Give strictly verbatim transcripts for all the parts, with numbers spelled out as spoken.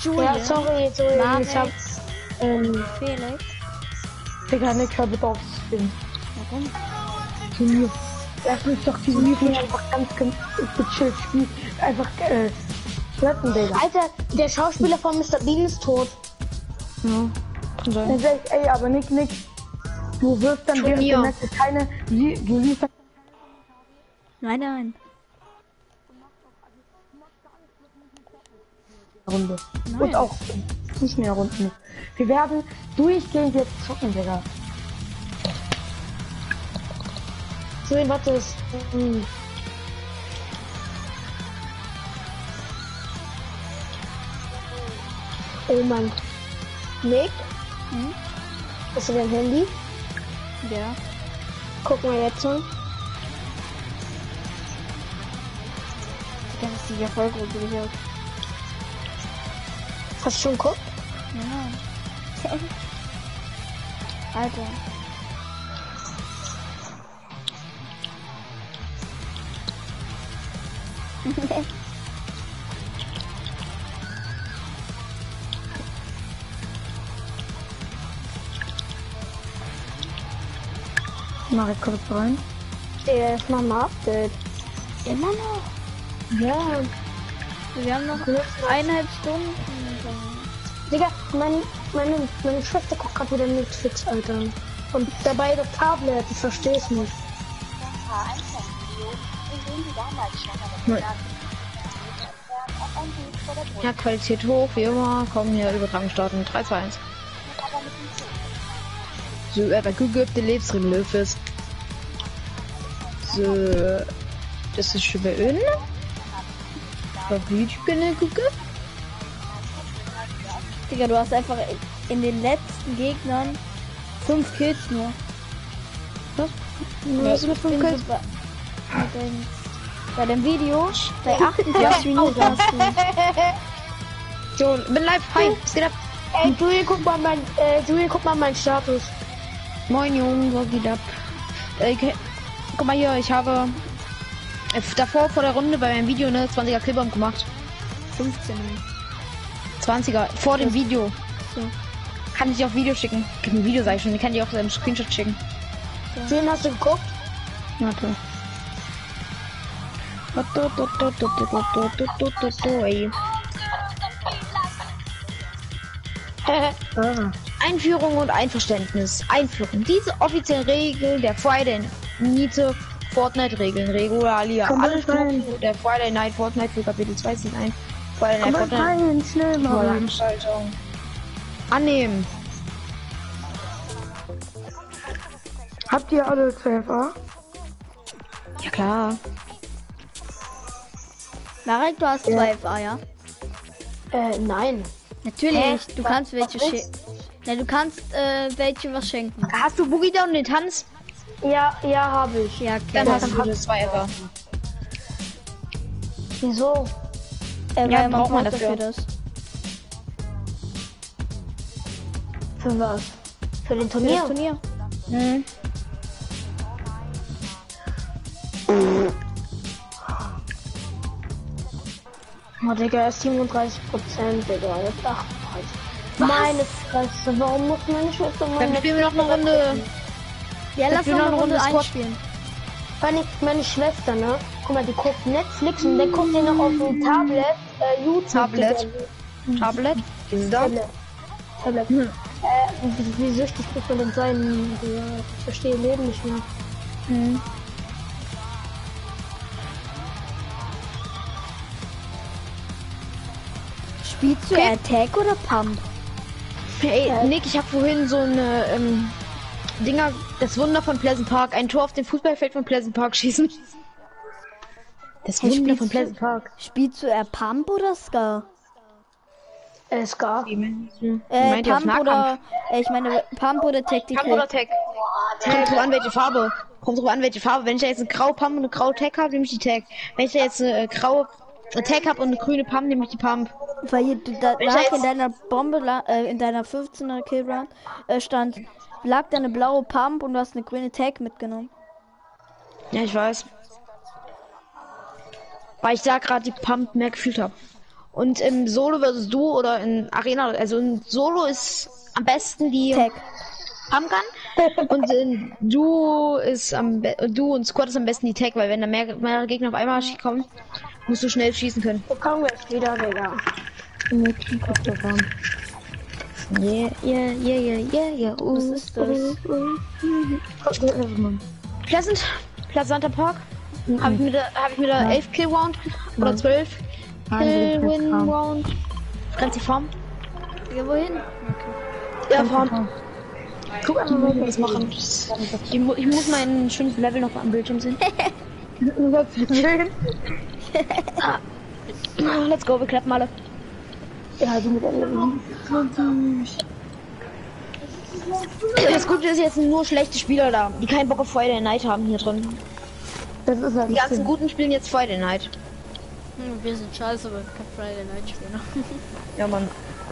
Julian. Ja, sorry, sorry, Marek, ich hab, ähm, Felix. Digga, Nick, hör bitte auf zu spielen. Warum? Turnier. Lass mich doch diesen Turnier einfach ganz, ganz gechillt spielen. Einfach, äh, retten, Digga. Alter, der Schauspieler von Mister Bean ist tot. Ja, kann sein. Dann sag ich, ey, aber Nick, Nick, du wirst dann während der Matches keine, du, du liest dann Nein, nein. Runde. Nein. Und auch nicht mehr Runden. Wir werden durchgehend jetzt zocken, Digga. So, warte, ist, hm. Oh Mann. Nick? Hm? Hast du dein Handy? Ja. Guck mal jetzt schon. Das ist die Erfolgsgruppe. Hast du schon geguckt? Ja. Alter. Mach ich kurz rein. Der ist mal mal Update. Immer noch. Ja. Wir haben noch eineinhalb Stunden. Digga, meine, meine, meine Schwester guckt gerade wieder Netflix, Alter. Und dabei das Tablet, ich versteh's nicht. Ja, Qualität hoch, wie immer. Kommen hier Übertragung starten. drei, zwei, eins. So, er bei Google der Lebensring Löwes. So, das ist schon bei Öl. Ich bin Google. Digga, du hast einfach in den letzten Gegnern fünf Kills nur. Was? Was Was mit bin fünf Kills? so bei, bei, dem, bei dem Video bei achtundvierzig Minuten hast du. Jo, bin live. Hi, was geht ab? Ey, Julian, guck mal mein, äh, Julian, guck mal meinen Status. Moin Jungs, was geht ab? Äh, okay. Guck mal hier, ich habe äh, davor vor der Runde bei meinem Video eine zwanziger Killbomb gemacht. fünfzehn. zwanziger vor dem Video. So. Kann ich dir auf Video schicken? Gib mir ein Video, sag ich schon. Ich kann dir auch einen Screenshot schicken. Julian, hast du geguckt? Warte. Ey. Einführung und Einverständnis. Einführung. Diese offiziellen Regeln der Friday Night Fortnite Regeln. Regulalia. Alle Stufen der Friday Night Fortnite für Kapitel zwei sind ein. Friday Night Fortnite. Rein, schnell mal. Veranstaltung. Annehmen. Habt ihr alle zwölf A? Ja klar. Marek, du hast zwei F A, ja? Äh, nein. Natürlich, Hä? du Was- kannst welche was schenken. Ne, du kannst äh, welche was schenken. Hast du Boogie Down den Tanz? Ja, ja, habe ich. Ja, Dann okay. hast du das zwei ever. Wieso? Äh, Ja, weil braucht man braucht dafür. das. Für was? Für den Für Turnier? das Turnier. Hm. Oh, Digga, er ist siebenunddreißig Prozent, Digga. Jetzt achtunddreißig. Meine Fresse, warum muss meine Schwester Dann meine spielen wir noch eine Runde. Ja, lass spielen noch noch eine Runde eine Runde einspielen. Meine, meine Schwester, ne? Guck mal, die guckt Netflix und der guckt ja noch auf dem Tablet, äh, YouTube. Tablet. Digga. Tablet. Ist da? Tablet. Tablet. Hm. Äh, wie, wie süchtig muss man denn sein? Ja, ich verstehe Leben nicht mehr. Hm. Spielst du Okay. Attack oder Pump? Hey, Nick, ich habe vorhin so eine ähm, Dinger, das Wunder von Pleasant Park, ein Tor auf dem Fußballfeld von Pleasant Park schießen. Das Hey, Wunder spielst von du- Pleasant Park. Spielst du eher Pump oder Scar? Äh, Scar. Wie meinst du? Äh, Meint ihr auf Pump Nahkampf? oder, äh, ich meine, Pump oder Pump Tactical? oder Tag? Kommt drauf an, welche Farbe. Kommt drauf an, welche Farbe. Wenn ich da jetzt eine graue Pump und eine graue Tag habe, nehme ich die Tag. Wenn ich da jetzt eine äh, graue Tag habe und eine grüne Pump, nehme ich die Pump. Weil hier, du, da, Wenn ich lag jetzt- in deiner Bombe, la- äh, in deiner fünfzehner Killrun, äh, stand, lag da eine blaue Pump und du hast eine grüne Tag mitgenommen. Ja, ich weiß. Weil ich da gerade die Pump mehr gefühlt habe. Und im Solo versus Duo oder in Arena, also in Solo ist am besten die Tag. Pumpgun und in Duo ist am Be Duo und Squad ist am besten die Tag, weil wenn da mehr, mehrere Gegner auf einmal kommen, musst du schnell schießen können. Wo kommen wir jetzt wieder, Digga? Yeah, yeah, yeah, yeah, yeah, yeah. Uh, Was ist das? Pleasant, Pleasanter Park. Mhm. Habe ich mir da, habe ich mir da elf Kill Round oder zwölf Kill Win Round. Kannst du Farm? Ja, wohin? Okay. Ja, Farm. Guck einfach mal, wie wir das machen. Ich, mu ich muss meinen schönen Level noch am Bildschirm sehen. ah. Let's go, wir klappen alle. Ja, du mit Level zwanzig. Das Gute ist, jetzt sind nur schlechte Spieler da, die keinen Bock auf Friday Night haben hier drin. Das ist halt die ganzen Sinn. Guten spielen jetzt Friday Night. Hm, wir sind scheiße, aber kein Friday Night spielen. Ja, Mann.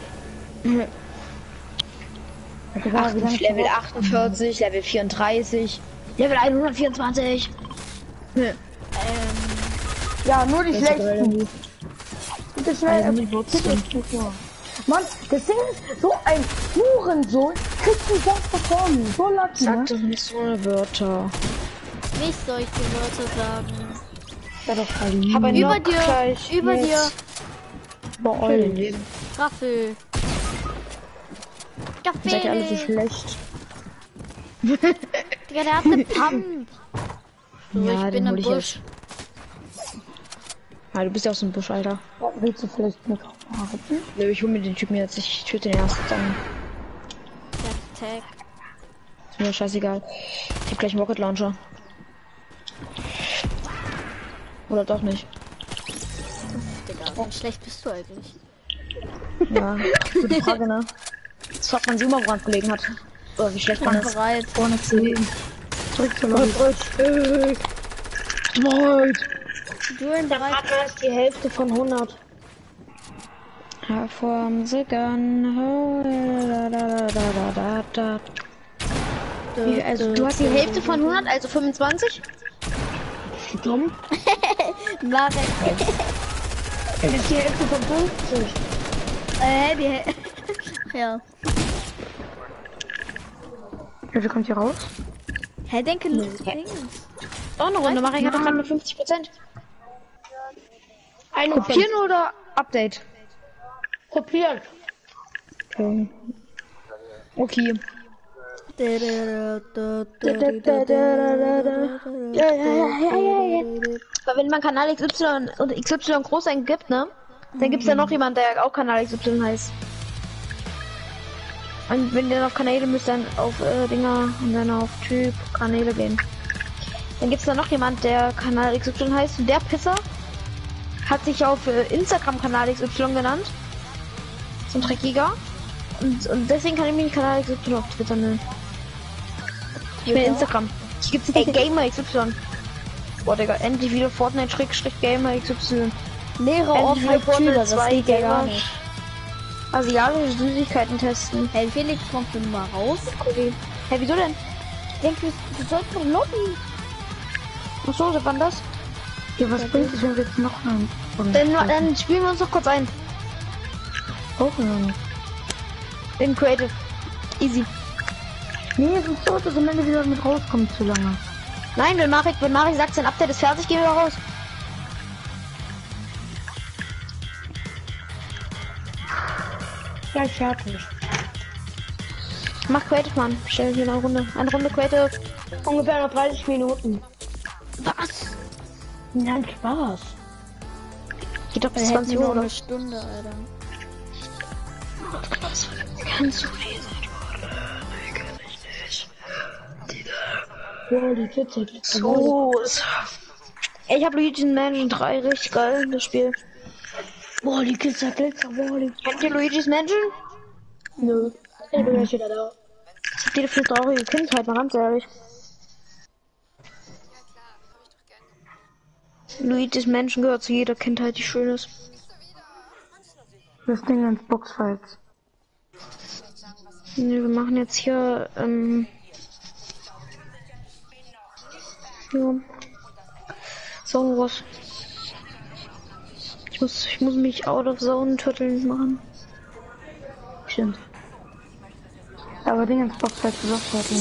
achtundvierzig, Level achtundvierzig, Level vierunddreißig, Level hundertvierundzwanzig. Hm. Ähm, ja, nur die schlechten. Bitte schnell. Also Mann, das Ding ist, so ein Hurensohn kriegt nicht das bekommen. So lucky, Sag ne? doch nicht so eine Wörter. nicht solche Wörter sagen. Ja, doch, Kali. Aber Über dir, über dir. Bei euch. Raffel. Kaffee. Seid ihr alle so schlecht? Digga, der hat eine Pump. So, Ja, ich bin den hol im ich Busch. Ah, du bist ja aus dem Busch, Alter. Ja, willst du vielleicht mit arbeiten? Nö, ich hol mir den Typen jetzt. Ich töte den ersten dann. Der Tag. Ist mir scheißegal. Ich hab gleich einen Rocket Launcher. Oder doch nicht. Digga, wie schlecht bist du eigentlich? Ja, gute Frage, ne? Das fragt man sich immer, woran es gelegen hat. Oder wie schlecht man Mach ist. bereit. Vorne zu legen. Zurück zu Leute. Du in bereit. Partner ist die Hälfte von hundert. Vom Sickern. Wie, also du hast die Hälfte von hundert, also fünfundzwanzig? Dumm. Marek. Das ist die Hälfte von fünfzig. Äh, die Häl Ja. Ja, wie kommt hier raus? Hä, denke Nee. links. Oh, eine Runde mache ich hatte gerade nur fünfzig Prozent. einundfünfzig. Kopieren oder Update? Kopiert. Okay. Okay. Weil wenn man Kanal X Y und X Y groß eingibt, ne? Dann gibt's ja noch jemand, der auch Kanal X Y heißt. Und wenn ihr dann auf Kanäle müsst, dann auf äh, Dinger und dann auf Typ Kanäle gehen. Dann gibt's da noch jemand, der Kanal X Y heißt. Und der Pisser hat sich auf äh, Instagram Kanal X Y genannt. So ein Dreckiger. Und, und deswegen kann ich mich nicht Kanal X Y auf Twitter nennen. Ich bin Instagram. Ich gibt's nicht Gamer X Y. Boah, Digga, endlich wieder Fortnite-Gamer X Y. Leere offene Tür, das geht ja gar nicht. Asiatische Süßigkeiten testen. Hey, Felix, kommst du mal raus? Okay. Hey, wieso denn? Ich denke, du sollst noch lobby. Achso, seit wann das? Ja, was bringt es, wenn wir jetzt noch einen? Dann, dann spielen wir uns noch kurz ein. Auch noch. In Creative. Easy. Nee, es ist so, dass am Ende wieder mit rauskommt zu lange. Nein, wenn Marek, wenn Marek sagt, sein Update ist fertig, gehen wir da raus. Ja, fertig. Mach Creative, Mann. Stell hier eine Runde. Eine Runde Creative. Ungefähr noch dreißig Minuten. Was? Nein, Spaß. Geht doch bis Wir hätten zwanzig nur Uhr, oder? eine Stunde, Alter. Kannst du lesen? Boah, die Kids hat jetzt So. Ey, ich hab Luigi's Mansion drei, richtig geil, das Spiel. Boah, die Kids hat Glitzer, boah, die... Kennt ihr Luigi's Mansion? Nö. Ich bin gleich wieder da. Das hat jede viel traurige Kindheit, mal ganz ehrlich. Luigi's Mansion gehört zu jeder Kindheit, die schön ist. Das Ding ins Boxfights. Nee, wir machen jetzt hier, ähm... ja. Song was. Ich muss, ich muss mich out of zone turteln machen. Stimmt. Aber Ding ins Box halt gesagt werden.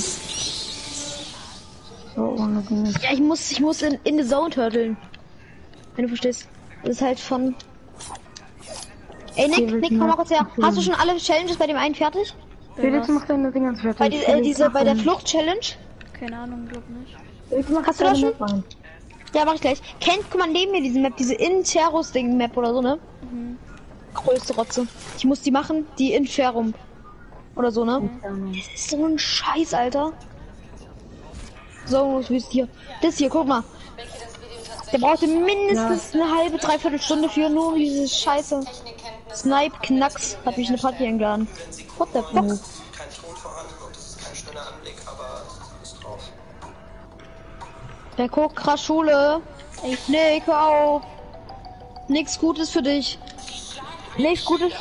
So, ohne Ding. Ja, ich muss, ich muss in, in the zone turteln. Wenn du verstehst. Das ist halt von... Ey, Nick, Nick, komm mal kurz her. Hast du schon alle Challenges bei dem einen fertig? Felix macht deine Dinger fertig. Bei die, äh, diese, bei der Flucht-Challenge? Keine Ahnung, glaub nicht. Felix macht Hast du das deine schon? Map rein. Ja, mach ich gleich. Kennt, guck mal, neben mir diese Map, diese Inferus-Ding-Map oder so, ne? Mhm. Größte Rotze. Ich muss die machen, die Inferum. Oder so, ne? Mhm. Das ist so ein Scheiß, Alter. So, wie ist hier? Das hier, guck mal. Der brauchte mindestens eine halbe, dreiviertel Stunde für nur diese Scheiße. Snipe Knacks hat mich eine Party eingeladen. What the fuck? Kein Ton vorhanden und es ist kein schöner Anblick, aber es ist drauf. Der guckt krass Schule. Ich Nick, hör auf. Nix Gutes für dich. Nichts Gutes.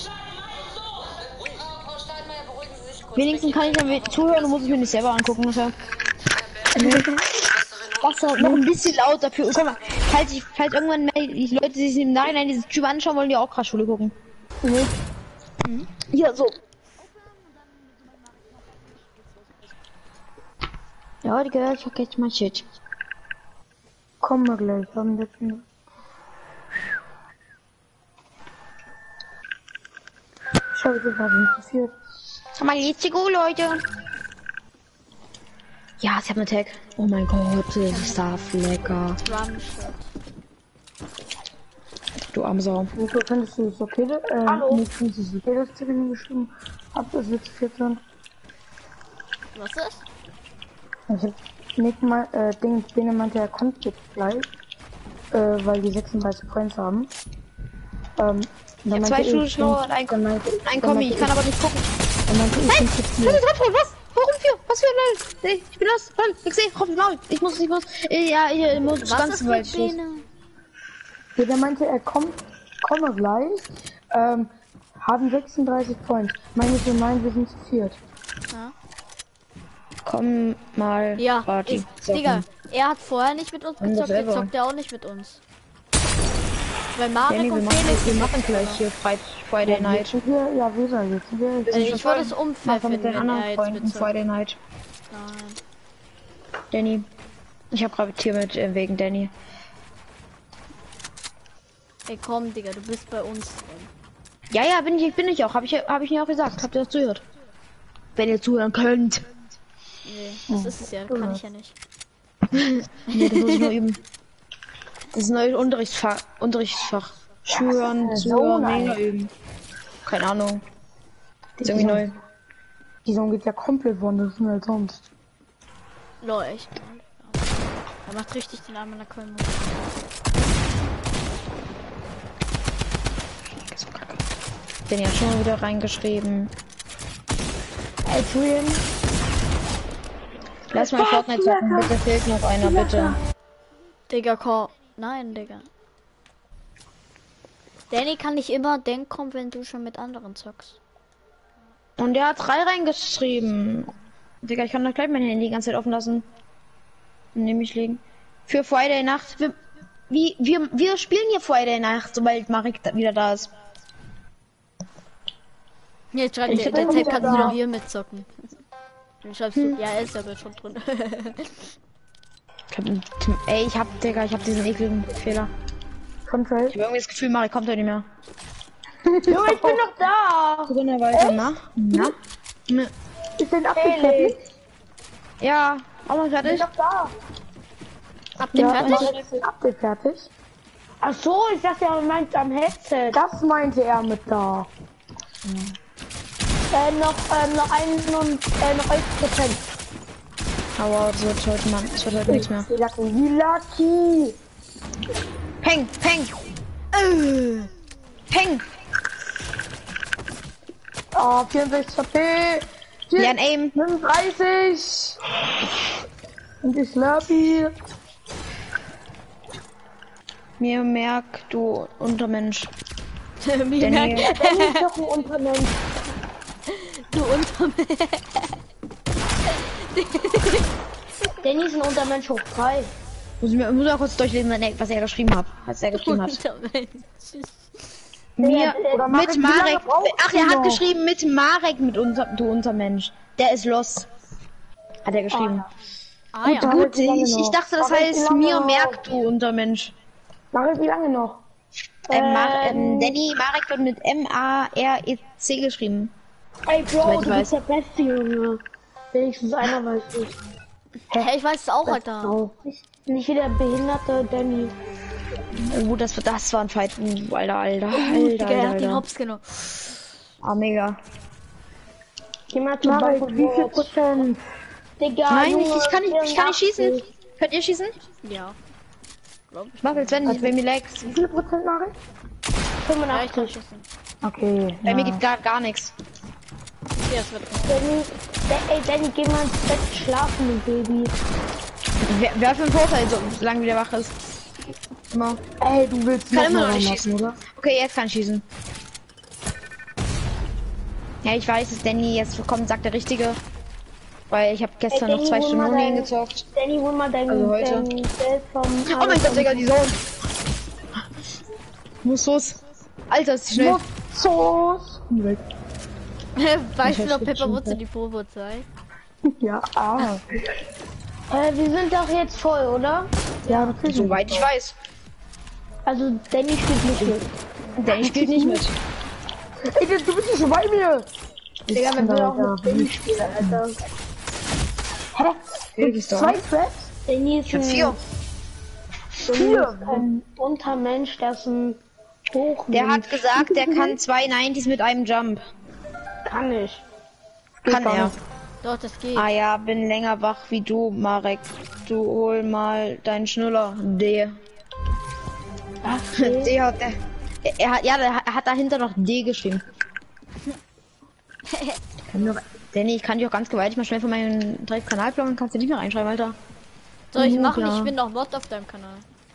Wenigstens kann ich dann zuhören und muss ich mir nicht selber angucken. Ungefähr. Was noch ein bisschen laut dafür. Guck mal, falls ich, falls irgendwann mehr die Leute sich im Nachhinein diese Typ anschauen, wollen die auch krass Schule gucken. Nee. Mhm. Hier, so. Ja, Digga, ich vergesse mal Shit. Kommen wir gleich, haben wir schon. Scheiße, was interessiert. Mal geht's dir gut, Leute? Ja, ich hab einen Tag. Oh mein Gott, das ist Stuff lecker. Du arme Sau. Nico, findest du es okay? Äh, Hallo. Nico, findest du es okay, dass du den geschrieben hast, dass wir zu viert sind? Was ist? Ich hab Nick mal, äh, Ding, Bene meinte, er kommt jetzt gleich, äh, weil die sechsunddreißig Points haben. Ähm, Ich hab zwei Schulschlauer und ein Kommi. Ein Kommi, ich kann aber nicht gucken. Dann meinte ich, Nein! bin jetzt Was ist das? Was? Warum für? Was für ein Lol? Nee, ich bin los. Lol. Ich seh, komm, Maul. Ich muss, ich muss. äh, Ja, ich muss Was ganz ist weit mit Schluss. Bene? Ja, der meinte, er kommt, komme gleich, ähm, haben sechsunddreißig Points. Meine ich, nein, wir sind zu viert. Ja, Komm mal. ja Party ich, zocken. Digga, er hat vorher nicht mit uns Und gezockt, jetzt selber. zockt er auch nicht mit uns. Weil Ja, Marek nee, wir und machen, Felix... wir machen gleich hier Friday, Friday Night. Jetzt sind wir, ja, wieder, jetzt sind wir, Also ich würde es unfair Machen mit finden, den wenn anderen er jetzt Freunden mitzockt. Friday Night. Nein. Danny. Ich hab gerade hier mit äh, wegen Danny. Ey, komm, Digga, du bist bei uns drin. Ja, ja, bin ich, bin ich auch. Hab ich, hab ich mir auch gesagt. Habt ihr das zugehört? Wenn ihr zuhören könnt. Nee, das ist es ja, kann ich ja nicht. Nee, das muss ich nur üben. Das ist ein neues Unterrichtsfach. Unterrichtsfach. Zuhören, zuhören, mega üben. Keine Ahnung. Ist irgendwie neu. Die Saison geht ja komplett woanders hin als sonst. Lol, echt. Er macht richtig den Arm an der Köln. Den ja schon wieder reingeschrieben. Adrian. Lass mal Fortnite zocken, bitte fehlt noch einer, bitte. Digga, komm. Nein, Digga. Danny kann nicht immer denken, kommen, wenn du schon mit anderen zockst. Und der hat drei reingeschrieben. Digga, ich kann doch gleich mein Handy die ganze Zeit offen lassen. Und nehme ich liegen. Für Friday Nacht. Wir, wie, wir, wir spielen hier Friday Nacht, sobald Marek da wieder da ist. Jetzt schreibt Ich der, bin der Zeit wieder kannst du da. doch hier mitzocken. Dann schreibst du, ja, er ist aber schon drin. Ich hab, einen- ey, ich hab, Digga, ich hab diesen ekligen Fehler. Control. Ich hab irgendwie das Gefühl, Marek kommt heute nicht mehr. Junge, ich bin noch da. Grüner weiter, na? Na? Ne. Ist denn abgeklebt? Ja, auch mal Ich fertig. bin noch da. Habt ihr Ja, fertig? ist Update fertig? Ach so, ich dachte, er meint am Headset. Das meinte er mit da. Äh, noch, ähm, noch ein und, äh, noch elf Prozent. Aber das wird heute, Mann, das wird heute nichts mehr. Die Lucky, die Lucky. Peng, peng. Äh. Peng. Oh, vierundsechzig H P. Ja, ein Aim. fünfunddreißig. Und ich Slurpee. Mir merk, du Untermensch. Mir Danny. merkt, Danny ist doch ein Untermensch. du Untermensch. Danny ist ein Untermensch hoch drei. Muss ich mir muss mal kurz durchlesen, was er geschrieben hat. Was er geschrieben hat. Mir Oder Marek, mit wie lange Marek. brauchst Ach, du er hat noch? geschrieben mit Marek mit unser du Untermensch. Der ist los. Hat er geschrieben. Ah ja. Gut, Gut, wie lange ich, ich noch? dachte, das Marek, wie heißt lange mir noch? merkt du Untermensch. Marek, wie lange noch? Ähm, Mar Ähm. ähm, Danny Marek wird mit M A R E C geschrieben. Ey, Bro, Soweit ich du weiß. bist der Beste, Junge. Wenigstens einer weiß ich. Hey, ich weiß es auch, Alter. Oh. Nicht, nicht wie der behinderte Danny. Oh, das, das war ein Fight. Uh, Alter, Alter, Gut, Alter, Digga, er Alter, hat den Alter. Hops genommen. Ah, mega. Geh mal zu Marek, Bank wie viel und Prozent? Digga, Nein, Junge, ich, ich kann nicht, ich kann nicht schießen. Könnt ihr schießen? Ja. Glaub ich. Ich mach jetzt, wenn nicht, wenn mir lags. Wie viel Prozent, Marek? Ja, ich kann fünfundachtzig. schießen. Okay. Bei ja. mir geht gar, gar nichts. Ja, es wird. Danny, Da- ey, Danny, geh mal ins Bett schlafen, du Baby. Wer, wer hat für einen Vorteil, so, solange wieder wach ist? Immer. Ey, du willst Kann noch immer mal noch nicht reinlassen, schießen. oder? Okay, jetzt kann ich schießen. Ja, ich weiß, dass Danny jetzt kommt, sagt der Richtige. Weil ich habe gestern Ey, noch zwei Danny, hol Stunden mal Uni dein- gezockt. Danny, hol mal dein, Also heute. dein Geld vom... Oh mein Gott, Digga, die Sohn. Muss los. Alter, ist die schnell. Soße. Weg. Weißt du noch, Pepperwurzel die Vorwurzel? Ja, ah. Äh, wir sind doch jetzt voll, oder? Ja, natürlich. Soweit ich weiß. Also, Danny spielt nicht mit. Danny spielt nicht mit. Ey, du bist nicht schon bei mir. Digga, wir will auch ja, mit Danny spielen, Alter. Hä? Wirklich doch. Zwei Traps? Danny ist Ich hab ein, vier. Vier? ein Untermensch, der ist ein Hochmensch. Der hat gesagt, der kann zwei neunziger mit einem Jump. Kann ich. Kann gar er. nicht. Doch, das geht. Ah ja, bin länger wach wie du, Marek. Du hol mal deinen Schnuller. D. D hat der. Er hat, ja, der hat- er hat dahinter noch D geschrieben. Kann doch, Danny, ich kann dich auch ganz gewaltig mal schnell von meinem direkt Kanal blocken, kannst du nicht mehr reinschreiben, Alter. Soll ich Ja, machen? klar. Ich bin noch Mod auf deinem Kanal.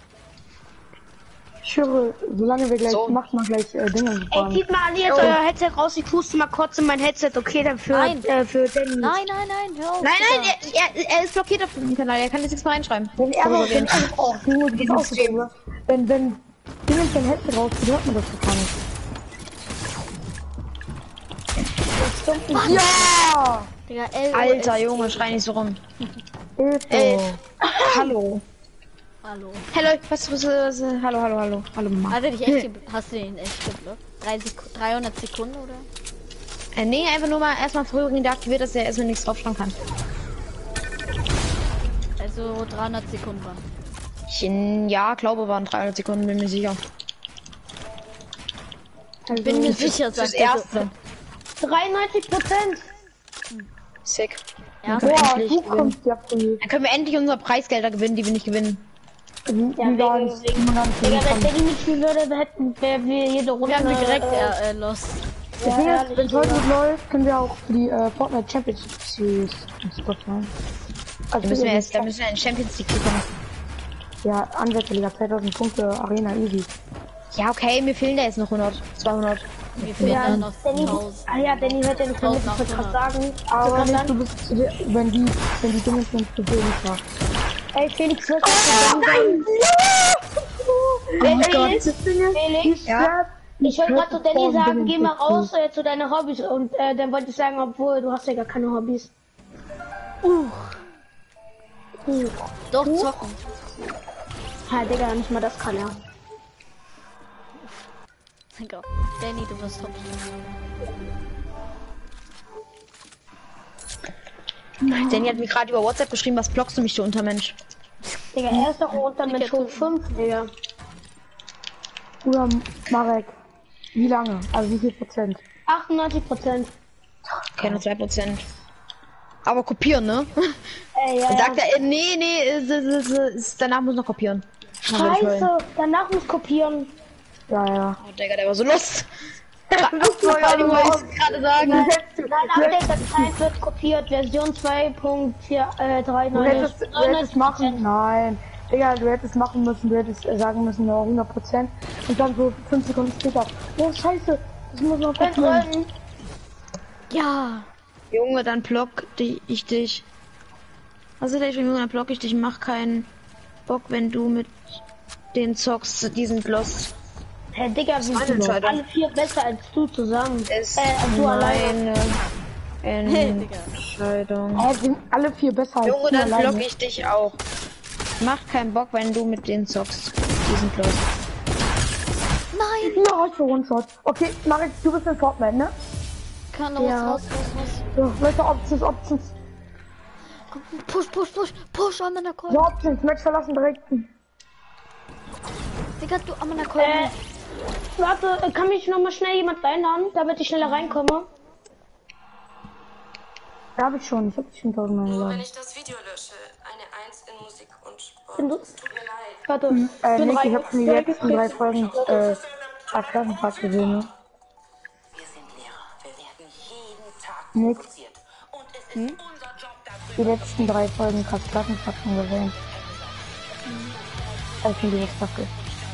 Ich höre, solange wir gleich So. macht man gleich äh, Dinge Ey, fahren. zieht mal alle jetzt euer Headset raus. Ich puste mal kurz in mein Headset, okay? Dann für, Nein. äh, für Danny. Nein, nein, nein, hör auf. Nein, nein, Digga. er, er, er ist blockiert auf dem Kanal, er kann jetzt nichts mehr reinschreiben. Wenn er Darüber auch, wenn reden. er auch, du musst das auch so, oder? Wenn, wenn, die nimmt dein Headset raus, dann hört man das doch gar nicht. Ja! Digga, L O Alter S T. Junge, schrei nicht so rum. Hilfe. Ey. Hallo. Hallo. Hallo, was, was, was, was hallo, hallo, hallo, hallo Mama. Hast du dich echt, ge- hast du den echt geblockt? Drei Sek dreihundert Sekunden oder? Äh, nee, einfach nur mal erstmal Frühling deaktiviert, dass er erstmal nichts draufschreiben kann. Also dreihundert Sekunden waren. Ich, in, ja, glaube waren dreihundert Sekunden, bin mir sicher. Also, Bin mir sicher, Das sagt er. erste. dreiundneunzig Prozent. Sick. Ja, Dann können wir boah, endlich du gewinnen. kommst ja früh. Dann können wir endlich unsere Preisgelder gewinnen, die wir nicht gewinnen. Wie, Ja, wie war das? wegen- Digga, wenn Danny mitspielen würde, hätten wir wir jede Runde... wir haben die direkt äh, äh, äh, lost. Das Ja, Ding ist, ehrlich, wenn es heute Digga. gut läuft, können wir auch für die äh, Fortnite Championship Series im Spot sein. Da Also müssen wir für erst, da müssen wir in Champions League bekommen. die- ja, Anwärterliga, zweitausend Punkte, Arena easy. Ja, okay, mir fehlen da jetzt noch hundert, zweihundert. Wir fehlen Ja, da noch Danny, tausend. ah ja, Danny hört ja nicht mehr mit, ich wollte gerade sagen. Aber sogar nicht, dann- du bist, wenn die, wenn die Dinge sind, du bist nicht Ey, Felix, was hast du denn Oh Felix, Felix, Ja, ich wollte gerade zu Danny sagen, geh mal raus. raus äh, zu deinen Hobbys und äh, dann wollte ich sagen, obwohl du hast ja gar keine Hobbys. Doch, zocken. Ha, Digga, nicht mal das kann er. Digga, Danny, du wirst top. Danny hat mir gerade über WhatsApp geschrieben, was blockst du mich, du Untermensch? Digga, er ist doch unter mit hoch fünf, Digga. Oder Marek, wie lange? Also wie viel Prozent? achtundneunzig Prozent. Okay, nur zwei Prozent. Aber kopieren, ne? Ey, ja, Dann ja. sagt er, äh, nee, nee, ist, ist, ist, ist, danach muss noch kopieren. Dann will ich heulen. Scheiße, danach muss kopieren. Ja, ja. Oh, Digga, der war so lost. Das war gar nicht, wollte ich gerade sagen. Nein, Update Datei wird kopiert, Version zwei Punkt vier äh, drei Du hättest, du hättest machen, nein. Digga, du hättest machen müssen, du hättest äh, sagen müssen, ja, hundert Prozent. Und dann so fünf Sekunden später, oh scheiße, das muss noch passieren. Ja. Junge, dann block die, ich dich. Also der Junge, dann block ich dich, mach keinen. Bock, wenn du mit den zockst, die sind lost. Hey Digga, wir sind Entscheidung. alle vier besser als du zusammen. Ist äh, als du alleine. meine Entscheidung. Hä, sind alle vier besser als Junge, du dann alleine. block ich dich auch. Macht keinen Bock, wenn du mit denen zockst. Die sind lost. Nein! Ja, ich für One-Shot. Okay, Marek, du bist in Fortnite, ne? Kann noch Ja. was raus, raus, raus. So, Leute, Options, Options. Komm, push, push, push, push an meiner Keule. So, Options, Match verlassen direkt. Digga, du an meiner Keule. Äh, warte, äh, kann mich noch mal schnell jemand einladen, damit ich schneller reinkomme? Ja, hab ich schon, ich hab dich schon tausendmal Nur wenn geladen. ich das Video lösche. Eine Eins in Musik und Sport. Bin du- Es tut mir leid. Warte, Äh, bin Nick, rein. ich hab die letzten drei Folgen, äh, Klassenfahrt gesehen, ne? Wir sind Lehrer. Wir werden jeden Tag Nick, provoziert. Und es ist unser Job, die letzten drei Folgen Klassenfahrt schon gesehen. Ich finde die Kacke.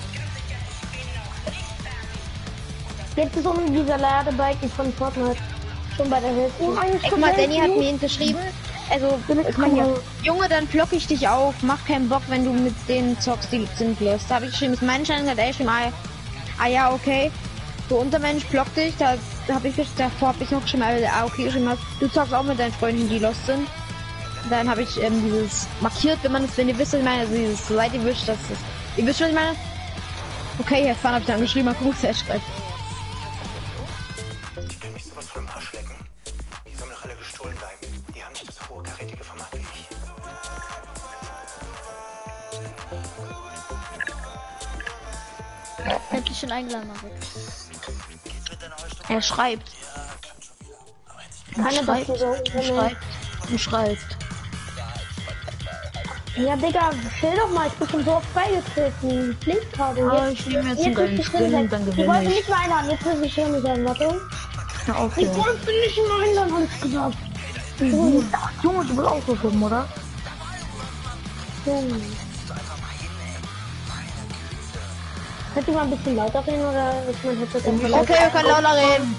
Jetzt ist um dieser Ladebalken von Fortnite. Schon bei der Hälfte. Oh, Guck mal, Danny hat mir geschrieben. Also, guck mal hier. Junge, dann block ich dich auf. Mach keinen Bock, wenn du mit denen zockst, die sind lost. Da habe ich geschrieben, ist mein Schein, hat er geschrieben, ah, ah ja, okay. So, Untermensch, block dich. Da habe ich davor hab ich noch geschrieben, ah, okay, geschrieben hast. Du zockst auch mit deinen Freunden, die lost sind. Dann habe ich ähm, dieses markiert, wenn man es, wenn ihr wisst, was ich meine, also dieses Seite wischt, das ist. Ihr wisst, was ich meine? Okay, Herr Fan, hab ich dann geschrieben, mal gucken, was er schreibt. Die können mich sowas von dem Arsch lecken. Die sollen doch alle gestohlen bleiben. Die haben nicht das hohe karätige Format wie ich. Ich hab dich schon eingeladen, Marek. Er schreibt. Keine schreibt, Bock, so. schreibt, du schreibst. Ja, Digga, chill doch mal, ich bin schon so oft beigetreten. Fliegt gerade. Ah, Jetzt, ich nehme jetzt jetzt einen ist geilen die Skin Stimme und dann weg. Ich gewinne wollte ich. nicht mehr einladen, jetzt will ich schon sein, warte. Hör auf, Ich Junge. wollte nicht mehr einladen, hab ich gesagt. Ach, Junge, du bist auch so schlimm, oder? Könnt ihr mal ein bisschen lauter reden oder ist mein Headset einfach laut? Okay, wir können lauter reden.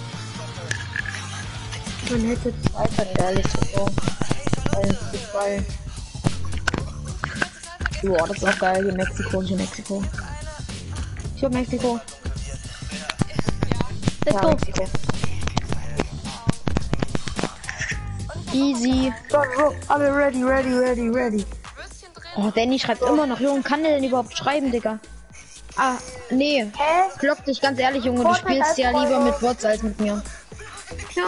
Mein Headset. Alter, ehrlich, so. eins zu zwei. Boah, das ist auch geil. Hier Mexiko, hier Mexiko. Ich hab Mexiko. Let's Ja, go. Mexiko. Easy. So, so, alle ready, ready, ready, ready. Oh, Danny schreibt immer noch. Junge, kann der denn überhaupt schreiben, Digga? Ah, nee. Hä? Block dich, ganz ehrlich, Junge. Du Fortnite spielst als ja lieber Freunde. mit Bots als mit mir. Ja.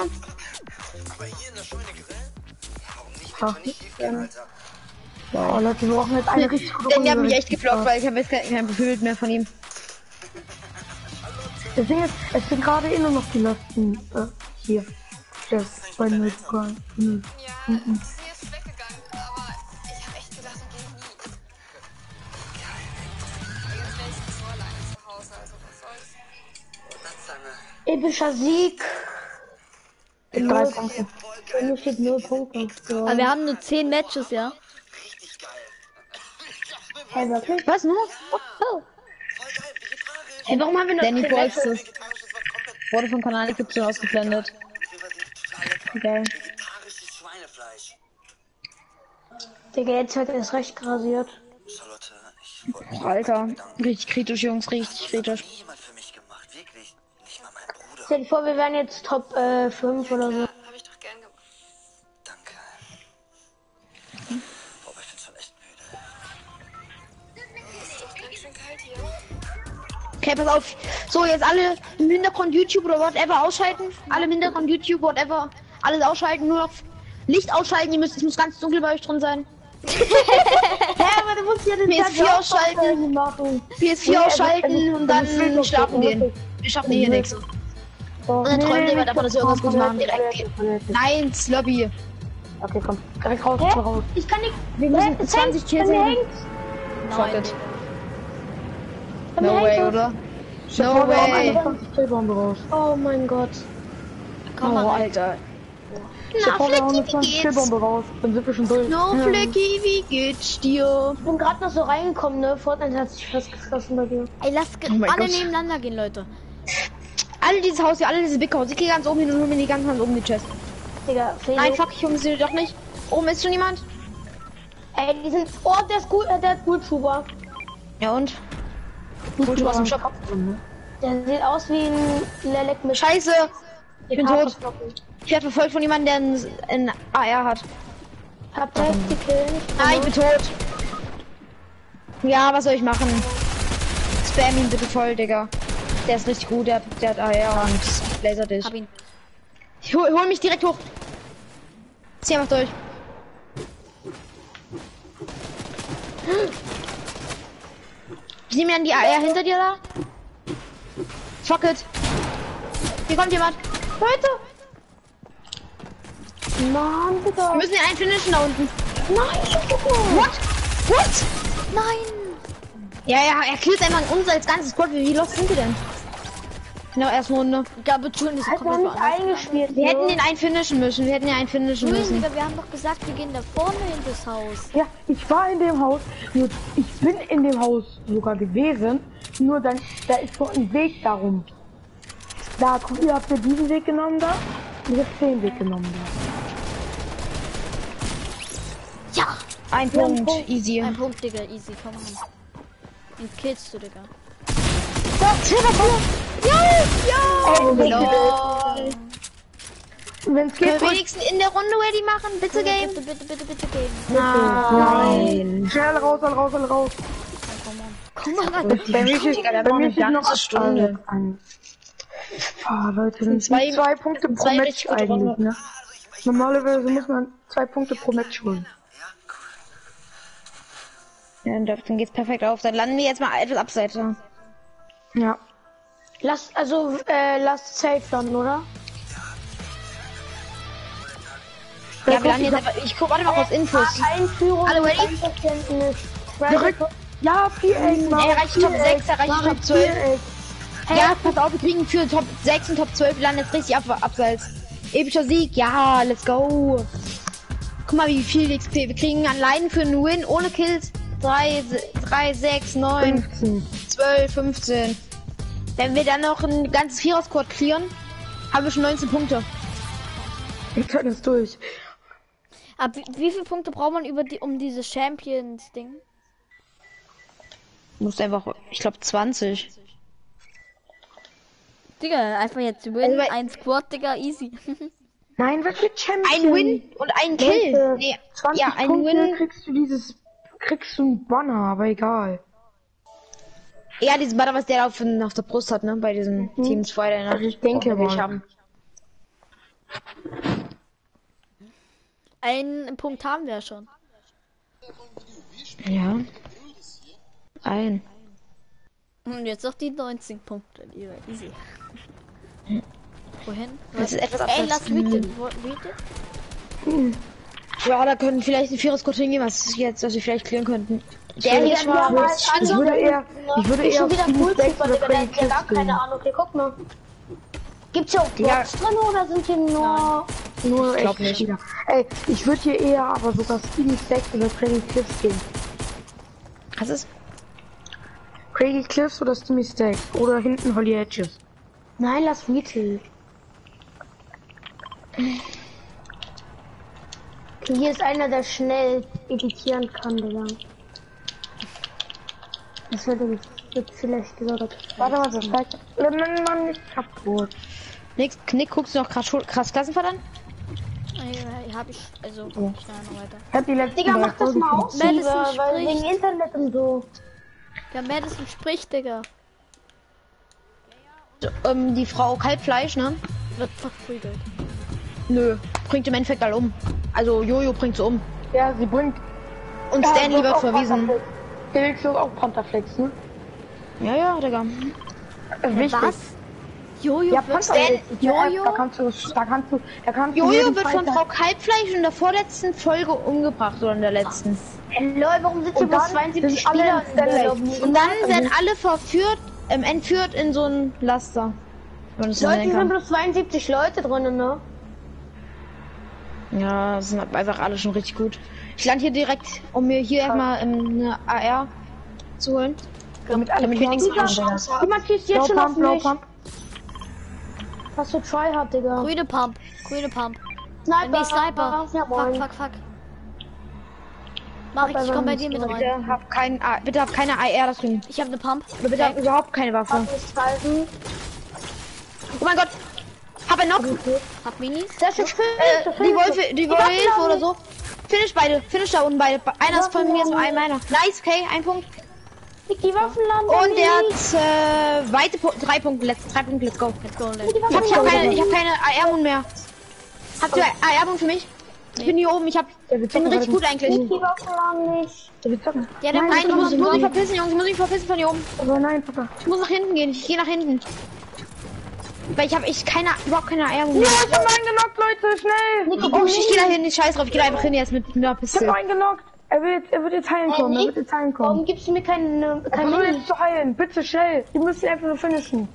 Ach, oh, Leute, wir brauchen jetzt eine richtig gute Danny hat Runde. mich echt geblockt, weil ich habe jetzt kein, kein Bild mehr von ihm. Das Ding ist, es sind gerade eh nur noch die letzten, äh, hier. Das bei null Komma null. Ja, sie ist weggegangen, aber ich habe echt gedacht, die geht nie. Jetzt wäre ich so alleine zu Hause, also was soll's. Epischer Sieg. Drei Punkte. Bei mir steht null Punkte. So. Aber wir haben nur zehn Matches, ja? Hey, wirklich? Was nur? Hey, warum haben wir noch Danny zehn Bolz Matches? ist. Wurde vom Kanal Ägypten ausgeblendet. Geil. vegetarisches Schweinefleisch. Digga, jetzt hat er es recht grasiert. Charlotte, ich wollte Oh, Alter, richtig kritisch, Jungs, richtig kritisch. nie jemand für mich gemacht. Wirklich. Nicht mal mein Bruder. Stell dir vor, wir wären jetzt Top äh, fünf oder so. Habe ich doch gern gemacht. Danke. Boah, aber ich bin schon echt müde. Es ist doch ganz schön kalt hier. Okay, pass auf. So, jetzt alle im Hintergrund YouTube oder whatever ausschalten. Alle im Hintergrund YouTube, whatever. Alles ausschalten, nur noch Licht ausschalten. Ihr müsst, es muss ganz dunkel bei euch drin sein. Hä, aber du musst ja den P S vier Tag ausschalten. machen. P S vier Nee, also- ausschalten also- und also ich will dann doch schlafen so, gehen. wirklich. Wir schaffen hier nichts. Und dann träumt ihr weiter, dass wir irgendwas gut machen, direkt. Nein, Lobby. Okay, komm. Direkt raus, Hä? raus. Ich kann nicht. Wir müssen Hä? zwanzig Hängt, Kills bei mir machen. hängt's. Fuck it. Bei mir No hängt way, es. oder? Stell No vor, wir haben way. einundzwanzig Killbombe raus. Oh mein Gott. Komm Oh, mal rein. Alter. Stell Na, vor, wir haben Flecky, wie einundzwanzig geht's? Killbombe raus. Dann sind wir schon durch. No, Flecky, wie geht's dir? Ich bin gerade noch so reingekommen, ne? Fortnite hat sich fast geschlossen bei dir. Ey, lass ge- Oh mein alle Gott. nebeneinander gehen, Leute. Alle dieses Haus hier, alle diese Big Haus. Ich gehe ganz oben hin und hol mir die ganz ganz oben die Chest. Digga, Felix. Nein, fuck, ich hole sie doch nicht. Oben ist schon jemand. Ey, die sind. Oh, der ist gut, äh, der ist gut, Schuber. Ja und? Gut, du aus dem Shop. Der sieht aus wie ein Lelek mit. Scheiße! Ich bin tot. Ich werde verfolgt von jemandem, der ein, ein A R hat. Habt ihr die Killen? Ah, ich bin tot. Ja, was soll ich machen? Spam ihn bitte voll, Digga. Der ist richtig gut, der hat, der hat A R und laser dich. Hab ihn. Ich hol, hol mich direkt hoch. Zieh einfach durch. Ich nehme an die A R hinter dir da. Fuck it. Hier kommt jemand. Leute. Mann, bitte. Wir müssen den einen finishen da unten. Nein, What? What? Nein! Ja, ja, er killt einfach uns als ganzes Squad. Wie lost sind wir denn? Genau, erste Runde. Gabe June ist hat man komplett nicht woanders. eingespielt. Wir hätten den einen finishen müssen. Wir hätten den einen finishen Julian, müssen. Digga, wir haben doch gesagt, wir gehen da vorne in das Haus. Ja, ich war in dem Haus. Nur ich bin in dem Haus sogar gewesen. Nur dann, da ist so ein Weg darum. Da, guck, ihr habt ja diesen Weg genommen da. Und ihr habt den Weg genommen da. Ja! Ein Punkt. Easy. Ein Punkt, Digga, easy, komm an. Den killst du, Digga. Lol. Wenn es Können geht, wir wenigstens in der Runde ready machen? Bitte, Game. Bitte, bitte, bitte, bitte, Game. Nein. schnell raus, alle raus, alle raus. Komm mal ran. Bei mir steht Digga, da bei war mir eine steht noch ganze Stunde. an. Ah, Leute, das sind zwei- zwei Punkte pro zwei Match richtig gute eigentlich, Runde. ne? Normalerweise muss man zwei Punkte pro Match holen. Ja, dann geht's perfekt auf. Dann landen wir jetzt mal etwas abseits. Ja, Ja. Lass, also, äh, lass safe landen, oder? wir landen jetzt einfach. Ich guck, warte mal kurz Infos. Einführung. Alle ready? Einverständnis. Direkt. Ja, Viereck, Mann. Er erreicht Top sechs, er erreicht Top zwölf. Viereck. Ja, pass auf, wir kriegen für Top sechs und Top zwölf. Wir landen jetzt richtig ab, abseits. Epischer Sieg. Ja, let's go. Guck mal, wie viel X P. Wir kriegen allein für einen Win ohne Kills. drei, sechs, neun, fünfzehn. zwölf, fünfzehn. Wenn wir dann noch ein ganzes Vierer-Squad clearen, haben wir schon neunzehn Punkte. Jetzt hat es durch. Ab wie, wie viele Punkte braucht man über die, um diese Champions-Ding? Muss einfach, ich glaube zwanzig. Digga, einfach jetzt win, Also, weil- ein Squad, Digga, easy. Nein, was für Champion? Ein Win und ein Kill. Leute, Nee, zwanzig ja, ein Punkte Win. kriegst du dieses, kriegst du ein Banner, aber egal. Ja, dieses Banner, was der auf, auf der Brust hat, ne? Bei diesen Teams Friday Night. Also ich denke Will ich mal. haben. Einen Punkt haben wir schon. Ja. Ein. Und jetzt noch die neunzehn Punkte, lieber, easy. Wohin? Das ist etwas Ey, abseits. lass Wüte. Wüte? Ja, da können vielleicht ein Vierer-Squad hingehen, was jetzt, was wir vielleicht klären könnten. Der würde- hier war mal Ich würde eher, ich würde Ist eher schon wieder Team cool, sechs Super, oder Digga, der Crazy hat ja gar Kids gehen. keine Ahnung. Okay, guck mal. Gibt's hier auch Ja. Bots drin oder sind hier nur... Nur Ich glaub echt nicht. Spieler. Ey, ich würde hier eher aber sogar Team sechs oder Crazy Cliffs gehen. Was ist? Crazy Cliffs oder Steamy Stacks oder hinten Holly Edges. Nein, lass Weekly. Hier ist einer, der schnell editieren kann, Digga. Das wird, wird vielleicht gesagt. Warte mal, das zeigt Mann, Mann, nicht kaputt. Nix, Knick, guckst du noch krass, krass Klassenfahrt an? Äh, hab ich, also, ich noch weiter. Ich hab die letzten Digga, drei mach das Folgen mal von- aus, Madison lieber, weil spricht. wegen Internet und so. Ja, Madison spricht, Digga. Ähm, die Frau Kalbfleisch, ne? Wird verprügelt. Nö, bringt im Endeffekt alle um. Also Jojo bringt sie um. Ja, sie bringt. Und Ja, Stanley wird auch verwiesen. Pantherflex. Felix wird auch Pantherflex, ne? Ja, ja, Digga. Äh, Wichtig. Was? Jojo Ja, wird Pantherflex. Jojo? Da kannst du, da kannst du, da kannst du. Jojo jeden wird von Fighter- Frau Kalbfleisch in der vorletzten Folge umgebracht oder in der letzten. Ey, Leute, warum sind hier Und bloß dann zweiundsiebzig sind alle Spieler in in der Stanley. Lobby? Und dann werden alle verführt, ähm, entführt in so ein Laster. Wenn man das so Leute, nennen hier sind kann. bloß zweiundsiebzig Leute drin, ne? Ja, das sind einfach alle schon richtig gut. Ich lande hier direkt, um mir hier erstmal ähm, eine A R zu holen. Damit alle Damit wir nichts Blau- machen, Digga. Guck mal, schießt jetzt schon auf Blaupump, mich. Blaupump. Was für Try hat, Digga. Grüne Pump. Grüne Pump. Sniper. Nee, Sniper. Ja, Fuck, moin. fuck, fuck. Mach ich, ich komm bei dir mit rein. Bitte hab kein, A- bitte hab keine A R da drüben. Ich habe eine Pump. Oder bitte hab überhaupt keine Waffe. Nicht halten. Oh mein Gott. Hab einen Knock. Hab Minis. Sehr schön. Äh, die Wolfe, die Wolfe Hilfe oder so. Finish beide. Finish da unten beide. Einer ist von mir, so ein meiner. Nice, okay, ein Punkt. Die Waffen landen. Und der hat äh, weite Pu drei Punkte. Let's, drei Punkte, let's go. Let's go, let's Ich hab, ich hab keine, ich hab keine A R-Mun mehr. Habt ihr A R-Mun für mich? Ich bin hier oben, ich hab, bin richtig gut eigentlich. Die Waffen landen nicht. Ja, der Nein, ich muss, ich muss mich verpissen, Jungs, ich muss mich verpissen von hier oben. Aber nein, Papa. Ich muss nach hinten gehen, ich gehe nach hinten. Weil ich habe ich keine, überhaupt keine A R. Ja, ich hab einen genockt, Leute, schnell! Oh, ich geh da hin, ich scheiß drauf, ich geh da einfach hin jetzt mit einer Ich hab Pistole. einen genockt. Er wird, er wird jetzt heilen kommen, er wird jetzt heilen kommen. Warum gibst du mir keine, Er keine will Mini? jetzt zu heilen, bitte schnell. Die müssen einfach so finishen.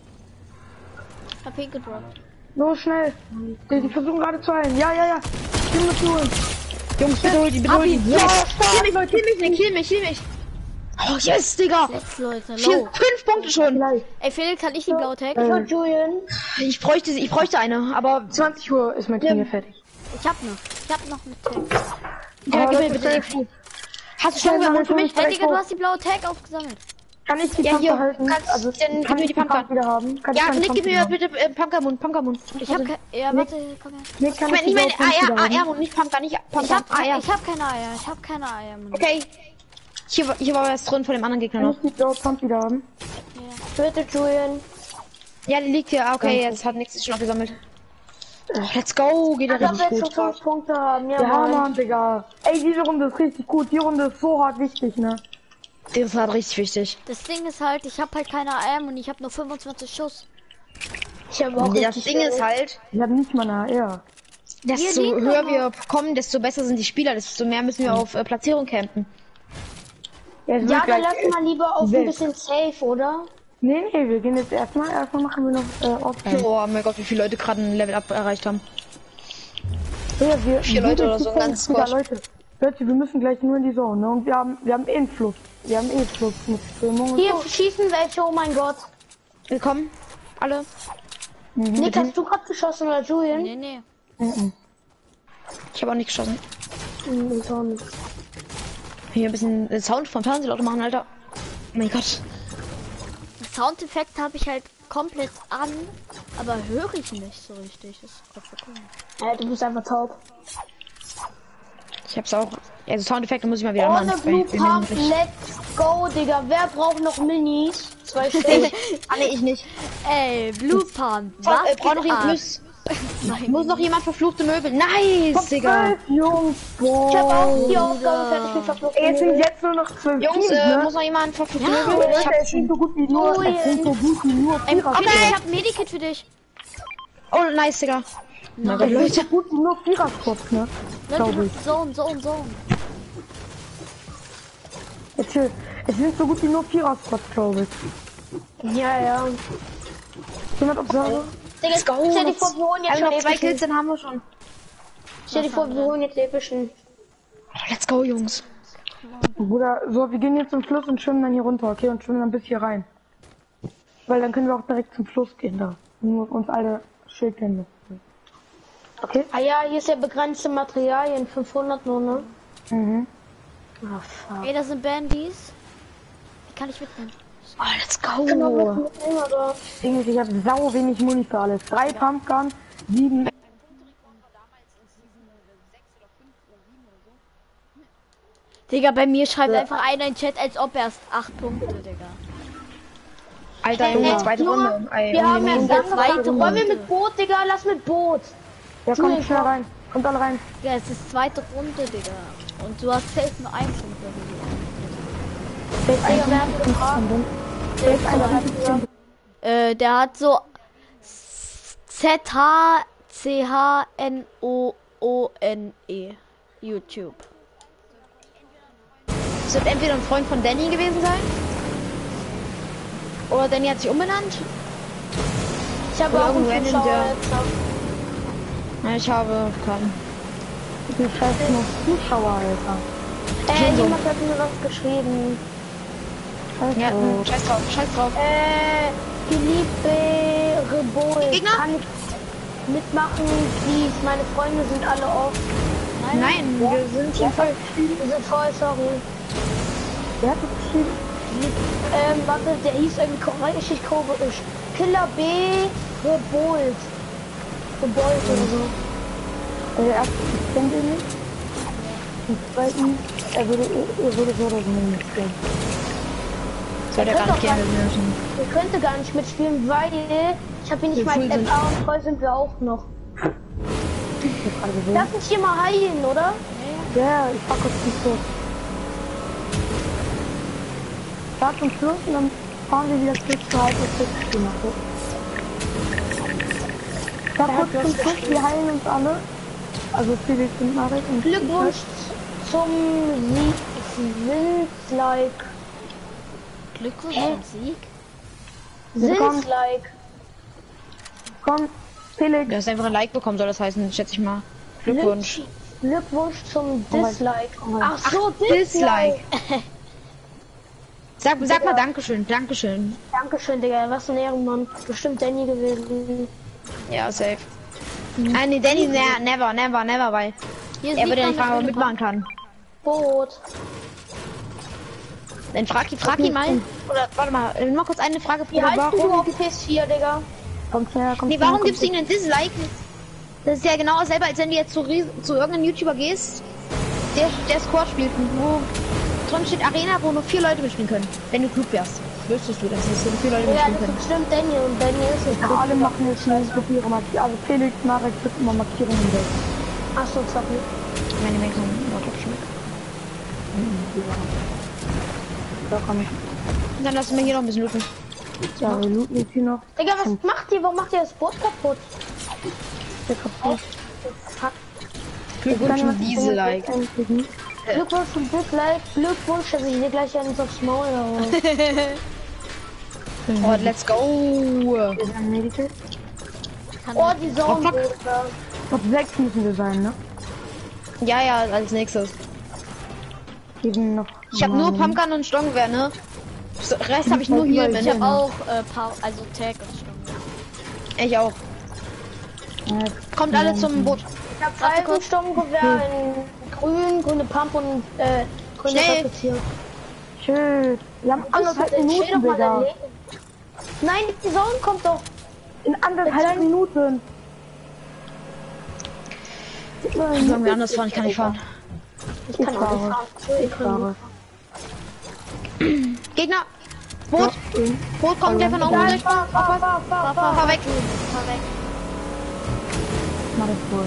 H P gedroppt. So schnell. Die, die versuchen gerade zu heilen. Ja, ja, ja. Die müssen holen. Jungs, bitte hol die, bitte hol die. Ja, Kill mich, kill mich, kill mich, kill mich. Oh, yes, Digga. Sechs Leute, Vier, low. fünf Punkte schon. gleich. Ey, Phil, kann ich die blaue Tag? Äh, Julian. Ich bräuchte, ich bräuchte eine, aber zwanzig Uhr ist mein Turnier fertig. Ich hab noch. Ich hab noch eine Tag. ja, Oh, gib mir Leute, bitte schnell. die. Hast du schon Werbung für mich? Hey, Digga, du hast die blaue Tag aufgesammelt. Kann ich die Ja, Pump hier, behalten? kannst- Also, dann kann gib mir ich die die Pump Pump wieder haben? Kann Ja, ich meine Nick, Pump gib wieder mir haben? bitte äh, Pumpkermund, Pumpkermund. Ich hab keine. Ja, warte, komm her. Nee, kann Ich ich meine, die nicht blaue meine Pump wieder A R, haben? A R und nicht Pumpker, nicht Ich Pumpker, hab, A R. ich hab keine Eier. Ich hab keine Eier, Mann. Okay. Hier, war- hier war was drin von dem anderen Gegner Kann noch. ich die blaue Pump wieder haben? Bitte, Julian. Ja, die liegt hier. Ah, okay, jetzt hat nichts schon aufgesammelt. Let's go, geht ja Ich hab richtig jetzt schon gut. fünf Punkte haben. Ja, Ja, Mann. Mann, Digga. Ey, diese Runde ist richtig gut. Die Runde ist so hart wichtig, ne? Das war richtig wichtig. Das Ding ist halt, ich hab halt keine A M und ich hab nur fünfundzwanzig Schuss. Ich habe auch Das richtig Ding ist halt, Ich hab nicht mal eine A R. desto liegen höher doch wir kommen, desto besser sind die Spieler, desto mehr müssen wir auf äh, Platzierung campen. Ja, es Ja, wird dann gleich- lass mal lieber auf ein Weg. bisschen safe, oder? Nee, nee, wir gehen jetzt erstmal. Erstmal machen wir noch äh, Offline. Oh mein Gott, wie viele Leute gerade ein Level Up erreicht haben. Ja, wir, Vier Leute oder so, wir- ganz wieder, Squad. Leute, Leute, wir müssen gleich nur in die Zone, ne? Und wir haben, wir haben eh einen Fluss. Wir haben eh einen Fluss mit Strömung und Hier so. schießen welche, oh mein Gott. Willkommen, alle. Nick, hast du gerade geschossen oder Julian? Nee, nee. Ich habe auch nicht geschossen. Hm, ich auch nicht. Hier ein bisschen äh, Sound vom Fernsehlauto machen, Alter. Oh mein Gott. Soundeffekt habe ich halt komplett an, aber höre ich nicht so richtig. Das ist voll komisch. Ja, du bist einfach taub. Ich hab's auch. Also Soundeffekte muss ich mal wieder Ohne machen. Blue Ich bin Pump, nämlich- let's go, Digga. Wer braucht noch Minis? Zwei Stück. Ah, nee, ich nicht. Ey, Blue Pump, So, was äh, braucht noch geht jemand ab? Plus. Muss noch jemand verfluchte Möbel? Nice, Digga. Zwölf Jungs, Ich habe auch die Bruder. Aufgabe fertig mit verfluchten Ey, es sind Möbeln. jetzt nur noch zwölf Jungs, Teams, äh, ne? muss noch jemand verfluchte Ja, Möbel? Leute, Ich hab es sind so gut wie nur, es sind so gut wie nur Ey, Vierer. okay, ich hab ein Medikit für dich. Oh, nice, Digga. Nein. Es sind so gut wie nur Vierer-Spots, ne? Glaube ich. Zone, Zone, Zone. Jetzt hier, es sind so gut wie nur Vierer-Spots, glaube ich. Ja, ja. Jemand auf Server? Digga, stell dir vor, wir holen jetzt Also schon noch zwei Kills, epischen. dann haben wir schon. Stell dir vor, wir holen jetzt epischen. Let's go, Jungs. Bruder, so, wir gehen jetzt zum Fluss und schwimmen dann hier runter, okay? Und schwimmen dann bis hier rein. Weil dann können wir auch direkt zum Fluss gehen da. Und nur uns alle Schildchen. Okay? Ah ja, hier ist ja begrenzte Materialien, fünfhundert nur, ne? Mhm. Ah, fuck. Ey, das sind Bandys. Die kann ich mitnehmen. Oh, let's Genau, go. mitnehmen, aber Ding ist, ich habe sau wenig Muni für alles. Drei Pumpgun, sieben. Digga, bei mir schreibt einfach einer in den Chat, als ob erst acht Punkte, Digga. Alter, Junge, Ey, zweite Junge, Runde. Ey, wir haben Junge, jetzt der ganz zweite zweite Runde. Wollen wir mit Boot, Digga? Lass mit Boot. Ja, kommt schnell rein. Kommt alle rein. Ja, es ist zweite Runde, Digga. Und du hast safe nur einen Punkt. Digga, wer hat gefragt? Äh, der hat so Z H C H N O O N E. YouTube. Es wird entweder ein Freund von Danny gewesen sein. Oder Danny hat sich umbenannt. Ich habe Oder auch einen irgendwo Zuschauer der- jetzt. Ja, ich habe keinen. Die scheiß noch Zuschauer, Alter. Äh, jemand hat mir was geschrieben. Scheiße. Ja, mh, scheiß drauf, scheiß drauf. Äh, Felipe Rebol. Gegner? Kann ich mitmachen, please? Meine Freunde sind alle off. Nein, wir sind schon voll. Wir sind voll, sorry. Wer hat das geschrieben? Ähm, warte, der hieß irgendwie ko- richtig komisch. Killer B. Rebold. Rebold oder so. Äh, erstens, ich kenne den nicht. Und zweitens, er würde, er würde so oder so nicht spielen. Soll der gar nicht gerne lösen. Er könnte gar nicht mitspielen, weil ich habe ihn nicht Wir mal full sind. F A und voll sind wir auch noch. Lass uns hier mal heilen, oder? Ja, ich fahr kurz nicht so. Start zum Schluss und dann fahren wir wieder zurück zur Halbzeit Spiel nach. Start kurz zum Schluss, wir heilen uns alle. Also Felix und Marek und Glückwunsch zum Sieg. Sind-like. Glückwunsch Hä? zum Sieg. Sind-like. Komm, Felix. Du hast einfach ein Like bekommen, soll das heißen, schätze ich mal. Glückwunsch. Glückwunsch zum Dislike. mein- Ach so, Dislike. Dislike. Sag, sag mal Dankeschön, Dankeschön. Dankeschön, Digga. Was ein Ehrenmann. Bestimmt Danny gewesen. Ja, safe. Ah, nee, Danny, ne, never, never, never, weil Hier er sieht würde man nicht fragen, ob er mit mitmachen kann. Boot. Dann frag, ihn- frag ihn mal. Oder warte mal, äh, nur kurz eine Frage. Wie heißt du Warum, auf P S vier, Digga? Kommt her, kommt nee, her, warum kommt gibst du her. ihm ein Dislike? Das ist ja genau dasselbe, als wenn du jetzt zu, ries- zu irgendeinem YouTuber gehst, der, der Squad spielt, wo drin steht Arena, wo nur vier Leute mitspielen können. Wenn du klug wärst, wüsstest du, dass es so vier Leute Ja, mitspielen das können. ist bestimmt Danny und Danny ist es. Ja, alle machen jetzt schnell Gruppierung. Also Felix, Marek, drücken mal Markierungen weg. Achso, sorry. Meine Max haben Nordrop schmeckt. Da kann ich. Dann lassen wir hier noch ein bisschen looten. Ja, wir looten jetzt hier noch. Digga, was macht ihr? Warum macht ihr das Boot kaputt? Der kaputt. Fuck. Glückwunsch zum Dislike. Glückwunsch zum Dislike. Glückwunsch, dass ich dir gleich eins aufs Maul haue. Oh, let's go. Wir sind Medical. Oh, die Oh, fuck. Saumboote. Ich glaube, sechs müssen wir sein, ne? Ja, ja, als nächstes. Hier sind noch. Ich habe nur Pumpgun und Sturmgewehr, ne? So, Rest habe ich nur hier, wenn Ich habe auch äh, paar, also Tag und Stunde. Ich auch. Äh, Kommt alle zum Boot. Ich hab drei Sturmgewehr in grün, grüne Pump und äh, grüne Schnell. Repetier. Schön. Wir haben anderthalb Chill Minuten, doch mal dein Digga. Leben. Nein, die Sonne kommt doch. In anderthalb Minuten. Irgendwie anders fahren, ich kann nicht fahren. Ich kann auch nicht fahren. Ich fahre. Gegner! Boot! Boot kommt der von oben durch. Fahr, fahr, fahr, fahr, fahr. Fahr weg! Fahr weg. Mach das wohl.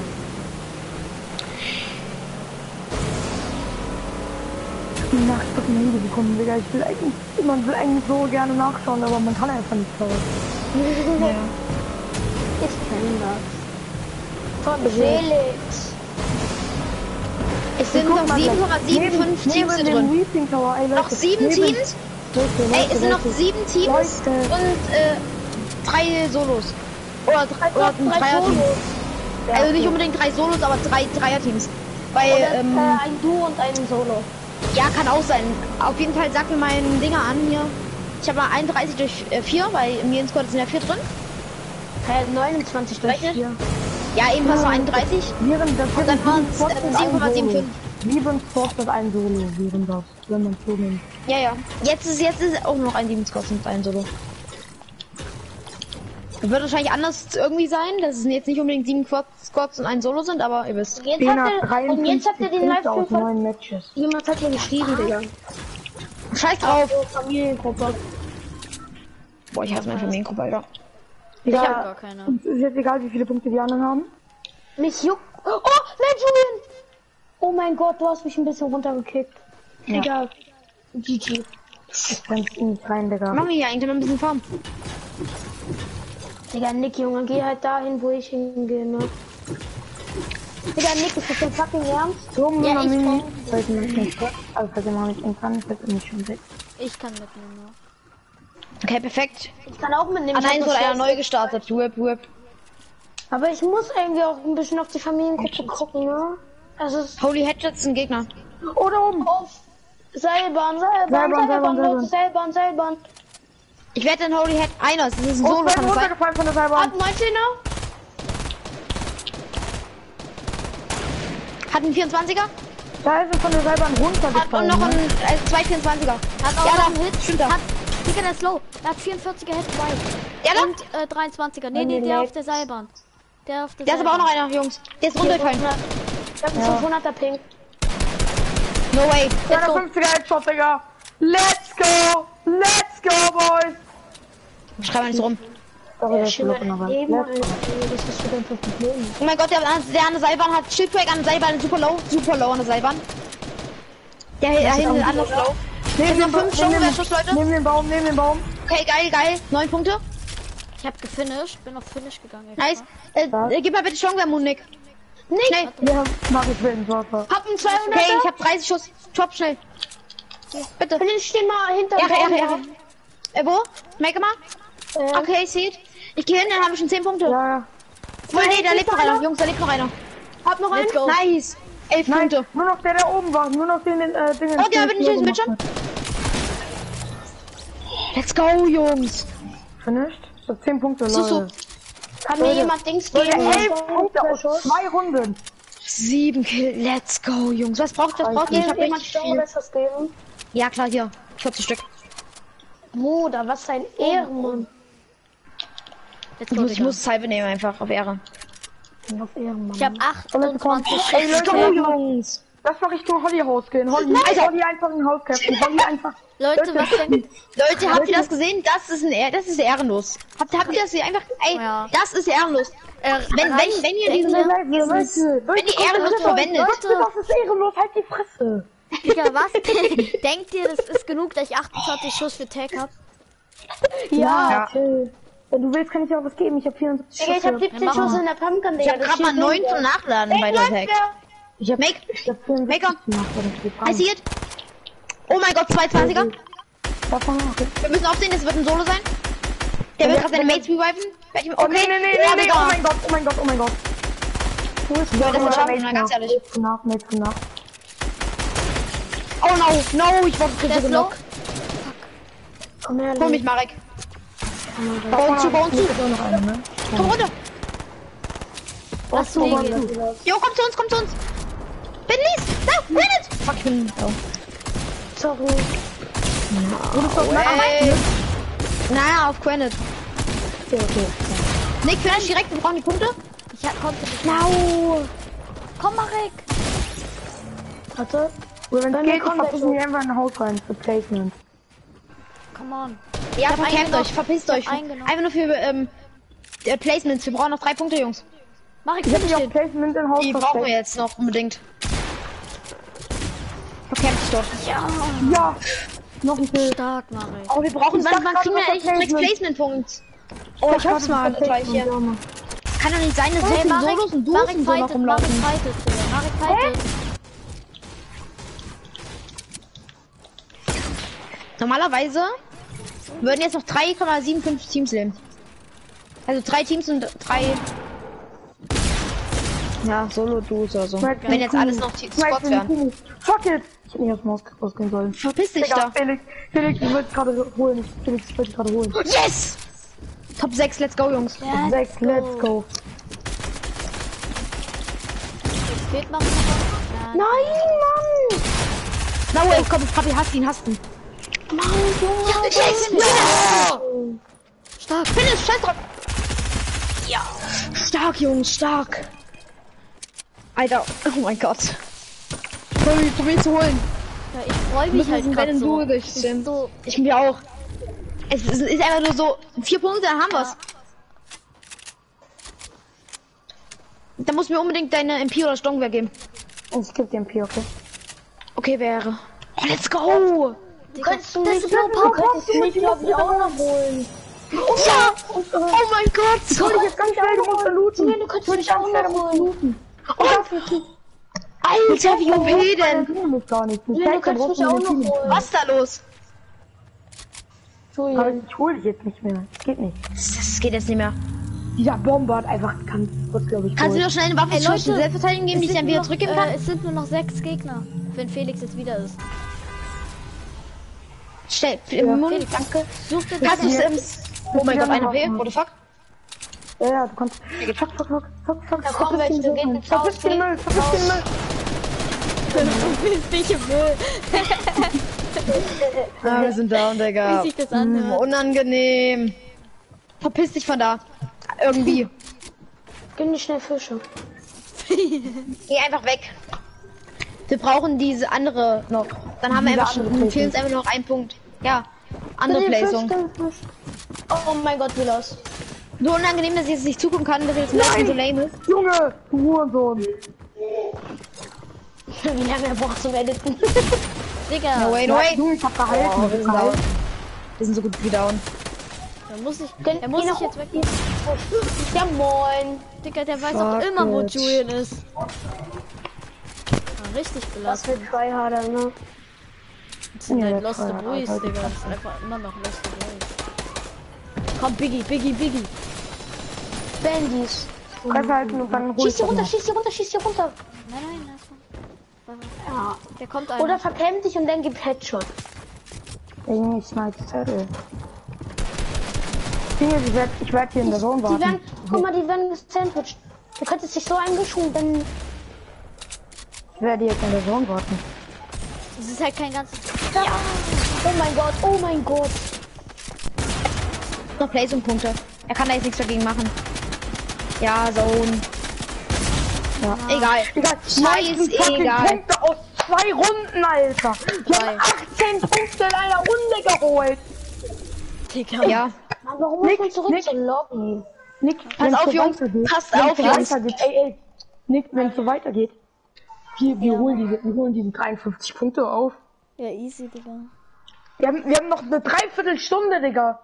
Die Nacht auf mein Handy bekommen, Digga. Ich will eigentlich, man will eigentlich so gerne nachschauen, aber man kann einfach nicht schauen. Ich kenn das. Von Felix. Es sind noch sieben Komma fünfundsiebzig Teams hier drin. Weeping Tower, ey, Leute. Noch sieben Neben- Teams? Leute, Leute, Ey, es sind noch Leute. sieben Teams Leute. und äh, drei Solos. Oder drei, oder ein drei Dreier-Team. Solos. Also nicht unbedingt drei Solos, aber drei Dreier-Teams. Weil, Oder ähm, äh, ein Duo und ein Solo. ja, kann auch sein. Auf jeden Fall sag mir meinen Dinger an hier. Ich habe mal einunddreißig durch vier, weil in mir in Squad sind ja vier drin. Hä, neunundzwanzig durch Rechnet? vier. Ja, eben fast nur einunddreißig. Während das Und dann waren es Spots und sieben Komma ein sieben Solo. fünf. Sieben Spots und ein Solo wären das, wenn man so nimmt. Ja, ja. Jetzt ist jetzt ist auch nur noch ein sieben Squads und ein Solo. Wird wahrscheinlich anders irgendwie sein, dass es jetzt nicht unbedingt sieben Squads und ein Solo sind, aber ihr wisst. Jetzt habt ihr, und jetzt habt ihr den Punkte aus Livestream von... neun Matches. Jemand hat hier geschrieben, Digga. Scheiß drauf! So, Familiengruppe. Boah, ich hasse meine Familiengruppe, Alter. Ich hab Ja, gar keine. uns ist jetzt egal, wie viele Punkte die anderen haben. Mich juckt... Oh, Legend! Oh mein Gott, du hast mich ein bisschen runtergekickt. Ja. Egal. G G. Ich kann nicht rein, Digga. Machen wir hier eigentlich noch ein bisschen Farm. Digga, Nick, Junge, geh halt dahin, wo ich hingehe, ne? Digga, Nick, ist das denn fucking ernst? So, Ja, ich Mini, falls ihr mich nicht hört, also falls ihr mal nicht in kann, falls ihr mich schon seht. Ich kann mitnehmen. Okay, perfekt. Ich kann auch mitnehmen. Ah ich hab nein, es das wurde einer Scheiß- neu gestartet. Whip, whip. Aber ich muss irgendwie auch ein bisschen auf die Familiengruppe gucken, ne? Also es ist... Holy Hatchets ein Gegner. Oder oben! Auf Seilbahn, Seilbahn, Seilbahn, Seilbahn, Seilbahn, Leute, Seilbahn, Seilbahn. Ich werde den Holy Hat. Einer, es ist ein Oh, Solo, ich kann bin das sein? runtergefallen von der Seilbahn. Ab neunzehner? Hat einen vierundzwanziger? Da ist er von der Seilbahn Hat und runtergefallen. noch ne? einen äh, zwei vierundzwanziger. Hat auch Ja, noch da, einen Hit. stimmt da. Hat, Digga, der ist low. Er hat vierundvierziger Hit zwei. Ja, da? Und äh, dreiundzwanziger. Nee, nee, der auf der Seilbahn. Der auf der Da ist aber auch Seilbahn. noch einer, Jungs. Der ist runtergefallen. Ich hab einen fünfhunderter Ping. No way. Ja, Let's der go. fünfziger Headshot, Digga. Let's go. Let's go, boys. Schreib mal nicht so rum. Sorry, der Schimmer Schluck noch was. eben, Let's Alter. go. Was ist für ein Problem? Oh mein Gott, der, der an der Seilbahn hat Schildbreak an der Seilbahn, super low, super low an der Seilbahn. Der hier hinten ist anders low. Nehmen noch den, fünf Ba- Schuss, nehmen wer den- Schuss, Leute? Nehmen den Baum, nehmen den Baum. Okay, geil, geil. Neun Punkte. Ich hab gefinisht. Bin auf Finish gegangen. Nice. Äh, äh, gib mal bitte Strongwear-Mund, Nick. Schnell. Ja, mach ich mit dem Wasser. Hab einen zweihunderter. Okay, ich hab dreißig Schuss. Top, schnell. Bitte. Ich steh mal hinter Ehre, dem Ehre, Baum, Ehre. Äh, wo? Make mal. ja. Okay, ich sehe. Ich gehe hin, dann habe ich schon zehn Punkte. Ja, ja. Voll, nee, da lebt noch einer. Jungs, da lebt noch einer. Hab noch einen. Let's go. Nice. Elf Nein, Punkte. nur noch der, der oben war. Nur noch den, den, äh, Dingen. Oh, der bin ich jetzt mit schon. Let's go, Jungs. Finished? Ich hab zehn Punkte, So, so. Leute. Kann mir jemand Dings geben? elf Punkte aus zwei Runden. Sieben Kill. Let's go, Jungs. Was braucht das? Braucht ihr? Ich hab Jemand richtig viel. Stauwässers geben? Ja, klar, hier. vierzig Stück. Bruder, was ein Ehrenmann. Let's Ich go, muss, ich Digga. muss Salve nehmen, einfach auf Ehre. Auf Ehrenmann. Ich hab achtundzwanzig Ey, Schuss. Leute, Jungs. lass mal Richtung Holly Haus gehen. Holly, Alter. Holly einfach in Haus kämpfen. Holly einfach. Leute, was denkt Leute, habt ihr das gesehen? Das ist ein, Ehr- das ist ehrenlos. Habt, habt ihr das hier einfach? Ey, Ja. das ist ehrenlos. äh, Wenn, wenn, wenn ihr diesen, Leute, Leute, wenn ihr ehrenlos Leute, verwendet. Leute, das ist ehrenlos. Halt die Fresse. Digga, was? Denkt ihr, das ist genug, dass ich achtundzwanzig Schuss für Tag hab? Ja, okay. Wenn du willst, kann ich dir auch was geben. Ich hab vierundsiebzig Digga, ich hab Schüsse. siebzehn Ja, mach Schuss mal. in der Pumpkin, Ich Digga. hab das grad mal steht neun nirgendwo. zum Nachladen bei der Tag. Ich hab, Make. ich hab vierundsiebzig Maker. gemacht. wenn das geht. Passiert. Oh mein Gott, zwei zwanziger. Davon auch. Okay. Wir müssen aufsehen, das wird ein Solo sein. Der will gerade seine Mates reviven. Werd ich- Oh, Okay, nee, nee, nee, ja, nee, nee, Digga. oh mein Gott, oh mein Gott, oh mein Gott. Wo ist Ja, das der? ist schon, Mates na, ganz nach, ehrlich. Mates nach, Mates nach. Oh no, no, ich wurde Der so ist low. genug. Komm her, Hol mich, Marek. Bauen zu, bauen zu. Noch eine, ne? Komm runter. Lass Oh, Wege. Mann. Jo, komm zu uns, komm zu uns. Bin Lies. Da, win it. Fuck, ich bin. Oh. sorry. Ey. Naja, auf Quennet. Okay, okay. Nick, finish direkt, wir brauchen die Punkte. Ich hab- konnte nicht. No. Komm, Marek. Warte. Oder wenn es mir geht, kommt verpissen der die einfach in ein Haus rein für Placement. Come on. Ja, hab verkämpft eingenommen. euch, verpisst Ich hab euch. eingenommen. Einfach nur für ähm, äh, Placements. Wir brauchen noch drei Punkte, Jungs. Marek, Ich hab finish mich auf den. Placement in Haus Die brauchen wir versteckt. jetzt noch unbedingt. Verkämpft dich doch. Ja. Noch ein Kill. Stark, Marek. Oh, wir brauchen, Ich wann, dachte wann gerade, kriegen wir das eigentlich war direkt Placement. Placement-Punkt? Oh, ich hab's mal gleich hier. Kann doch nicht sein, dass so Hey, viele Marek, Solos und Marek Duos und so noch fightet, Marek rumlaufen. fightet, Digga. Marek fightet. Normalerweise würden jetzt noch drei Komma fünfundsiebzig Teams leben. Also drei Teams und drei... Ja, Solo-Duos oder so. Wenn jetzt alles noch Te- Squads wären. Fuck it! Ich hätte nicht aus Maus rausgehen sollen. Verpiss dich Digga, da. Felix, Felix, ich wollte gerade holen. Felix, ich wollte gerade holen. Yes! Top sechs, let's go, Jungs. Sechs, let's go. Es fehlt noch was. Ja. Nein, Mann! Na, no, komm, Papi, hasst ihn, hasst ihn. Mann, Junge! Yes! Ja! Stark! Finish, scheiß drauf! Ja! Stark, Jungs, stark! Alter, oh mein Gott. Probier, probier zu holen. Ja, ich freue mich Müssen halt wir gerade ein so. Duo Ist durchziehen. so. Ich mir auch. Es ist, ist einfach nur so, vier Punkte, dann haben wir's. Da muss mir unbedingt deine M P oder Stoneware geben. Ich geb dir ein P, okay? Okay, wäre. Oh, let's go! Kannst du Das nicht, ist Low du Power. könntest mich, glaub ich, auch noch holen. Ja! Oh mein Gott! Soll ich jetzt ganz schnell, du musst looten. Nee, du könntest mich auch noch holen. Alter, wie O P denn? Du musst gar nicht. Nee, du kannst mich auch noch holen. Was ist da los? Aber ich hol dich jetzt nicht mehr. Das geht nicht. Das, das geht jetzt nicht mehr. Dieser Bomber hat einfach ganz kurz, glaube ich, Kannst du geholt. noch schnell eine Waffe Ey, Leute, zwischen Selbstverteidigung geben, die ich sind dann wieder nur noch, zurückgeben kann? äh, es sind nur noch sechs Gegner, wenn Felix jetzt wieder ist. Schnell, im Mund, Felix, danke. Such dir Kannst du es Ja. im... Oh mein Gott, eine P? What the fuck? Ja, ja, du kannst. Fuck, fuck, fuck, fuck, fuck. Da kommen welche, du gehst ins Verpiss Haus, den Müll, verpiss den Müll. Du bist nicht im Müll. Ah, wir sind down, Digga. Wie sich das anhört. Mm, unangenehm. Verpiss dich von da. Irgendwie. Gib nicht schnell Fische. Geh einfach weg. Wir brauchen diese andere noch. Dann haben wir einfach schon, fehlen uns einfach noch ein Punkt. Ja, andere Placing. Oh mein Gott, wie los. So unangenehm, dass ich jetzt nicht zugucken kann, dass jetzt Messi so lame ist. Junge, du Hurensohn. Wie lange er braucht zum Editen. Digga, No way, no way. Junge, ich hab gehalten. Oh, wir sind down. Wir sind so gut wie down. da muss ich, Gönn- er muss geh sich nach jetzt weg. Ja, moin. Digga, der weiß auch Fuck immer, wo it. Julian ist. Ah, richtig Was belastend. für Tryharder, ne? Das sind Ja, halt der Lost Tryhard, Boys, Alter. Digga. Das sind einfach immer noch Lost Boys. Komm, Biggie, Biggie, Biggie. Bandys. Fresse halten und dann hol Schieß ich hier das runter, noch. schieß hier runter, schieß hier runter. Nein, nein, lass mal. Ja. Der kommt einer. Oder verkämmt dich und dann gib Headshot. Ey, ich schneide Zettel. Dinge, ich werde ich werd hier in der Zone Die warten. werden, guck mal, die werden gesandwiched. Du könntest dich so eingeschwungen, dann Ich werde jetzt in der Zone warten. Das ist halt kein ganzes. Oh mein Gott, oh mein Gott. Noch Placing-Punkte. Er kann da jetzt nichts dagegen machen. Ja, Zone. Ja. Egal. Egal, Scheißegal. Punkte aus zwei Runden, Alter. Wir Drei. haben achtzehn Punkte in einer Runde geholt. Digga. Ja. Mann, warum muss Nick, man zurück Nick. zur Lobby? Nick, Pass wenn's auf, so Jungs. weitergeht- Passt wenn's auf, so Jungs. weitergeht- Ey, ey. Nick, wenn es so weitergeht, wir, wir, holen diese, wir holen diese dreiundfünfzig Punkte auf. Ja, easy, Digga. Wir haben, wir haben noch eine Dreiviertelstunde, Digga.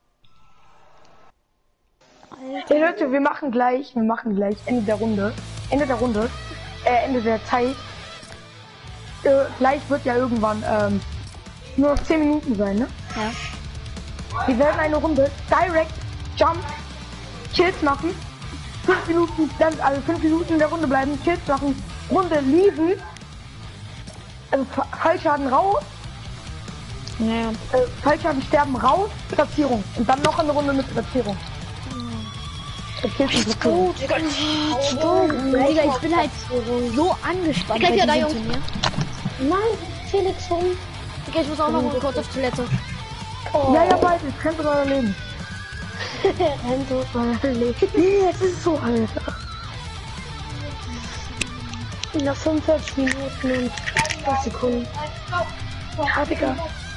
Ey Leute, wir machen gleich, wir machen gleich Ende der Runde. Ende der Runde. Äh, Ende der Zeit. Äh, gleich wird ja irgendwann ähm, nur noch zehn Minuten sein, ne? Ja. Wir werden eine Runde Direct Jump Kills machen. fünf Minuten, dann also fünf Minuten in der Runde bleiben, Kills machen, Runde leaven. Also Fa- Fallschaden raus, Ja. äh, Fallschaden sterben raus, Platzierung. Und dann noch eine Runde mit Platzierung. Mit Kills und Platzierung. Digga, ich bin halt so angespannt Gleich bei wieder da, diesem Jungs. Turnier. Nein, Felix, warum? Digga, ich muss auch noch mal kurz auf Toilette. Ja, ja, bald, ich kann sogar leben. Rento, Nee, es ist so, Alter. nach fünfundvierzig Minuten und acht Sekunden. Ja, Digga.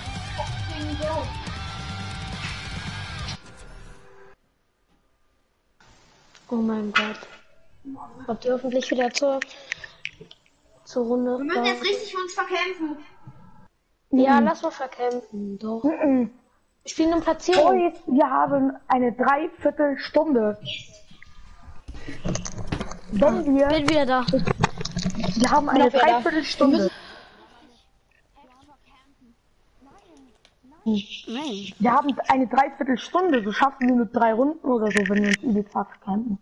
Oh mein Gott. Habt ihr hoffentlich wieder zur, zur Runde? Wir müssen jetzt richtig uns verkämpfen. Ja, lass mal verkämpfen. Doch. Mhm. Wir spielen um Platzierung. Boys, wir haben eine Dreiviertelstunde. Wenn wir, Bin wieder da. wir haben eine auch wieder da. Dreiviertelstunde. Nein. Wir haben eine Dreiviertelstunde, so schaffen wir mit drei Runden oder so, wenn wir uns übel verkämpfen.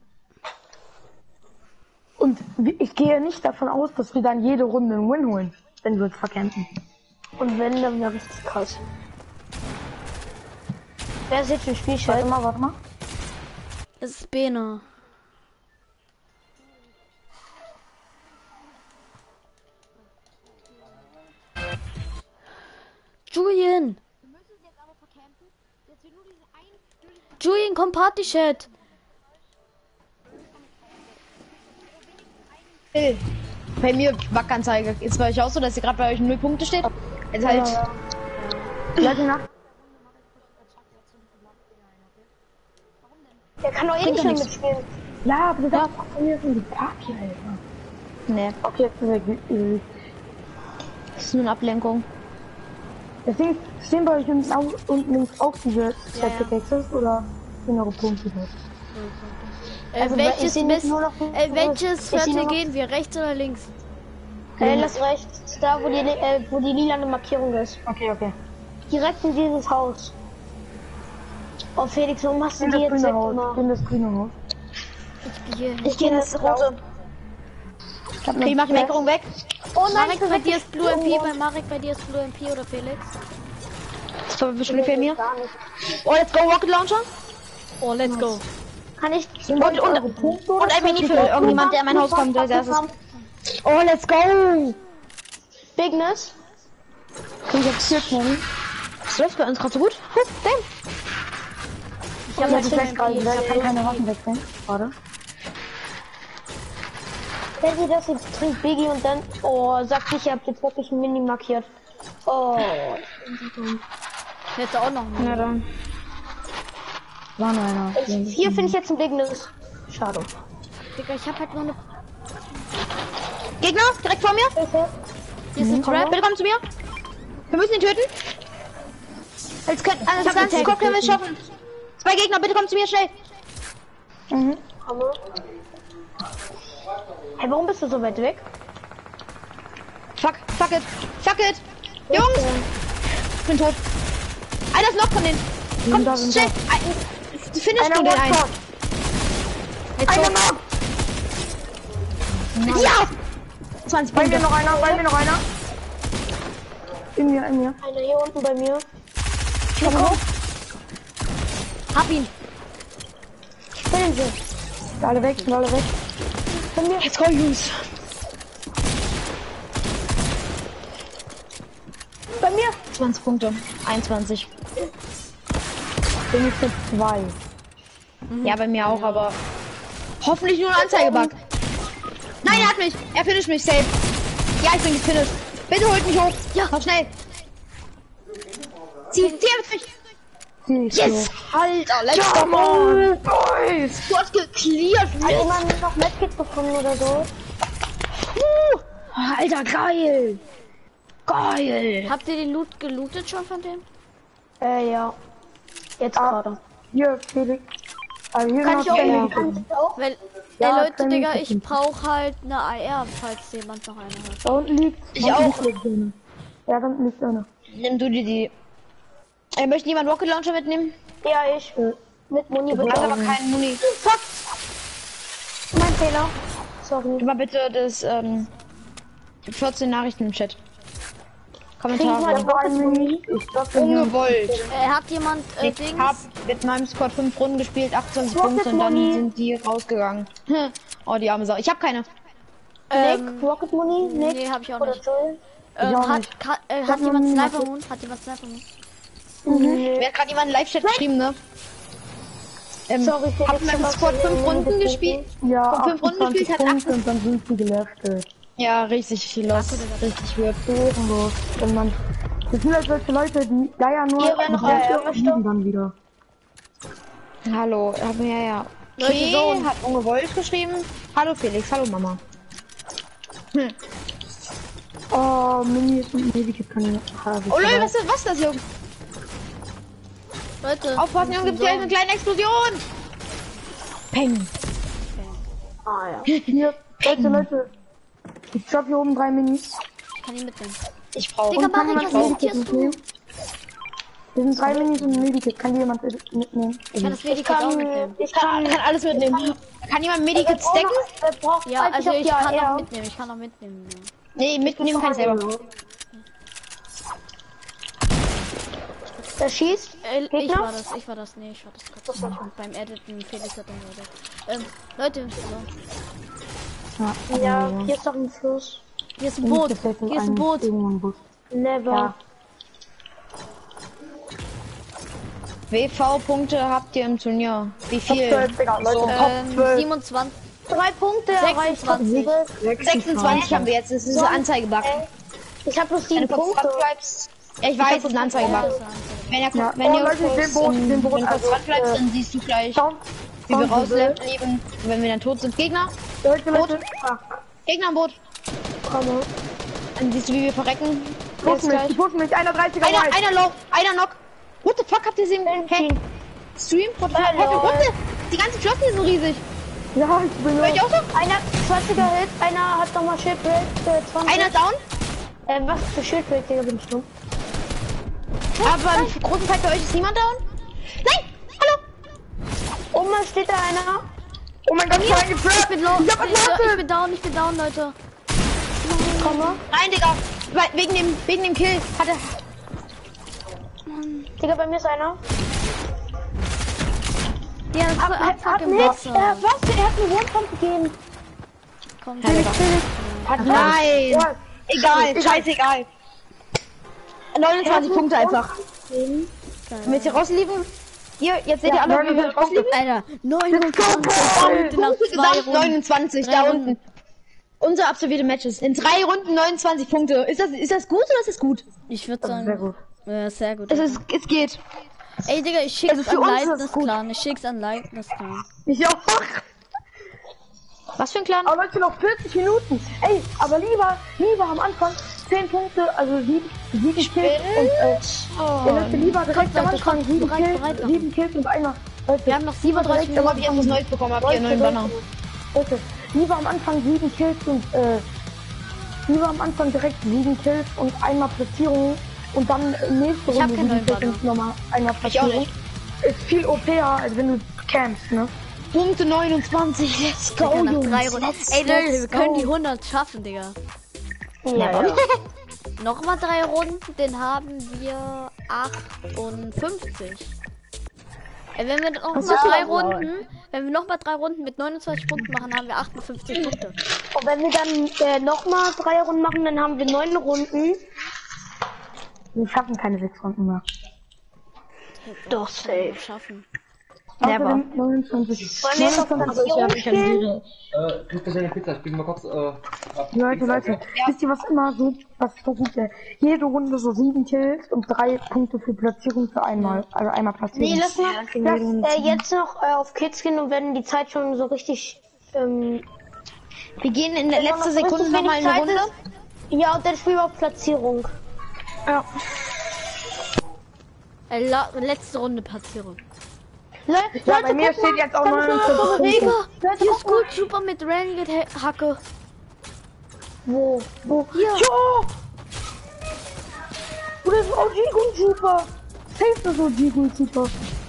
Und wir- ich gehe nicht davon aus, dass wir dann jede Runde einen Win holen, wenn wir uns verkämpfen. Und wenn, dann wäre richtig krass. Wer ist jetzt im Warte Spielchat? mal, warte mal. Es ist Bene. Julian! Julian, komm Party-Chat! Hey. Bei mir Wackanzeige. Ist bei euch auch so, dass ihr gerade bei euch null Punkte steht? Jetzt halt. Leute, nach. Der kann doch eh Bringt nicht doch mehr nichts. mitspielen. Ja, aber das ist von mir schon die Party, Alter. Nee, Okay, jetzt ist er äh, das ist nur eine Ablenkung. Deswegen stehen bei euch unten, au- unten links auch diese zwei Pickaxes oder sind eure Punkte dort? Äh, Also, weil ich welches sehe nicht Mist, nur noch- äh, welches ich sehe Viertel nur noch- gehen wir? Rechts oder links? Äh, lass rechts. Da, wo die, äh, wo die lilane Markierung ist. Okay, okay. Direkt in dieses Haus. Oh, Felix, warum hast du In die das jetzt grüne Haus. weggemacht? In das grüne Haus. Ich gehe. Ich gehe in das rote. Ich hab Okay, ich mach die Weckerung weg. Oh nein, Marek, ich bin bei dir ist Blue M P, Oh, bei Marek, bei dir ist Blue M P oder Felix? Das war bestimmt für mir. gar nicht. Oh, let's go, Rocket Launcher. Oh, let's go. Kann ich? Und, und, und ein Mini für irgendjemand, der in mein Haus kommt als erstes. Oh, let's go. Bigness. Ich hab vier Punkte. Das läuft bei uns gerade so gut. Huh, damn. Ich habe Ja, jetzt das lässt gerade, ich kann keine Waffen wechseln. Warte. Wenn sie das jetzt trinkt Biggie und dann. Oh, sagt ich, ihr habt jetzt wirklich ein Mini markiert. Oh. Ich hätte auch noch einen. Ja, dann. War noch einer. Hier finde ich jetzt ein Bigness. Schade. Digga, ich hab halt nur eine. Gegner, direkt vor mir. Hier ist ein Trap. Bitte komm zu mir. Wir müssen ihn töten. Jetzt können, also das ganze Squad können wir es schaffen. Zwei Gegner, bitte komm zu mir, schnell. Mhm. Komme. Hey, warum bist du so weit weg? Fuck, fuck it, fuck it. Jungs, ich bin tot. Einer ist noch von denen. Komm, da, schnell. Du findest du den einen. Einer noch! Ja! zwanzig Bei mir Punkte. noch einer, bei mir noch einer. In mir, in mir. Einer hier unten bei mir. Nico. Hab ihn. Spielen sie. Sind alle weg, sind alle weg. Bei mir. Jetzt komm, Jungs. Bei mir. zwanzig Punkte. einundzwanzig. Bin ich jetzt zwei. Ja, bei mir auch, aber hoffentlich nur ein Anzeigebug. Nein, er hat mich. Er finisht mich safe. Ja, ich bin gefinisht. Bitte holt mich hoch. Ja, komm schnell. Zieh, zieh mit mich. Zieh ich Yes! Alter, let's go! Boys! Du hast gecleart. Hat jemand noch Medkit bekommen oder so? Uh, Alter, geil. Geil. Habt ihr den Loot gelootet schon von dem? Äh, ja. Jetzt gerade. Hier, Felix. Also hier Kann noch ich auch, Felix. kann ich auch? Weil, Ja, ey Leute, kann Digga, ich ich nicht. brauch halt eine A R, falls jemand noch eine hat. Da unten liegt. Ich da unten auch. liegt eine. Ja, da unten liegt einer. Nimm du dir die. Äh, möchte jemand Rocket Launcher mitnehmen? Ja, ich. Mit Muni Ich bitte. habe aber keinen Muni. Fuck! Mein Fehler. Sorry. Immer bitte das, ähm, vierzehn Nachrichten im Chat. Krieg ich mal Kommentare. Rocket Muni? Ich glaub, wir haben Ungewollt. Äh, hat jemand äh, Ich Dings? hab mit meinem Squad fünf Runden gespielt, achtundzwanzig Rocket Punkte und dann Money. sind die rausgegangen. Oh, die arme Sau. Ich hab keine. Ähm, Nick? Rocket Muni? Nick? nee, hab ich auch Oder nicht. Joel? Ähm, auch hat, nicht. ka- äh, hab hat noch jemand nie Sniper-Hund? Hat jemand Sniper-Hund? Mir hat gerade jemand einen Live-Chat geschrieben, ne? Ähm, Sorry, Felix, hab mit dem ich hab Squad was fünf in- Runden in- gespielt. Ja, Von fünf Runden achtundzwanzig gespielt, hat Punkte und dann sind sie geleftet. Ja, richtig los. Richtig weird. Ehrenlos. Wenn man. Das sind halt solche Leute, die da ja nur Hier wäre noch die einer, Hälfte möchte. liegen dann wieder. Hallo, hab mir ja, ja. Leute, Okay, so. hat ungewollt geschrieben. Hallo Felix, hallo Mama. Hm. Oh, Mini und Medikit kann ich haben. Oh Leute, was ist was ist das, Jungs? Leute. Aufpassen, Jungs, gibt's hier eine kleine Explosion. Peng. Ah, ja. Hier, Leute, Leute. Ich droppe hier oben drei Minis. Ich kann ihn mitnehmen. Ich brauche. Digga, Kann Marek, jemand was Medikit meditierst du? mitnehmen? Hier sind drei Minis und ein Medikit. Kann jemand mitnehmen? Ich kann das Ich Medikit auch kann, mitnehmen. ich Kann, kann, kann alles mitnehmen. Kann jemand Medikit wer braucht stacken? noch- wer braucht Ja, eigentlich also noch ich die kann A R? auch mitnehmen. Ich kann auch mitnehmen. Ja. Nee, mitnehmen kann ich selber. Der schießt. Äh, ich Gegner? war das, ich war das, nee, ich war das gerade nicht. Beim Editen, Felix hat dann gesagt. Ähm, Leute, so. Ja, hier ist doch ein Fluss. Hier ist ein Boot, hier ist ein Boot. Boot. Never. Ja. W V-Punkte habt ihr im Turnier? Wie Top viel? zwölf, Digga, Leute. Top Ähm, zwölf. siebenundzwanzig, Drei Punkte erreicht. sechsundzwanzig. sechsundzwanzig haben wir jetzt. Das ist ein Anzeigebug. Ich hab bloß Wenn sieben du kurz Punkte. dran bleibst. Ja, ich weiß, es ist ein Anzeigebug. Wenn ihr, Ja. wenn Oh, ihr Leute, kurz, den Boot, ähm, den Boot, wenn du kurz also, dran bleibst, äh, dann siehst du gleich, Schau. wie wir Schau, rausleben. Wenn wir dann tot sind. Gegner, Leute, Leute. Gegner am Boot. Komme. Dann siehst du, wie wir verrecken. Push Jetzt mich, gleich. die pushen mich. Einer dreißiger Einer, White. einer low, einer knock. What the fuck, habt ihr sie im Hä? Stream? What the fuck? Hä, Hallo. what the? Die ganzen Flossen sind so riesig. Ja, ich bin Hör ich auch so? Einer zwanziger Hit, einer hat nochmal Schildbild für zwanzig. Einer down. Äh, was für Schildbild, Digga, bin ich dumm. Aber im großen Teil bei euch ist niemand down? Nein! Hallo! Oben steht da einer. Oh mein Gott, ich bin Ich bin low, Ich hab ich, ich was bin down, ich bin down, Leute. Komme. Nein, Digga! Weil- Wegen dem, wegen dem Kill hat er... Digga, bei mir ist einer. Ja, das ist Hat, Abfuck hat im nicht, Wasser. äh, was? Er hat einen Wurmkampf gegeben. Komm, Hat Hat Nein! Ja, Egal, scheißegal. neunundzwanzig Punkte einfach. Geil. Wenn wir jetzt hier rausliefern. Hier, jetzt seht ihr alle, wie wir rausliefern. Alter, neunundzwanzig Punkte nach Punkte zwei gesagt, Runden. neunundzwanzig, Drei da Runden. unten. Unsere absolvierte Matches. In drei Runden neunundzwanzig Punkte. Ist das, ist das gut oder ist das gut? Ich würde Sehr sagen, gut. ja, sehr gut. Es, ist, es geht. Ey, Digga, ich schick's Also für an uns ist das Leitness gut. Clan. Ich schick's an Leitness Clan. Ich auch. Was für ein Clan? Aber Leute, noch vierzig Minuten. Ey, aber lieber, lieber am Anfang zehn Punkte, also sieben, sieben Kills und äh, Oh. ja, Leute, lieber direkt am Leute, Anfang kommt, sieben bereit, Kills, bereit machen. sieben Kills und einer. Leute, Wir haben noch siebenunddreißig lieber Da hab ich direkt etwas am Neues bekommen. Habt ihr einen neuen Leute, Banner? Leute, lieber am Anfang sieben Kills und äh, lieber am Anfang direkt sieben Kills und einmal Platzierung und dann äh, nächste Ich hab Runde keinen neuen sieben Kills Banner. und nochmal einmal Ich auch Platzierung. nicht. Ist viel O P er, als wenn du campst, ne? Punkte neunundzwanzig. Let's go, Digga, nach Jungs. drei Runden. Let's, Ey, Leute, wir let's können go. die hundert schaffen, Digga. Ja, ja. Nochmal drei Runden, dann haben wir achtundfünfzig. Ey, wenn wir noch mal drei Runden, wenn wir noch mal drei Runden mit neunundzwanzig Punkten machen, haben wir achtundfünfzig Punkte. Und wenn wir dann äh, nochmal drei Runden machen, dann haben wir neun Runden. Wir schaffen keine sechs Runden mehr. Doch, safe. Schaffen. Never. Außerdem neunundzwanzig. Wollen wir jetzt auf Platzierung spielen? Äh, kriegst du eine Pizza? Ich bin mal kurz, äh, ab. Leute, Leute, wisst ihr, was immer so, was so gut wäre? Jede Runde so sieben Kills und drei Punkte für Platzierung für einmal. Also einmal Platzierung. Nee, lass mal lass, äh, jetzt noch äh, auf Kids gehen und wenn die Zeit schon so richtig ähm, Wir gehen in der wenn noch letzten so richtig Sekunde nochmal wenig eine Runde. Zeit ist. Ja, und dann spielen wir auf Platzierung. Ja. Ey, la letzte Runde Platzierung. Le Ja, Leute, bei mir guck steht mal, jetzt auch ganz andere neunundfünfzig Regel. Punkte. Leute, Hier guck ist mal. gut, super mit Renegade-Hacke. Wo? Wo? Hier. Ja! Oder ist O G-Gun super? Safe ist O G-Gun super.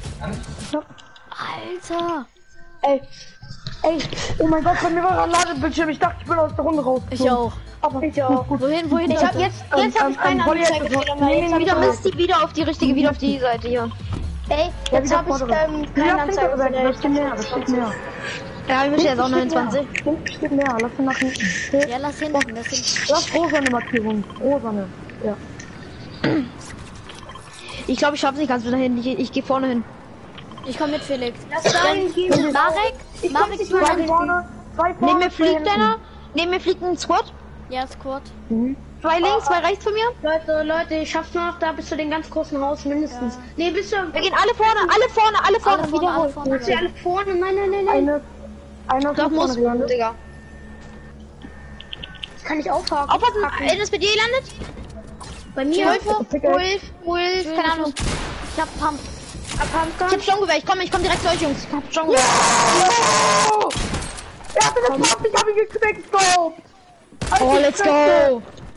Alter. Ey, ey, oh mein Gott, bei mir war ein Ladebildschirm. Ich dachte, ich bin aus der Runde raus. Ich auch. Aber ich auch. Wohin, wohin? Ich hab jetzt, jetzt hab ich keine Anzeigefehler mehr. Jetzt hab ich Wieder auch- Mist, wieder auf die richtige, wieder auf die Seite hier. Ey, Ja, jetzt wieder hab ich vordere. ähm, Ja, keine hintere Anzeigefehler. Seite, das steht mehr, das steht mehr. Ja, wir müssen jetzt auch neunundzwanzig. Hinten steht mehr, lass ihn nach hinten. Ja, lass hinten, das sind. Das ist rosane Markierung, rosane. Ja. Ich glaube, ich schaff's nicht ganz bis dahin. Ich, ich gehe vorne hin. Ich komm mit Felix. Lass sein, geh mit. Marek? Ich Marek, komm nicht du mal Zwei rein. vorne, zwei vorne. Neben mir zwei fliegt hinten. einer. Neben mir fliegt ein Squad. Ja, Squad. Zwei links, zwei rechts von mir. Leute, Leute, ich schaff's nur noch da bis zu den ganz großen Haus mindestens. Nee, bis zu. Wir gehen alle vorne, alle vorne, alle vorne. Alle vorne, alle vorne. Bis zu alle vorne. Nein, nein, nein, nein. Eine, einer Doch, von muss, vorne gelandet. Digga. Das kann ich aufhaken. Aufpassen, in das bei dir landet. Bei mir. Wolf, Pickel. Wolf, Wolf, keine Ahnung. Ich hab Pump. Ich hab Sturmgewehr, ich komm, ich komm direkt zu euch, Jungs. Ich hab Sturmgewehr. Oh! Er hatte eine Pump, ich hab ihn gekriegt, Stop! Oh, let's go.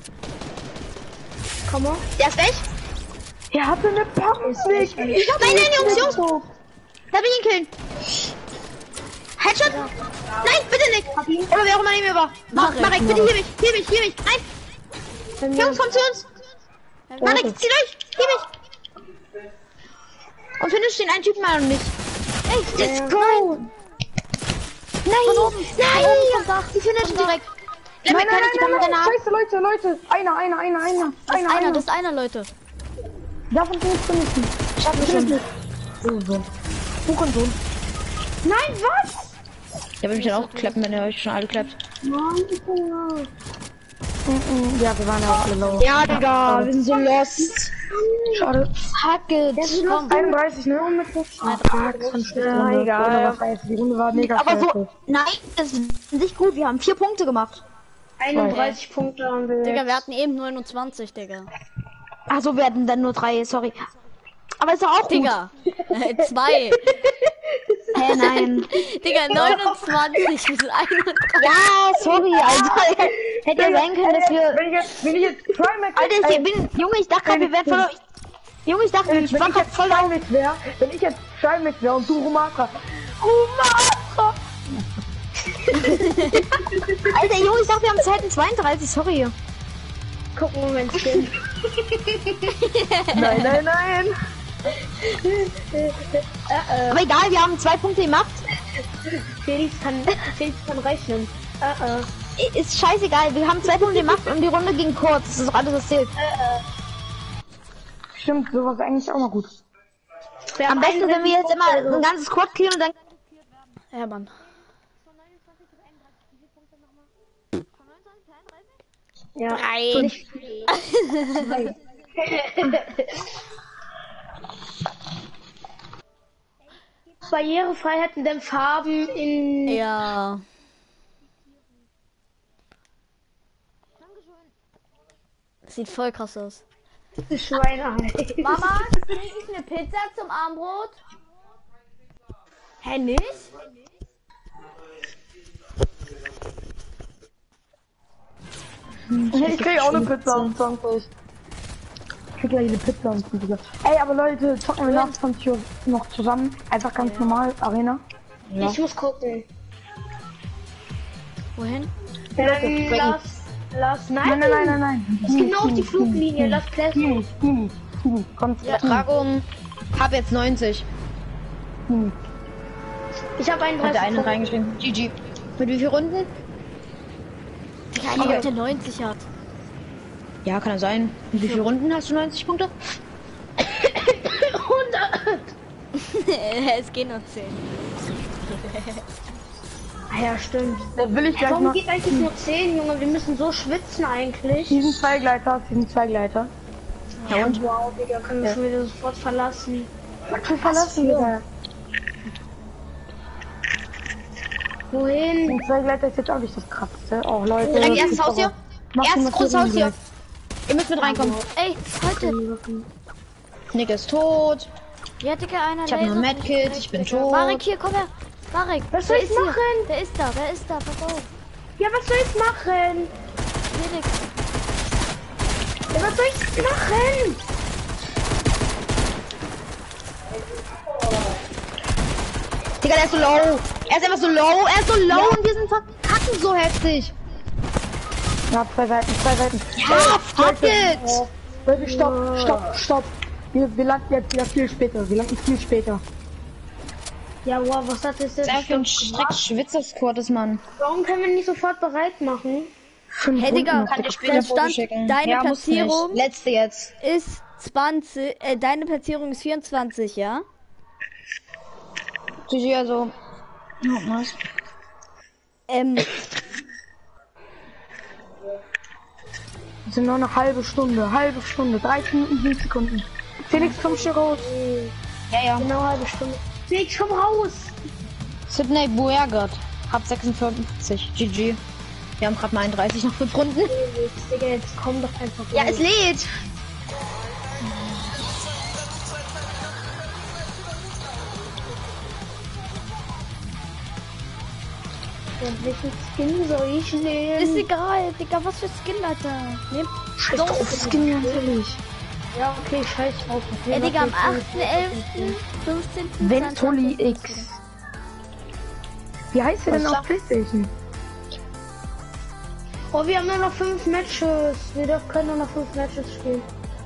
Komm mal. Der ist weg. Er hatte eine Pump nicht! Ich hab Nein, ihn nein, Jungs, gekriegt, Jungs. Stop. Da will ich ihn killen. Headshot. Nein, bitte nicht. Oder wer auch immer neben mir war. Marek. Marek, bitte hier mich, hier mich, hier mich. Nein. Jungs, kommt zu uns. Marek, zieh durch. Hier mich. Und finish den einen Typen mal und nicht. Ey, let's go. Nein, nein. Die finishen direkt. Nein, Damit nein, kann ich die nein, nein, Kamera nein, nach. scheiße, Leute, Leute! Einer, einer, einer, einer! Das ist Einer, einer, einer! das ist einer, Leute. Davon bin ich finishen. Schaffen wir schon. So, so. Hurensohn. Nein, was? Ich hab mich dann auch klappen, wenn ihr euch schon alle klappt. Ja, wir waren ja auch alle low. Ja, Digga, wir sind so lost. Schade. Hacket. Komm. einunddreißig, ne? Ah, fuck, so eine schlechte Runde. egal. Ohne was heißt, die Runde war mega Aber so, scheiße. nein, das ist nicht gut. Wir haben vier Punkte gemacht. einunddreißig Punkte haben wir. Digga, wir hatten eben neunundzwanzig, Digga. Ach so, wir hatten dann nur drei, sorry. Aber ist doch auch gut. Digga. Äh, zwei. Hä, nein. Digga, neunundzwanzig bis einunddreißig. Ja, sorry, Alter. Hätte ja sein können, dass wir... Wenn ich jetzt, wenn ich jetzt Trimax... Alter, ich bin... Junge, ich dachte gerade, wir wären voll... Junge, ich dachte, Wenn ich ich war gerade jetzt voll... Trimax wäre, wenn ich jetzt Trimax wäre und du Rumatra. Rumatra! Alter, Junge, ich dachte, wir haben Zeiten zweiunddreißig, sorry. Gucken, Momentchen. Nein, nein, nein! Aber egal, wir haben zwei Punkte gemacht. Felix kann, Felix kann rechnen. Äh, äh. ist scheißegal. Wir haben zwei Punkte gemacht und die Runde ging kurz. Das ist doch alles, was zählt. Stimmt, sowas ist eigentlich auch mal gut. Wir Am haben besten, wenn wir jetzt immer also. ein ganzes Squad killen und dann... Ja, Mann. Ja, Drei. nicht zwei. Barrierefreiheit in den Farben in. Ja. Sieht voll krass aus. Schweinerei. Mama, krieg ich eine Pizza zum Armbrot? Hä, nicht? Ich krieg auch eine Pizza um zwanzig. Ich krieg gleich eine Pizza um zwanzig. Ey, aber Leute, zocken wir nach zwanzig Uhr noch zusammen. Einfach ganz ja. normal, Arena. Ja. Ich muss gucken. Wohin? Dann lass, lass, nein. Nein, nein, nein, nein, nein. Das ist genau auf die Fluglinie, lass Plätze. Kini, Kini, Kini, komm. Übertragung. Hab jetzt neunzig. Kini. Ich habe einen Hat der eine reingeschrieben. G G. Mit wie vielen Runden? Digga, einer okay. der neunzig hat. Ja, kann er sein. Mit wie vielen Runden hast du neunzig Punkte? hundert. Es gehen noch zehn. Ja, stimmt. Da will ich gleich Warum noch... geht eigentlich nur zehn, Junge? Wir müssen so schwitzen eigentlich. Diesen zwei Gleiter, diesen zwei Gleiter. Ja, und? Wow, Digga, können wir ja. schon wieder sofort verlassen. Was wir verlassen, Digga? Wohin? Den zwei Gleiter ist jetzt auch nicht das krasseste. Oh, Leute. Oh, erstes Haus hier. Erstes großes Haus hier. Ihr müsst mit reinkommen. Ey, heute. Nick ist tot. Ja, Digga, einer. Ich hab nur Medkit, ich bin tot. Marek, hier, komm her. Marek, was soll ich machen? Hier. Der ist da, der ist da, pass auf. Ja, was soll ich machen? Felix. Ja, was soll ich machen? Digga, der ist so low. Er ist einfach so low. Er ist so low ja. Und wir sind verkacken so heftig. Ja, zwei Seiten, zwei Seiten. Ja, fuck it. Leute, stopp, stopp, stopp. Wir, wir landen jetzt wieder viel später. Wir landen viel später. Ja, wow, was hat das jetzt? Das ist ein Streck-Schwitzer-Squad, das Mann. Warum können wir nicht sofort bereit machen? Hey, Digga, kann dir später stand, schicken. Deine ja, Platzierung letzte jetzt ist zwanzig, äh, deine Platzierung ist vierundzwanzig, ja? G G, also. Oh, nice. Ähm. Das sind noch eine halbe Stunde, halbe Stunde, dreißig Minuten, sieben Sekunden. Felix, komm schon raus. Ja, ja. Genau eine halbe Stunde. Felix, komm raus. Sydney Buergert. Hab sechsundvierzig. G G. Wir haben gerade mal einunddreißig, noch fünf Runden. Digga, jetzt komm doch einfach raus. Ja, es lädt. Und welchen Skin soll ich nehmen? Ist egal, Digga, was für Skin, Alter. Nehm Scheiß drauf, Skin, ganz ehrlich. Ja, okay, scheiß drauf. Ja, Digga, am achten elften fünfzehnten Ventoli X. Wie heißt der denn auf PlayStation? Oh, wir haben nur noch fünf Matches. Wir dürfen können nur noch fünf Matches spielen.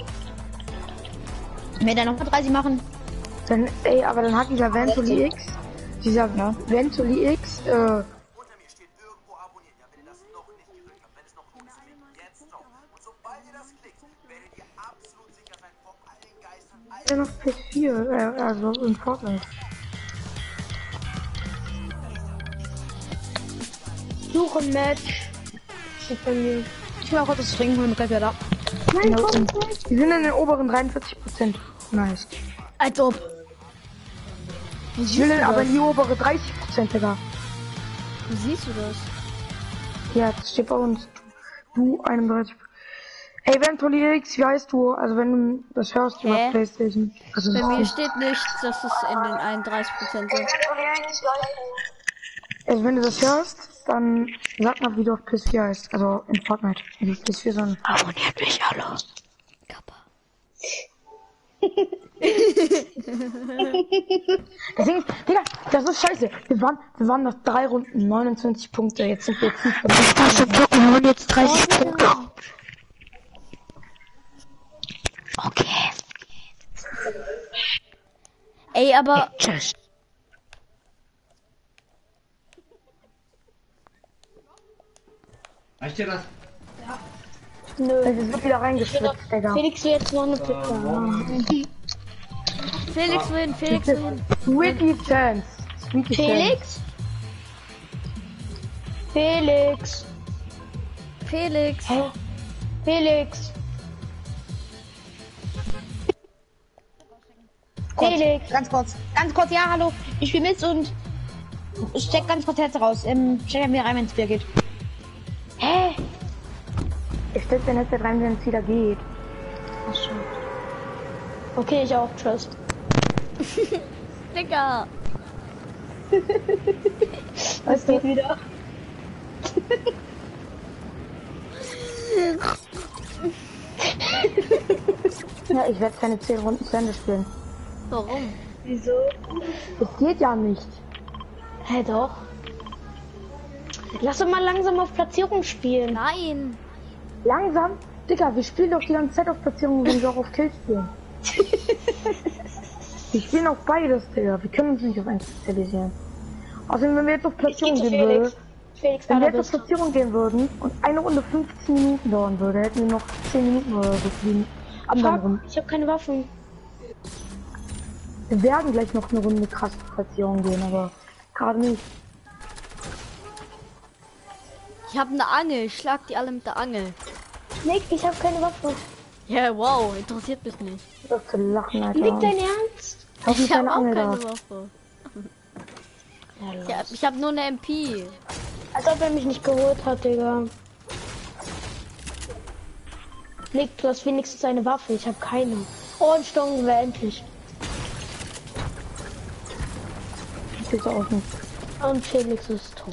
Wir dann noch mal dreißig machen. Dann, ey, aber dann hat dieser Ventoli X, dieser ja. Ventoli X, äh, ja noch P S vier, äh, also in Fortnite. Suche ein Match. Ich bei mir. Ich will auch etwas trinken und gleich wieder da. Nein, komm, wir sind in den oberen dreiundvierzig Prozent. Nice. Als ob. Ich will denn aber in die obere dreißig Prozent, Digga. Wie siehst du das? Ja, das steht bei uns. Du einunddreißig. Ey, Ventoli X, wie heißt du? Also wenn du das hörst über Hä? PlayStation. Also Bei mir steht nichts, dass es in den einunddreißig Prozent sind. Also wenn du das hörst, dann sag mal, wie du auf P S vier heißt. Also in Fortnite. Nicht auf P S vier, sondern... Abonniert mich alle. Kappa. Deswegen, Digga, das ist scheiße. Wir waren, wir waren nach drei Runden, neunundzwanzig Punkte. Jetzt sind wir jetzt nicht Wir holen jetzt dreißig Punkte. Okay. Ey, aber... Tschüss. Reicht dir das? Nö. Es wird wieder reingeschwitzt, Digga. Felix will jetzt noch eine Pizza. morgen. Felix win, Felix win. Sweetie Chance. Sweetie Felix? Felix? Felix. Hä? Felix? Kurz, Felix? Ganz kurz. Ganz kurz, ja, hallo. Ich spiele mit und steck ganz kurz Herz raus. Ähm, steck mir rein, wenn es wieder geht. Hä? Chance. Ich stecke den Headset rein, wenn es wieder geht. Ach so. Okay, ich auch. Tschüss. Digga. Was geht wieder? Ja, ich werde keine zehn Runden zu Ende spielen. Warum? Wieso? Es geht ja nicht. Hä, doch. Lass doch mal langsam auf Platzierung spielen. Nein. Langsam? Digga, wir spielen doch die ganze Zeit auf Platzierung, wenn wir auch auf Kill spielen. Wir spielen auf beides, Digga. Wir können uns nicht auf eins spezialisieren. Außerdem, wenn wir jetzt auf Platzierung Ich geh zu gehen würden, Felix. Felix, wenn wir jetzt auf allerbeste. Platzierung gehen würden und eine Runde fünfzehn Minuten dauern würde, hätten wir noch zehn Minuten oder so für die anderen Fuck, Runden. ich habe keine Waffen. Wir werden gleich noch eine Runde krass auf Platzierung gehen, aber gerade nicht. Ich habe eine Angel. Ich schlag die alle mit der Angel. Nick, ich habe keine Waffe. Ja, wow. Interessiert mich nicht. Das zu lachen, Alter. Nick, dein Ernst? Hab ich Ich habe keine auch Angel keine da. Waffe. Ja, Ich hab, ich hab nur eine M P. als ob er mich nicht geholt hat, Digga. Nick, du hast wenigstens eine Waffe. Ich habe keine. Oh, ein Sturmgewehr endlich. Sieht so aus nicht. Und Felix ist tot.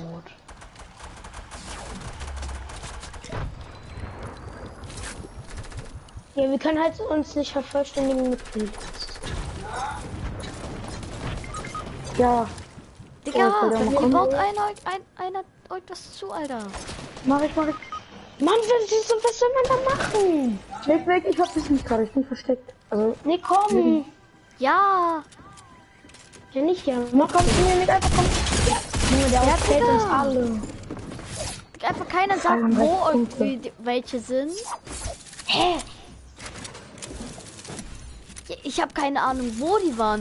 Ja, wir können halt uns nicht vervollständigen mit Felix. Ja, Digga, Oh, verdammt, mir komm. baut einer, ein, einer irgendwas zu, Alter. mach ich, mach ich. Mann, was, ist, was soll man da machen? Weg, weg, ich hab dich nicht gerade, ich bin versteckt. Also, Nee, komm. Ja. Ja, nicht ja. Mach, komm zu mir mit, einfach komm. Junge, der aufhält Digga. uns alle. Einfach keiner sagt, Alle wo Punkte. irgendwie die- welche sind. Hä? Ja, ich habe keine Ahnung, wo die waren.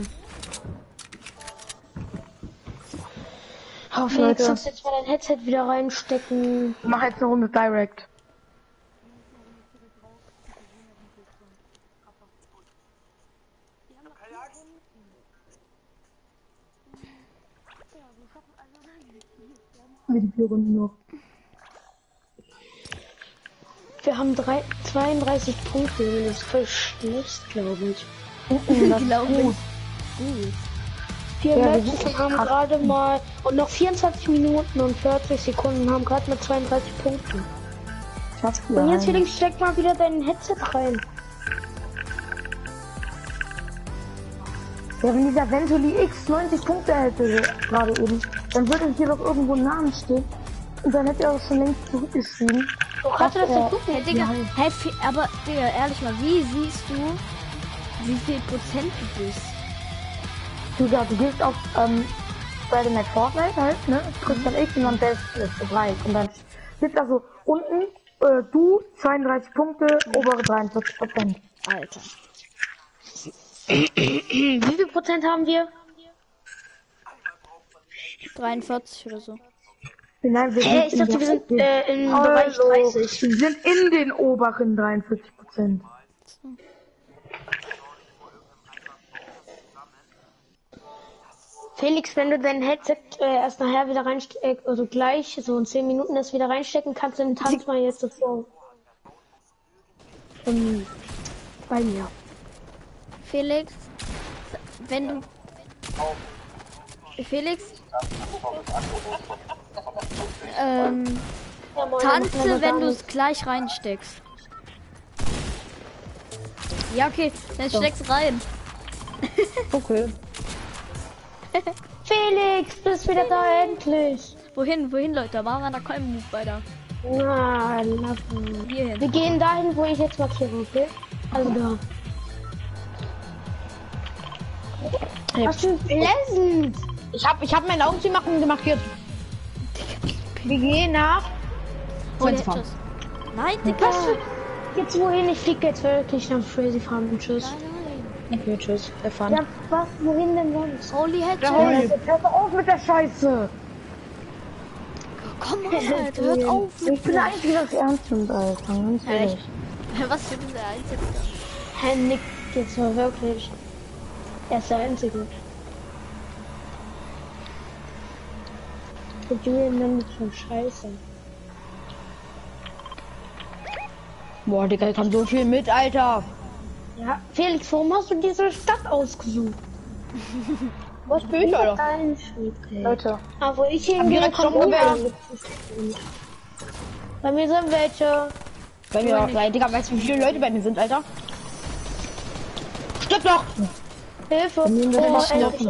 Oh, Felix, Leute. kannst du jetzt mal dein Headset wieder reinstecken? mach jetzt eine Runde Direct. Wie die vier Runden noch. Wir haben drei, zweiunddreißig Punkte. Das ist voll schlecht, glaube ich. Das ist gut. Vier Ja, wir Matches sind und haben krass. gerade mal und noch vierundzwanzig Minuten und vierzig Sekunden haben gerade mal zweiunddreißig Punkte. Schaffst du Und jetzt rein. Felix, steck mal wieder dein Headset rein. Ja, wenn dieser Venturi X neunzig Punkte hätte gerade eben, dann würde hier doch irgendwo ein Namen stehen. Und dann hätte er auch schon längst zurückgeschrieben. Oh, kannst du das denn er- gucken? Hey, Digga, Nein. hey, fi- aber Digga, ehrlich mal, wie siehst du, wie viel Prozent du bist? Digga, du gehst auf ähm, Friday Night Fortnite halt, ne? Drückst dann X und dann Bestliste Bereich. Und dann steht also unten, äh, du zweiunddreißig Punkte, obere dreiundvierzig Prozent. Alter. Wie viel Prozent haben wir? dreiundvierzig oder so. Nein, wir Hä, ich in dachte, der- wir sind äh, im Bereich Hallo. dreißig. Wir sind in den oberen dreiundvierzig Prozent. Felix, wenn du dein Headset äh, erst nachher wieder reinsteckst, also gleich, so in zehn Minuten das wieder reinstecken kannst, dann tanz mal jetzt davor. Ähm, bei mir. Felix, wenn du... Felix? Ähm, Ja, moin, tanze, dann wenn machen du wir es gleich reinsteckst. Ja, okay, dann steck's rein. Okay. Felix, bist wieder da endlich. Wohin, wohin, Leute? Machen wir da keinen Move weiter. Na, lassen. Hier hin. Wir gehen dahin, wo ich jetzt markiere, okay? Also da. Was für Pleasant. Ich hab, ich hab mein Augen zu machen und markiert. Wir gehen nach Frenzy Farm. Tschüss. Nein, Digga. Was für... Jetzt wohin? Ich flieg jetzt wirklich nach Frenzy Farm und tschüss. Nein, Okay, tschüss. Der Fun. Ja, was? Wohin denn sonst? nein. Holy Headshot. Holy. Hör doch auf mit der Scheiße! Komm mal, Alter, hört auf mit Ich bin der Einzige, der das ernst nimmt, Alter. Ganz Ja, ehrlich. ich- Was für dieser Einzige? Hä, Nick, jetzt mal wirklich. Er ist der Einzige. Und Julian nennt mich schon scheiße. Boah, Digga, ich komm so viel mit, Alter. Ja, Felix, warum hast du diese Stadt ausgesucht? Was bin ich, Alter? Dein Schritt, ey. Leute, Aber wo ich Haben hingehe, direkt kommt Sturmgewehr. Julian. Bei mir sind welche. Bei mir auch gleich. Digga, weißt du, wie viele Leute bei mir sind, Alter? Stirb doch! Hilfe. bei mir wird Oh, was ey, laufen.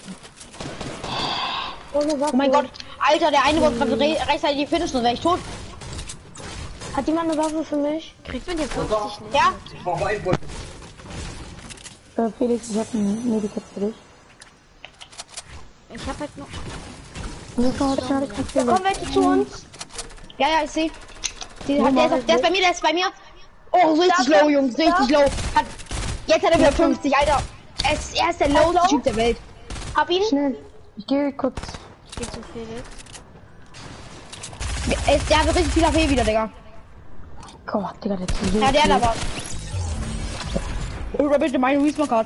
ohne Waffe. Oh mein Gott. Alter, der eine wollte gerade re rechtzeitig finishen, dann wäre ich tot. Hat jemand eine Waffe für mich? Kriegt man hier fünfzig nicht? Ja? Ich brauche einen Bullen. Äh, Felix, ich hab ein Medikit für dich. Ich hab halt noch... Nico, hat schnell das Da kommen welche zu uns. Ja, ja, ich sehe. Der, hat- der, ist, der ist bei mir, der ist bei mir. Oh, so richtig low, Jungs, richtig low. Hat, jetzt hat er wieder fünfzig, Alter. Er ist, er ist der lowste Typ der Welt. Hab ihn. Schnell. Ich gehe kurz. Ich geh zu Felix. Er ist, der hat richtig viel A P wieder, Digga. Gott, Digga, der ist so Ja, der viel. da war. Oder bitte meine Respawn-Card.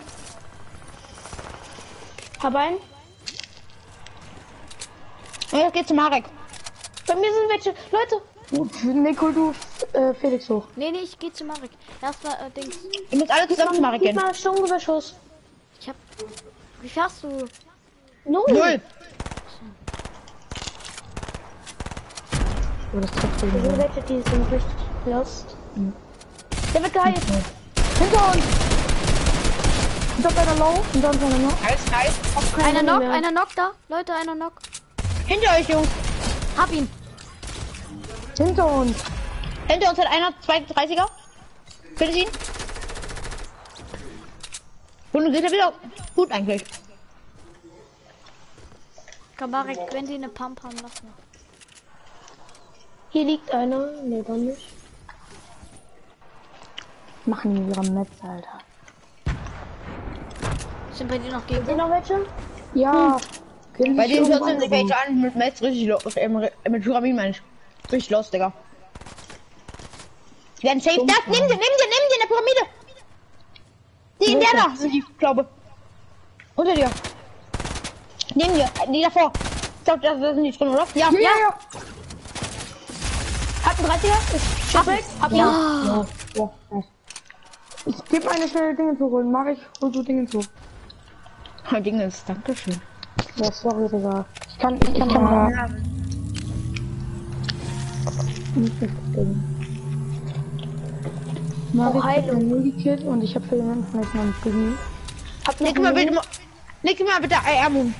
Hab einen. Und jetzt geht's zu Marek. Bei mir sind welche. Leute. Gut, Nico, du, äh, Felix hoch. Nee, nee, ich geh zu Marek. Erstmal, äh, Dings. Ihr müsst alle zusammen zu Marek Gib gehen. mal Sturmgewehrschuss. Ich hab... Wie viel hast du? Null. Null. Oh, das trifft Da sind ihn. welche, die sind richtig lost. Der wird geheilt. Hinter uns! Hinter einer Low, hinter uns einer noch. Nice, nice. Einer Knock, Knock, einer Knock da. Leute, einer Knock. Hinter euch, Jungs. Hab ihn. Hinter uns! Hinter uns hat einer zweiunddreißiger. Findet ihn. Und geht er wieder. Gut eigentlich. Komm, Marek, wenn die eine Pump haben, lass mal. Hier liegt einer. Nee, dann nicht. Machen die ihre Metz, Alter. Sind bei dir noch Sind Gegner? noch welche? Ja! Können Bei sich denen irgendwann vierzehn sich welche an mit Metz richtig los. Äh, mit Pyramiden, Mensch. Richtig los, Digga. Die werden safe. Das, nimm den, nimm den, nimm den, der Pyramide. Die in der da sind die, glaube. Unter dir. Neben dir, die davor. Ich glaube, da da sind die drin, oder? Ja. Ja, ja! Hat ein dreißiger? Ich schaff es. Hab ihn. Ja, ja, ja. Ich gebe eine schnelle Dinge zu holen. Mach ich, hol du Dinge zu. Oh, Dinges, dankeschön. Ja, sorry, Digga. Ich kann, ich kann ja. Ja. Nicht das Ding. Mach Oh, ich Heilung. ein Medikit und ich habe für jemanden vielleicht noch ein Ding. Hab noch Leg mal einen bitte mal. Leg mal bitte I R Moon.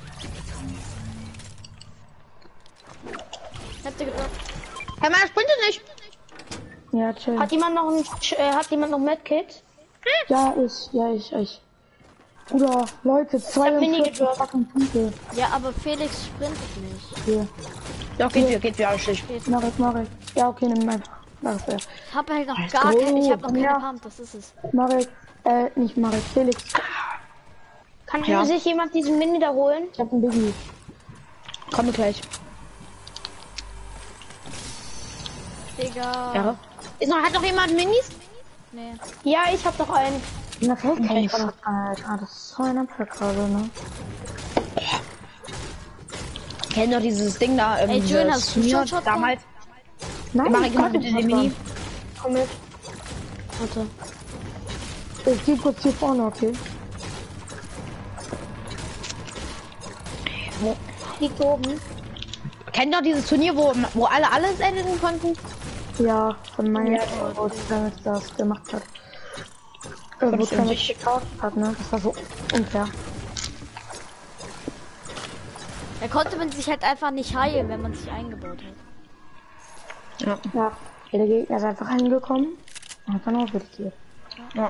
Habt ihr gedrückt? Herr Mann, sprintet nicht. Ja, chill. Hat jemand noch ein, äh, hat jemand noch Medkit? Ja, ich, ja, ich, ich. Bruder, Leute, zweiundvierzig gedroppt. fucking Punkte. Ja, aber Felix sprintet nicht. Hier. Doch, geht wieder, geht wieder alles schlecht. Mach ich, mach ich. Ja, okay, nimm einfach. Mach ich, Ich hab halt noch Let's gar go. keine, ich hab noch keine Ja. Pump, das ist es. mach ich. Äh, nicht mach ich. Felix, Kann Ja. sich jemand diesen Mini da holen? ich hab ein Biggie. Komme gleich. Digga. Ja. Ist noch, hat noch jemand Minis? Nee. Ja, ich hab noch einen. Und da fällt kein Okay. Schuss, Alter. Das ist so ein Abfuck gerade, ne? Kennt doch dieses Ding da. Ähm, Ey, dieses Julian, hast du Turnier schon Shotgun? damals. Nein, Mach ich mal kann bitte nicht den Mini. Komm mit. Warte. Ich geh kurz hier vorne, okay? Liegt oben. Kennt doch dieses Turnier, wo, wo alle alles enden konnten? Ja, von meinem wo Travis das gemacht hat. Äh, wo Kommst du Travis nicht? gekauft hat, ne? Das war so unfair. Da konnte man sich halt einfach nicht heilen, wenn man sich eingebaut hat. Ja. Ja, der Gegner ist einfach hingekommen und hat dann aufgedreht. Ja.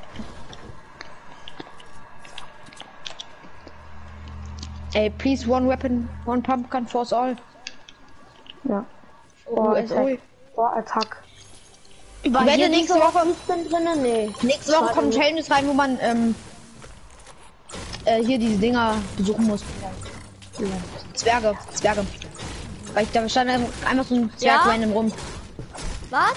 Ey, please one weapon, one pump can force all. Ja. Oh, ist S O. echt- Boah, Attack. Ich wette, nächste Woche, drin? Nee. nächste Woche kommen Challenges rein, wo man ähm, äh, hier diese Dinger besuchen muss. Zwerge, Zwerge. Weil ich da stand einfach so ein Zwerg Ja? random rum. Was?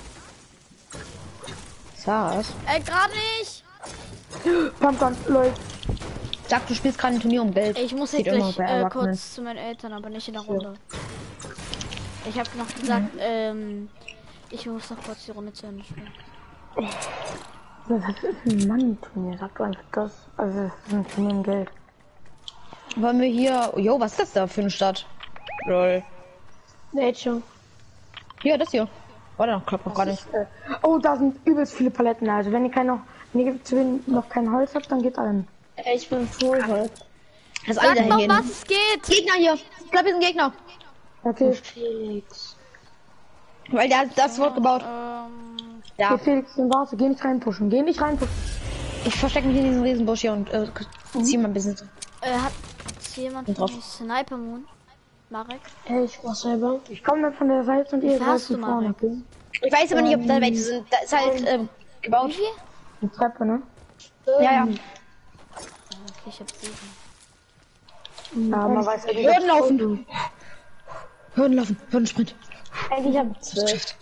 Was? Äh, gerade nicht. Komm, komm, läuft. Sag, du spielst gerade ein Turnier um Geld. Ich muss Geht jetzt immer gleich bei äh, Erwachsenen. kurz zu meinen Eltern, aber nicht in der Runde. Ich habe noch gesagt, ähm, ich muss noch kurz die Runde zu Ende spielen. Was ist ein Money-Turnier? Sag doch einfach das. Also, das ist ein Turnier im Geld. Wollen wir hier... Jo, was ist das da für eine Stadt? Lol. Welche? Hier, das hier. Warte, noch klappt noch gar nicht. Äh, oh, da sind übelst viele Paletten. Also, wenn ihr kein noch, wenn ihr zu wenig noch kein Holz habt, dann geht allen. Äh, Ich bin voll halt. Dass alle Sag dahin doch, gehen. was es geht. Gegner hier. Ich glaube, hier sind Gegner. Okay, Felix. Weil der hat das Wort gebaut. Ähm, Ja. hier Felix, dann warte, geh nicht reinpushen. Geh nicht reinpushen. Ich verstecke mich in diesem Riesenbusch hier und äh, zieh mal ein bisschen. äh, hat jemand Bin drauf. von euch Sniper Moon? Marek? Ey, ich mach selber. Ich komme dann von der Seite und ihr Wie seid fährst von du, vorne. Marek? Okay? Ich weiß aber nicht, ob da welche sind. Da ist halt ähm, gebaut. Wie viel? Die Treppe, ne? Ja, ja. Okay, ich hab sieben. Ja, man weiß ja nicht. Hürden laufen. Hürden laufen. Hürdensprint. Eigentlich hab ich zwölf.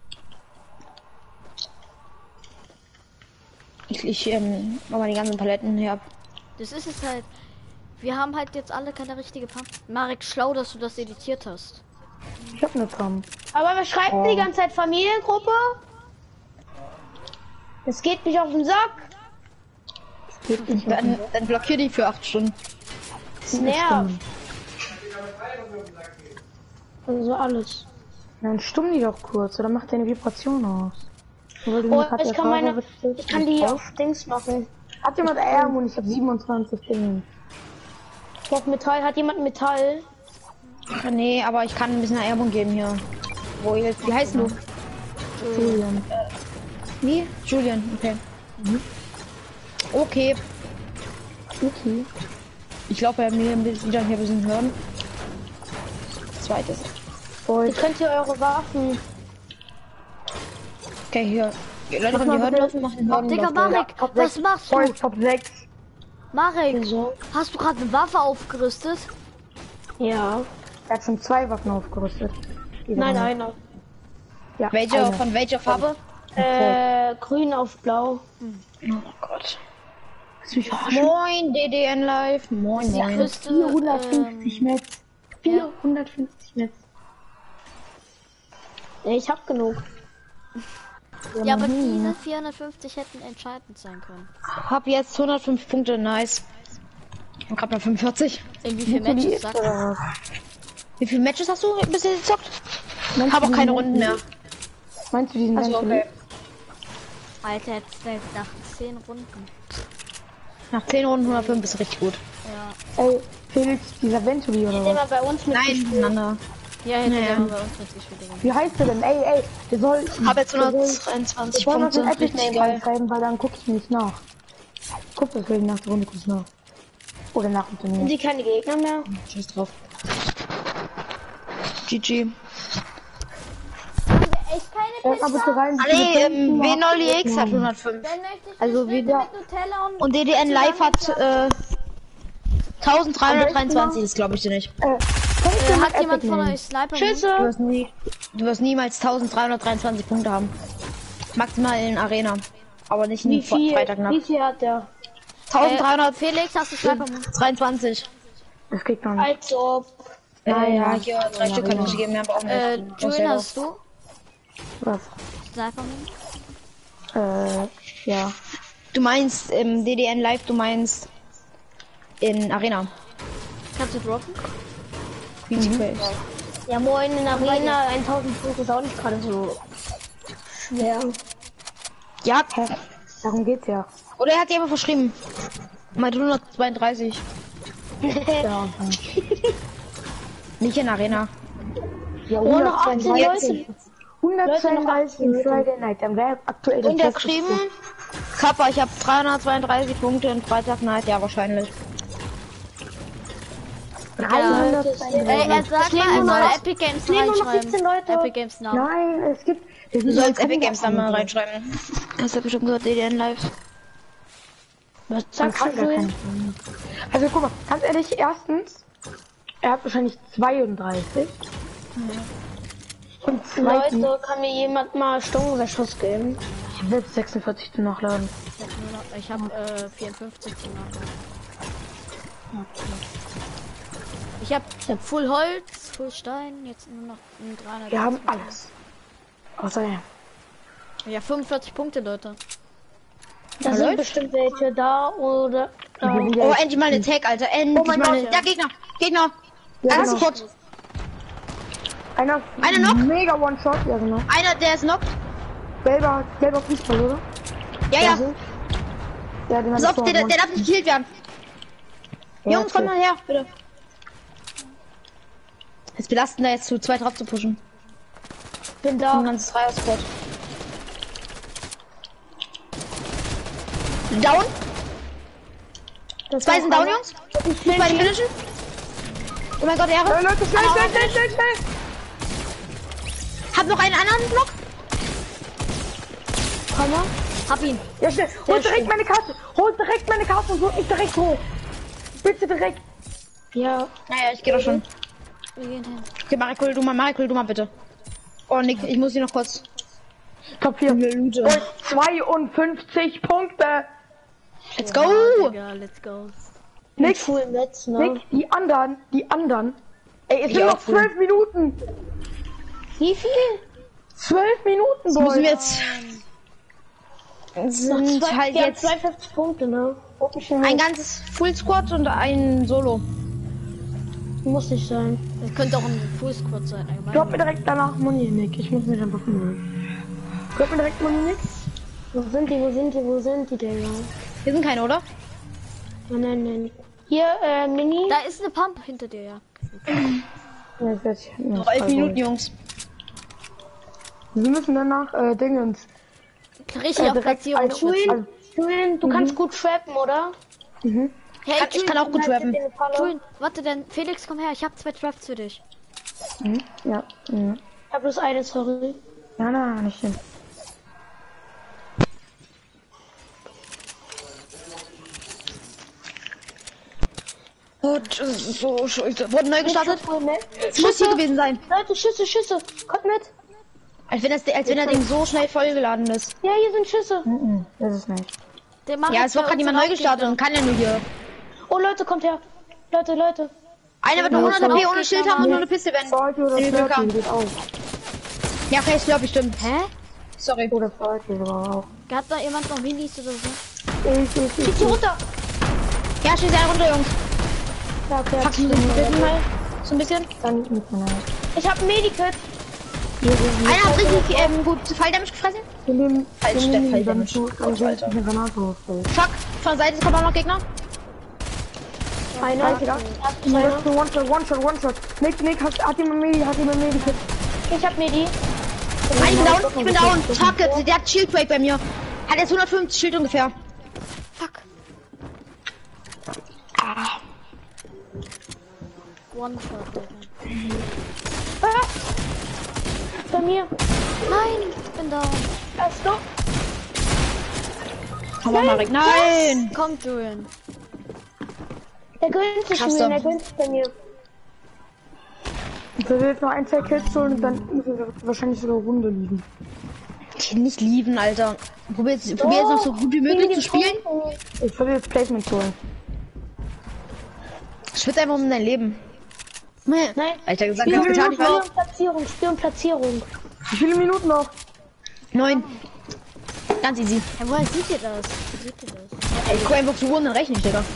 Ich, ich ähm, mach mal die ganzen Paletten hier ab. Das ist es halt. Wir haben halt jetzt alle keine richtige Pump. Marek, schlau, dass du das editiert hast. Ich hab ne Pump. Aber wir schreiben die ganze Zeit Familiengruppe. Es geht mich auf den Sack. Geht nicht. Dann, dann blockier die für acht Stunden. Es nervt. Also alles. Dann stumm die doch kurz, oder macht deine Vibration aus. Weil du Oh, grad ich der kann Farbe meine, wechselst. ich kann die auf Dings machen. Hat jemand Ärger und ich hab siebenundzwanzig Dinge. Auf Metall, hat jemand Metall? Ja, nee, aber ich kann ein bisschen Erbung geben hier. Wo jetzt? Wie heißt du? Julian. Wie? Julian, okay. Okay. Okay. Ich glaube, wir haben wieder hier ein bisschen hören. Zweites. Ihr könnt ihr eure Waffen. Okay, hier. Die Leute können die Hürden laufen, machen Hürden Digga, laufen. Marek, was machst Voll, du? Top sechs. Marek, So. hast du gerade eine Waffe aufgerüstet? Ja. Er hat schon zwei Waffen aufgerüstet. Die Nein, waren- einer. Ja, Welche? eine. Von welcher Farbe? Äh, grün auf blau. Oh Gott. Willst du mich verarschen? Moin, D D N Live. Moin, Die moin. Küste, vierhundertfünfzig ähm, Metz. vierhundertfünfzig Metz. Nee, ich hab genug. ja, aber diese vierhundertfünfzig hätten entscheidend sein können. Hab jetzt hundertfünf Punkte, nice. Und grad mal fünfundvierzig. In wie viele Matches sagt Oder was? Wie viele Matches hast du bisher gezockt? Meinst Hab du auch keine diesen Runden mehr. Ventily? Meinst du diesen Also, Ventily? okay. Alter, jetzt fällt nach zehn Runden. Nach zehn Runden hundertfünf ist richtig gut. Ja. Ey, Felix, dieser Venturi oder Der was? mal bei uns mit. Nein, miteinander. Ja, hätte Naja. der bei uns mitgespielt. Digga. Wie heißt der denn? Ey, ey, der soll... Hab jetzt der soll- hundertzweiundzwanzig Wir wollen uns Punkte. den Epic Richtig Name geil. schreiben, weil dann guck ich nicht nach. Guck das gleich nach der Runde kurz nach. Oder nach dem Sind Turnier. die keine Gegner mehr? Tschüss drauf. G G. Echt keine Sag mal bitte rein. Ah, nee, ähm, W null X hat hundertfünf. Dann möchte ich Also nicht wieder- mit Nutella und... Und D D N Live hat äh, eintausenddreihundertdreiundzwanzig ist, glaube ich, dir nicht. Äh, kann ich Äh, dir hat mit jemand Epic von nehmen? euch Sniper? Du wirst nie, du wirst niemals eintausenddreihundertdreiundzwanzig Punkte haben. Maximal in Arena. Aber nicht Wie in viel, Freitagnacht. wie viel hat der? Äh, Felix, hast du Sniper? eintausenddreihunddreiundzwanzig. Das geht gar nicht. Also, Äh, ja, ja. hier drei Stück kann ich geben, mehr aber auch nicht. Äh, Muss Julian, selber. hast du Was? Sniper? Äh, ja. Du meinst im D D N Live, du meinst in Arena. Kannst du droppen? Queen's Quest. ja moin, in Arena tausend Punkte ist auch nicht gerade so schwer. Ja, Darum geht's ja. oder er hat dir aber verschrieben. Mal hundertzweiunddreißig. Ja, Nicht in Arena. ja Oh, noch achtzehn hundertzweiunddreißig. Leute. hundertzweiunddreißig in Friday Night. Dann wäre aktuell das Und er Beste. geschrieben, Kappa, ich habe dreihundertzweiunddreißig Punkte in Freitag Night, ja wahrscheinlich. dreihundertzweiunddreißig. Ey, er sagt mal, er soll Epic Games Nehmen nur noch siebzehn reinschreiben. Leute. Epic Games Namen. Nein, es gibt... es Du gibt sollst noch Epic Games Namen andere. reinschreiben. Hast du bestimmt gehört, D D N Live. Was Man sagst kann du, gar Julian? keinen. Also guck mal, ganz ehrlich, erstens, er hat wahrscheinlich zweiunddreißig. Und zweitens, Leute, kann mir jemand mal Stundenverschuss geben? ich will sechsundvierzig zu nachladen. Ich hab, nur noch, ich hab äh, vierundfünfzig zu nachladen. Ich hab Full Holz, Full Stein, jetzt nur noch ein dreihundert. Wir haben alles. Außer er. Ja, fünfundvierzig Punkte, Leute. Da sind bestimmt welche da oder da. Oh, endlich mal eine Tag, Alter. Endlich Oh mein mal eine... Gott, Ja, Gegner. Gegner. Ja, Ganz genau. kurz. Einer, Einer noch? Mega One-Shot, ja genau. Einer, der ist noch. Gelber, gelber Fußball, oder? Ja, ja. Ja, den Pass hab auf, ich der, vor- der darf nicht gekillt werden. Ja, Jungs, komm okay. mal her, bitte. Es belastend, da jetzt zu zweit drauf zu pushen. Bin Ein da. ganzes Dreier-Squad. Down. Das Zwei war sind down, einer. Jungs. Zwei finishen. Oh mein Gott, Äh, Ehre. Leute, schnell, schnell, schnell, schnell, schnell! Hab noch einen anderen Block. Komm mal. Hab ihn. Ja, schnell, hol Sehr direkt schön. meine Karte! Hol direkt meine Karte und hol mich direkt hoch! Bitte direkt! Ja. Naja, ich geh doch schon. Wir gehen hin. Okay, Marek, hol du mal, Marek, hol du mal bitte. Oh, Nick, ich muss hier noch kurz. Top vier. Lute. Und zweiundfünfzig Punkte! Let's go. Ja, let's go. Nick, Full Netz, ne? Nick, die anderen, die anderen. Ey, es Ich sind auch noch zwölf Minuten! Wie viel? Zwölf Minuten, Das müssen Boy! wir jetzt. Sind Zwei, halt wir haben jetzt zweiundfünfzig Punkte, ne? ein ganzes Full Squad und ein Solo. Muss nicht sein. Das könnte auch ein Full Squad sein, allgemein. Drop mir direkt danach Moni, Nick. Ich muss mich einfach holen. Drop mir direkt Moni, Nick. Wo sind die, wo sind die, wo sind die denn? Hier sind keine, oder? Nein, nein, nein. Hier, äh, Mini. Da ist eine Pump hinter dir, ja. Ja, ich weiß, ja, Noch elf zwei Minuten, Boy. Jungs. Wir müssen danach, äh, Dingens. Richtig auf direkt Platzierung eine- schwitzen. also, Julian, du kannst gut trappen, oder? mhm. Hey, Kann, ich kann auch gut rappen. Julian, warte, denn Felix, komm her, ich hab zwei Traps für dich. Mhm. Ja, ja. Ich hab bloß eine, sorry. Ja, na, nicht hin. Gut, das ist so scheiße. Wurde neu gestartet. Voll nett. Es muss hier gewesen sein. Leute, Schüsse, Schüsse. Kommt mit. Als wenn das, als wenn das Ding so schnell vollgeladen ist. Ja, hier sind Schüsse. Mhm. Das ist nicht. Der macht Ja, jetzt es wird bei gerade uns jemand neu einen gestartet und kann ja nur hier. Oh, Leute, kommt her. Leute, Leute. Einer wird noch hundert P ohne Schild haben und nur eine Piste werden. Salty oder Nee, Flirty Glück geht auch. Ja, okay, ich glaube, bestimmt. Hä? Sorry. Oder Salty aber auch. Hat da jemand noch Minis oder so? Ich, ich, ich. Schieß hier runter. Ja, schieß einen runter, Jungs. Ja, okay. Fuck, müssen wir bitten mal. So ein bisschen. Dann mit meiner. Ich hab ein Medikit. Einer hat richtig ähm, gut Falldamage gefressen. Wir nehmen, Falsch, wir der nehmen Fall, dann Mensch. so, kann ich Alter. eine Granate hochstellen. Fuck, von der Seite kommt auch noch Gegner. Einer. Alter, Einer. One-Shot, One-Shot, One-Shot. Nick, Nick, hat, hat jemand Medi, hat jemand Medi? Ich hab Medi. Nein, ich bin down, ich bin down. Fuck, der hat Shield Break bei mir. Hat jetzt hundertfünfzig Schild ungefähr. Fuck. Ah. One shot, Digga. Ah. Bei mir. Nein, ich bin down. Erst du. Komm mal, Marek. Nein! Kommt, Julian. Der gönnt sich Krass, mir, doch. der gönnt sich bei mir. Ich will jetzt noch ein, zwei Kills holen und dann müssen wir wahrscheinlich so eine Runde liegen. Ich will nicht lieben, Alter. Probier jetzt, probier jetzt noch so gut wie möglich zu spielen. Ich will jetzt Placement holen. Schwitz einfach um dein Leben. Nein. Alter gesagt, Spiel ganz getan. und Ich war Platzierung, Spiel und Platzierung. Wie viele Minuten noch? neun. Ganz easy. Ja, woher seht ihr das? Wie seht ihr das? Ey, ich guck einfach zu Uhren, dann rechne ich, Digga.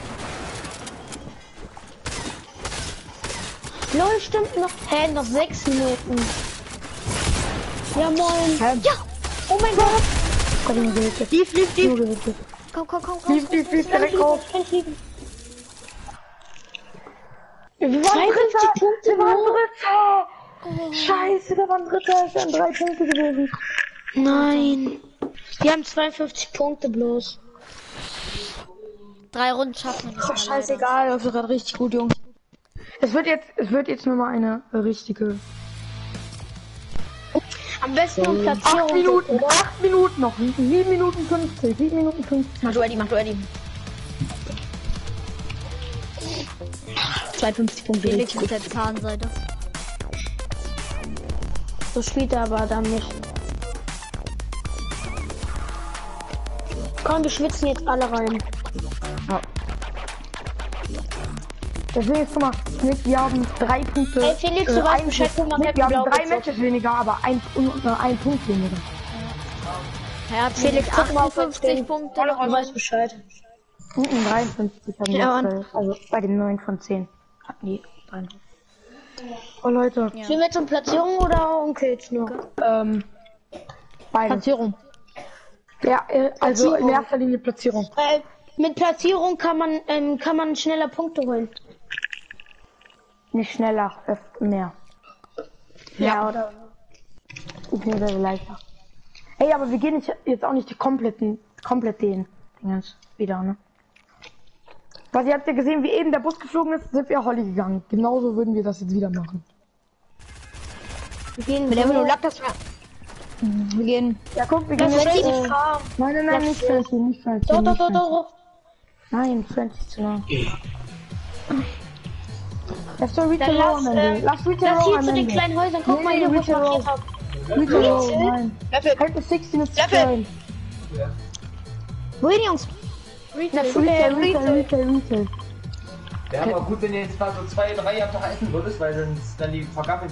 Lol, stimmt noch. Hä, noch sechs Minuten. Ja, moin. Ja. Oh mein Gott. Komm, nur gehittet. Lief, lief, lief. Nur gehittet. Komm, komm, komm, komm. Lief, lief, lief, direkt raus. Kann ich liegen. Wir waren zweiundfünfzig Dritter. Punkte Wir waren nur. Dritter. Scheiße, wir waren Dritter. Es wären drei Punkte gewesen. Nein. Wir haben zweiundfünfzig Punkte bloß. Drei Runden schaffen wir nicht. Scheißegal, läuft doch gerade richtig gut, Jungs. Es wird jetzt, es wird jetzt nur mal eine richtige. Am besten um Acht Platzierung. Minuten, acht Minuten noch. Sieben Minuten fünfzig, sieben Minuten fünfzig. Mach du Eddie, mach du Eddie. zweiundfünfzig Punkte. Felix mit der Zahnseite. So spielt er aber dann nicht. Komm, wir schwitzen jetzt alle rein. Ja. Deswegen ist, guck mal, Nick, wir haben drei Punkte. Ey, Felix, du weißt Bescheid, guck mal, Nick, wir haben blau drei gezogen. Matches weniger, aber ein, äh, ein Punkt weniger. Er hat Felix, guck mal auf achtundfünfzig Punkte. Du weißt Bescheid. Mhm, dreiundfünfzig haben wir Ja, aktuell. Also bei den neun von zehn. Nee, dreiundfünfzig. Oh Leute, Ja. Spielen wir jetzt um Platzierung oder um Kills nur? ähm, beide. Platzierung. Ja, äh, also in Platzierung. erster Linie Platzierung. Äh, mit Platzierung kann man, ähm, kann man schneller Punkte holen. Nicht schneller, öfter mehr. Ja, oder? Beziehungsweise leichter. Ey, aber wir gehen nicht, jetzt auch nicht die kompletten, komplett den Dingens wieder, ne? Was ihr habt ja gesehen, wie eben der Bus geflogen ist, sind wir Holly gegangen. Genauso würden wir das jetzt wieder machen. Wir gehen Wenn er so. nur lag, das wir gehen. Ja, guck, wir Das gehen ist jetzt. richtig Äh, farm. nein, nein, nein, nicht Fancy, nicht Fancy. Doch, doch, nicht doch, Fancy. doch. Nein, Fancy zu nah. Lass doch Retail Dann Row lass, am Ende. ähm, Lass Retail Lass Row hier am zu den Ende. kleinen Häusern. Guck Nee, mal hier, wo ich Retail Row. markiert habe. Retail Row, nein. Löffel. Halt bis sechzehn ist zu Löffel. klein. Wohin, Jungs? Retail, Retail, Retail, Retail, Retail. Wäre aber gut, wenn ihr jetzt mal so zwei, drei am Tag essen würdest, weil sonst dann die vergabbeln.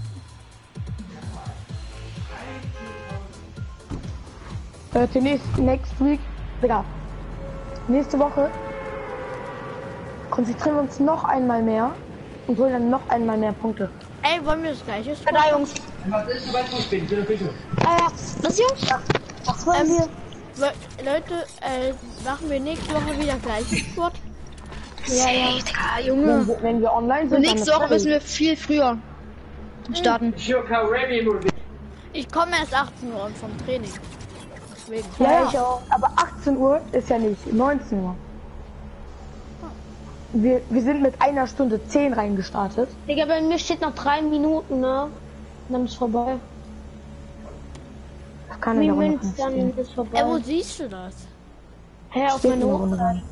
Leute, next, next week, Digga, nächste Woche konzentrieren wir uns noch einmal mehr und holen dann noch einmal mehr Punkte. Ey, wollen wir das gleiche spielen? Da, Jungs. Was ist, du weißt, wo ich bin, ich bin in der Küche. Äh, was, Jungs? Was wollen wir? Le Leute, äh, machen wir nächste Woche wieder gleiches Sport? Ja, ja. Digga, Wenn, Junge. wir- wenn wir online Und sind, nächste dann Woche müssen wir viel früher starten. Ich komme erst achtzehn Uhr vom Training. Deswegen. Ja, Ja, ja, ich auch. aber achtzehn Uhr ist ja nicht, neunzehn Uhr. Wir, wir sind mit einer Stunde zehn reingestartet. Digga, bei mir steht noch drei Minuten, ne? Und dann ist vorbei. Das kann in der Runde Minuten, nicht dann stehen. ist vorbei. Ey, wo siehst du das? Hä, auf Steht in meine der Runde Uhrzeit. rein.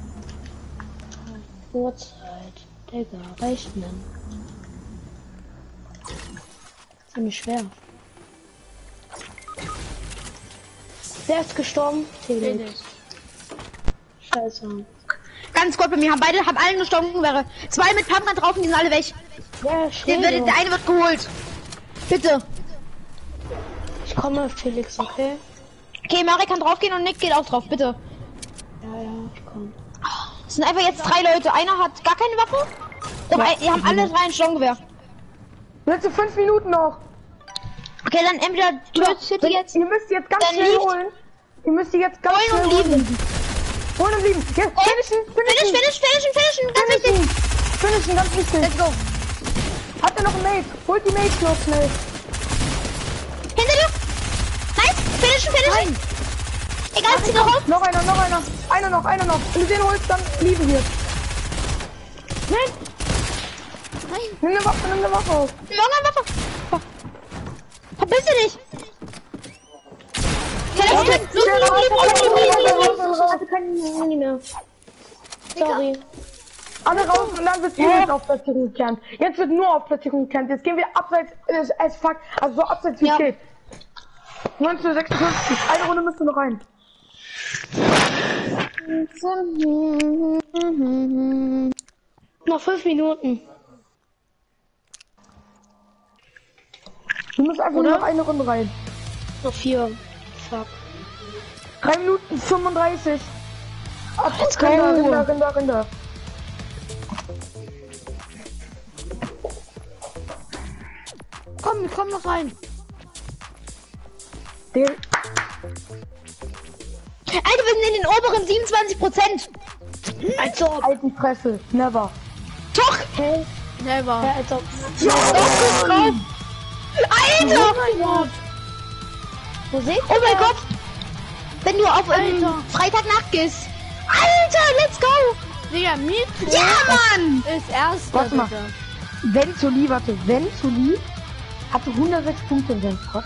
Uhrzeit. Digga, rechnen. Ist ja nicht schwer. Wer ist gestorben? Felix. Felix. Scheiße. Ganz kurz, bei mir haben beide, haben alle eine Sturmgewehre. Zwei mit Pumpgun drauf und die sind alle weg. Ja, Der, schön. wird, der eine wird geholt. Bitte. Ich komme, Felix, okay? Okay, Marek kann draufgehen und Nick geht auch drauf, bitte. Ja, ja, ich komme. Es sind einfach jetzt drei Leute. Einer hat gar keine Waffe. Und ein, die haben alle drei ein Sturmgewehr. Letzte fünf Minuten noch. Okay, dann entweder tötet ihr jetzt. Ihr müsst jetzt ganz Dann schnell liegt- holen. Ihr müsst die jetzt ganz Holen schnell und holen. lieben. Holen und lieben. Jetzt, finishen, Finish, finishen. finish, finishen, finishen. Ganz wichtig. Finishen, finishen, ganz wichtig. Let's go. Hat er noch einen Mate? Holt die Mates noch schnell. Hinter dir. Nice. Finishen, finishen. Egal, zieh noch auf. Noch einer, noch einer. Einer noch, einer noch. Wenn du den holst, dann lieben wir. Nein! Nimm eine Waffe, nimm eine Waffe auf. Lange Waffe. Verpiss dich. Vielleicht Ja, los, los, los, los, los, los, los. Ich kann nicht mehr. Sorry. Alle raus und dann wird hier jetzt auf Platzierung gekämpft. Jetzt wird nur auf Platzierung gekämpft. Jetzt gehen wir abseits äh, as fuck. Also so abseits wie Ja. es geht. neunzehnhundertsechsundfünfzig. Eine Runde müsste noch rein. Noch fünf Minuten. Du musst einfach nur noch eine Runde rein. Noch vier. Fuck. drei Minuten fünfunddreißig. Ab, Let's go. Rinder, Rinder, Rinder, Rinder. Komm, komm noch rein. Den, Alter, wir sind in den oberen siebenundzwanzig Prozent. Als ob. halt die Fresse. Never. Doch. Hä? Never. Ja, als ob. Doch, ist drauf. Alter. Wo seht ihr? Oh mein Gott. Wenn du auf ähm, Alter. Freitagnacht gehst. Alter, let's go. Digga, Mietro Ja, Mann. ist erster. Warte mal. Digga. Ventoli, warte, Ventoli hatte hundertsechs Punkte in seinem Squad.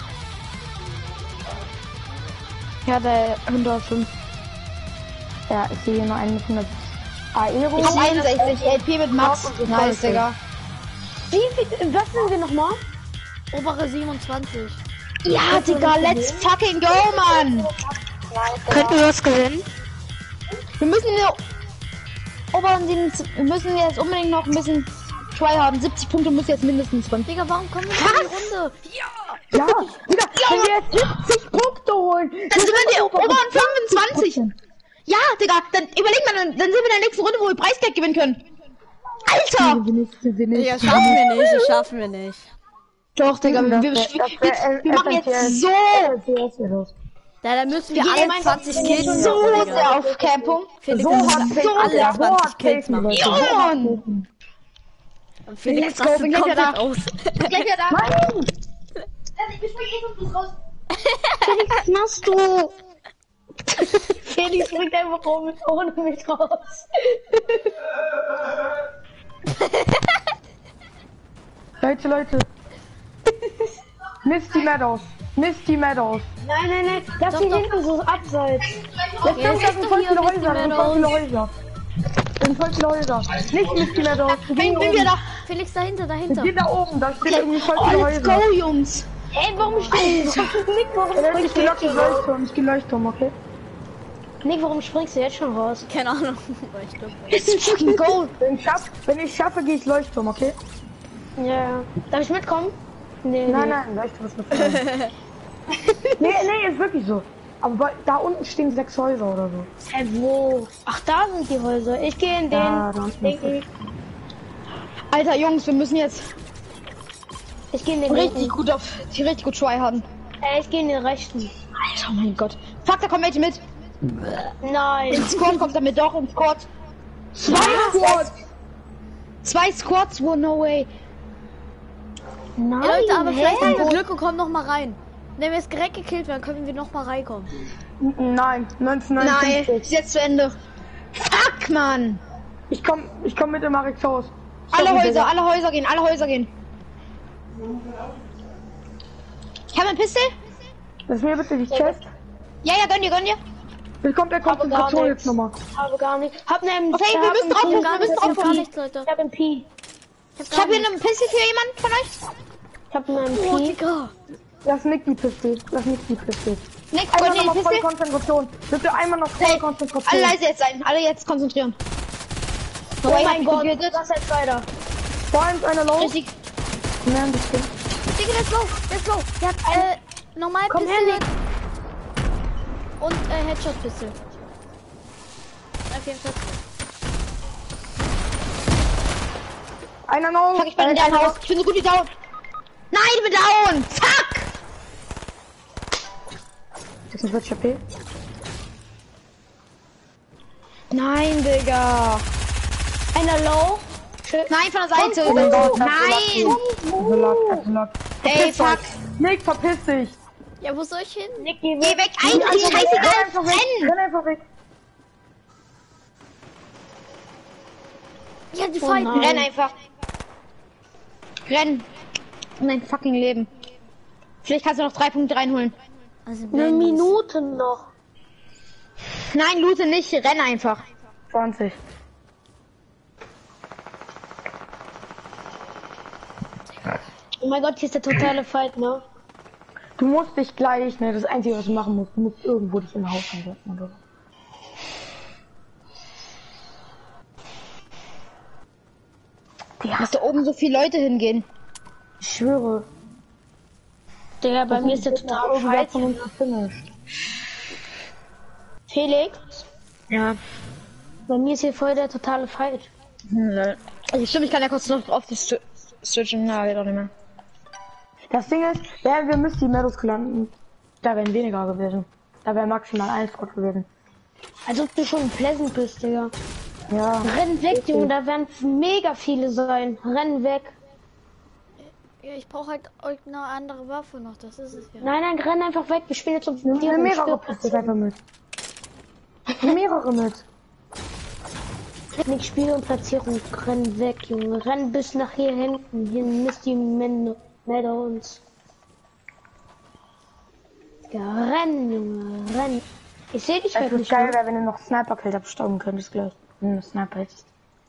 Ja, der hundertfünf. Ja, ich sehe hier nur einen mit hundert. Aero. Ich hab einundsechzig, L P mit Max. Nice, Digga. Wie viel, was sind wir nochmal? Obere siebenundzwanzig. Ja, Digga, let's fucking go, Mann. Könnten wir was gewinnen? Wir müssen wir oberen sieben, wir müssen jetzt unbedingt noch ein bisschen tryharden. siebzig Punkte muss jetzt mindestens drin. Digga, warum kommen wir nicht in die Runde? Ja, Digga, wenn wir jetzt siebzig Punkte holen, Dann sind wir in der oberen fünfundzwanzig. Ja, Digga, dann überleg mal, dann, dann sind wir in der nächsten Runde, wo wir Preisgeld gewinnen können. Alter! Digga, schaffen wir nicht, das schaffen wir nicht. Doch, Digga, wir, wir, wir, wir, wir machen jetzt so. Ja, dann müssen wir Wir alle gehen zwanzig so Kills machen, Digga. sehr auf Campung. Felix, So wir hat müssen Felix- alle ja, so zwanzig hat Kills Felix- machen. Ja, Mann! Und Felix, Let's go, das bin kommt gleich wieder komplett da. aus. Gleich wieder da. Nein! Was machst du? Felix bringt einfach rum, ohne mich raus. Leute, Leute. Misty Meadows. Misty Meadows. Nein, nein, nein, das Doch, hier doch. hinten so abseits. Jetzt Ja, sind das ist das doch voll hier viele Misty Häuser. Das sind voll viele Häuser. Das sind voll viele Häuser. Nicht Misty Meadows. Wir Bin, gehen bin oben. wir da. Felix, dahinter, Wir dahinter. gehen da oben. Da steht irgendwie voll Oh, viele let's Häuser. go, Jungs. Ey, warum springst du? Nick, warum Ja, springst ich du geh jetzt Leuchtturm, schon raus? Leuchtturm. Ich geh Leuchtturm, okay? Nick, warum springst du jetzt schon raus? Keine Ahnung. Aber ich glaub, Let's fucking go. Wenn ich schaff, wenn ich schaffe, gehe ich Leuchtturm, okay? Ja. Darf ich mitkommen? Nee, Nein, nee. nein, Leuchtturm ist mit frei. Nee, nee, ist wirklich so. Aber bei- da unten stehen sechs Häuser oder so. Hä, wo? Ach, da sind die Häuser. Ich gehe in den. Ja, da unten ist ich Alter, Jungs, wir müssen jetzt ich gehe in den richtig linken. gut auf, die richtig gut tryharden. Äh, ich gehe in den rechten. Alter, oh mein Gott. Fuck, da kommen welche mit. Nein. Ins Squad kommt damit doch, ins Squad. Zwei Squads. Zwei Squads, wo no way. Nein. Ey, Leute, aber vielleicht haben wir hä? Glück und kommen noch mal rein. Wenn wir jetzt direkt gekillt werden, können wir noch mal reinkommen. Nein, Nein, neunzehnhundertneunundfünfzig. ist jetzt zu Ende. Fuck, Mann. Ich komm, ich komm mit dem Mareks Haus. Alle Sorry, Häuser, Digga. alle Häuser gehen, alle Häuser gehen. Ich habe ein Pistol. Lass mir bitte die Chest. Ja, ja, gönn dir, gönn dir. Hier kommt der gar Konzentration nichts. jetzt nochmal. Habe gar nicht. Hab ne Okay, wir müssen drauf, Ich hab gar wir müssen nichts, ich hab drauf. gar nichts, Leute. Ich hab einen Pi. Ich hab Ich habe gar hier einen Pistol für jemanden von euch. Ich hab einen Oh, Pi. Digga. Lass Nick die Piste. Lass Nick die Piste. Nick, Einmal gönn dir nochmal die voll Pistol. Konzentration. Bitte einmal noch voll Hey, Konzentration. alle leise jetzt sein, alle jetzt konzentrieren. Oh Wobei, mein ich Gott, getötet. was jetzt weiter? Vor allem einer low. Richtig. Nein, ein bisschen. Digga, let's go, let's go. Der hat, äh, normal Komm her, Pistol Nick. und, äh, Headshot-Pistol. Auf jeden Fall. Einer noch. Fuck, ich bin in Äh, deinem einer Haus. Ich bin so gut wie down. Nein, ich bin down. Fuck. sechsundvierzig H P. Nein, Digga. Einer low. Nein, von der Seite. Oh mein Gott, das Nein. Also lock, also lock. Ey, Verpiss fuck. euch. Nick, verpiss dich. Ja, wo soll ich hin? Nick, geh Geh weg. weg. Eigentlich Renn scheißegal. einfach weg. Rennen. Renn einfach weg. Ja, die Oh fighten. nein. Renn einfach. Renn. Um dein fucking Leben. Vielleicht kannst du noch drei Punkte reinholen. Also, Eine wenn es- Minute noch. Nein, loote nicht. Renn einfach. zwanzig. Oh mein Gott, hier ist der totale Fight, ne? Du musst dich gleich, ne, das Einzige, was du machen musst, du musst irgendwo dich in ein Haus einsetzen oder so. Dass da oben so viele Leute hingehen. Ich schwöre. Digga, bei mir ist der total Irgendwer Fight. von uns gefinisht. Felix, Ja. bei mir ist hier voll der totale Fight. Also stimmt, ich kann ja kurz noch drauf st- switchen. Na, geht auch nicht mehr. Das Ding ist, wären wir Misty Meadows gelandet, da wären weniger gewesen. Da wäre maximal ein Squad gewesen. Als ob du schon pleasant bist, Digga. Ja. Renn weg, Junge, da werden mega viele sein. Renn weg. Ja, ich brauche halt eine andere Waffe noch, das ist es ja. Nein, nein, renn einfach weg. Wir spielen jetzt um Nimm die mir und mehrere stirb. Pistols einfach mit. Nimm mehrere mit. Nicht Spiel und Platzierung. Renn weg, Junge. Renn bis nach hier hinten. Hier misst die Meadows. Ja, renn, Junge. Renn. Ich seh dich halt nicht. Geil wäre, wenn du noch Sniper-Kill abstauben könntest, gleich. Wenn du Sniper hättest.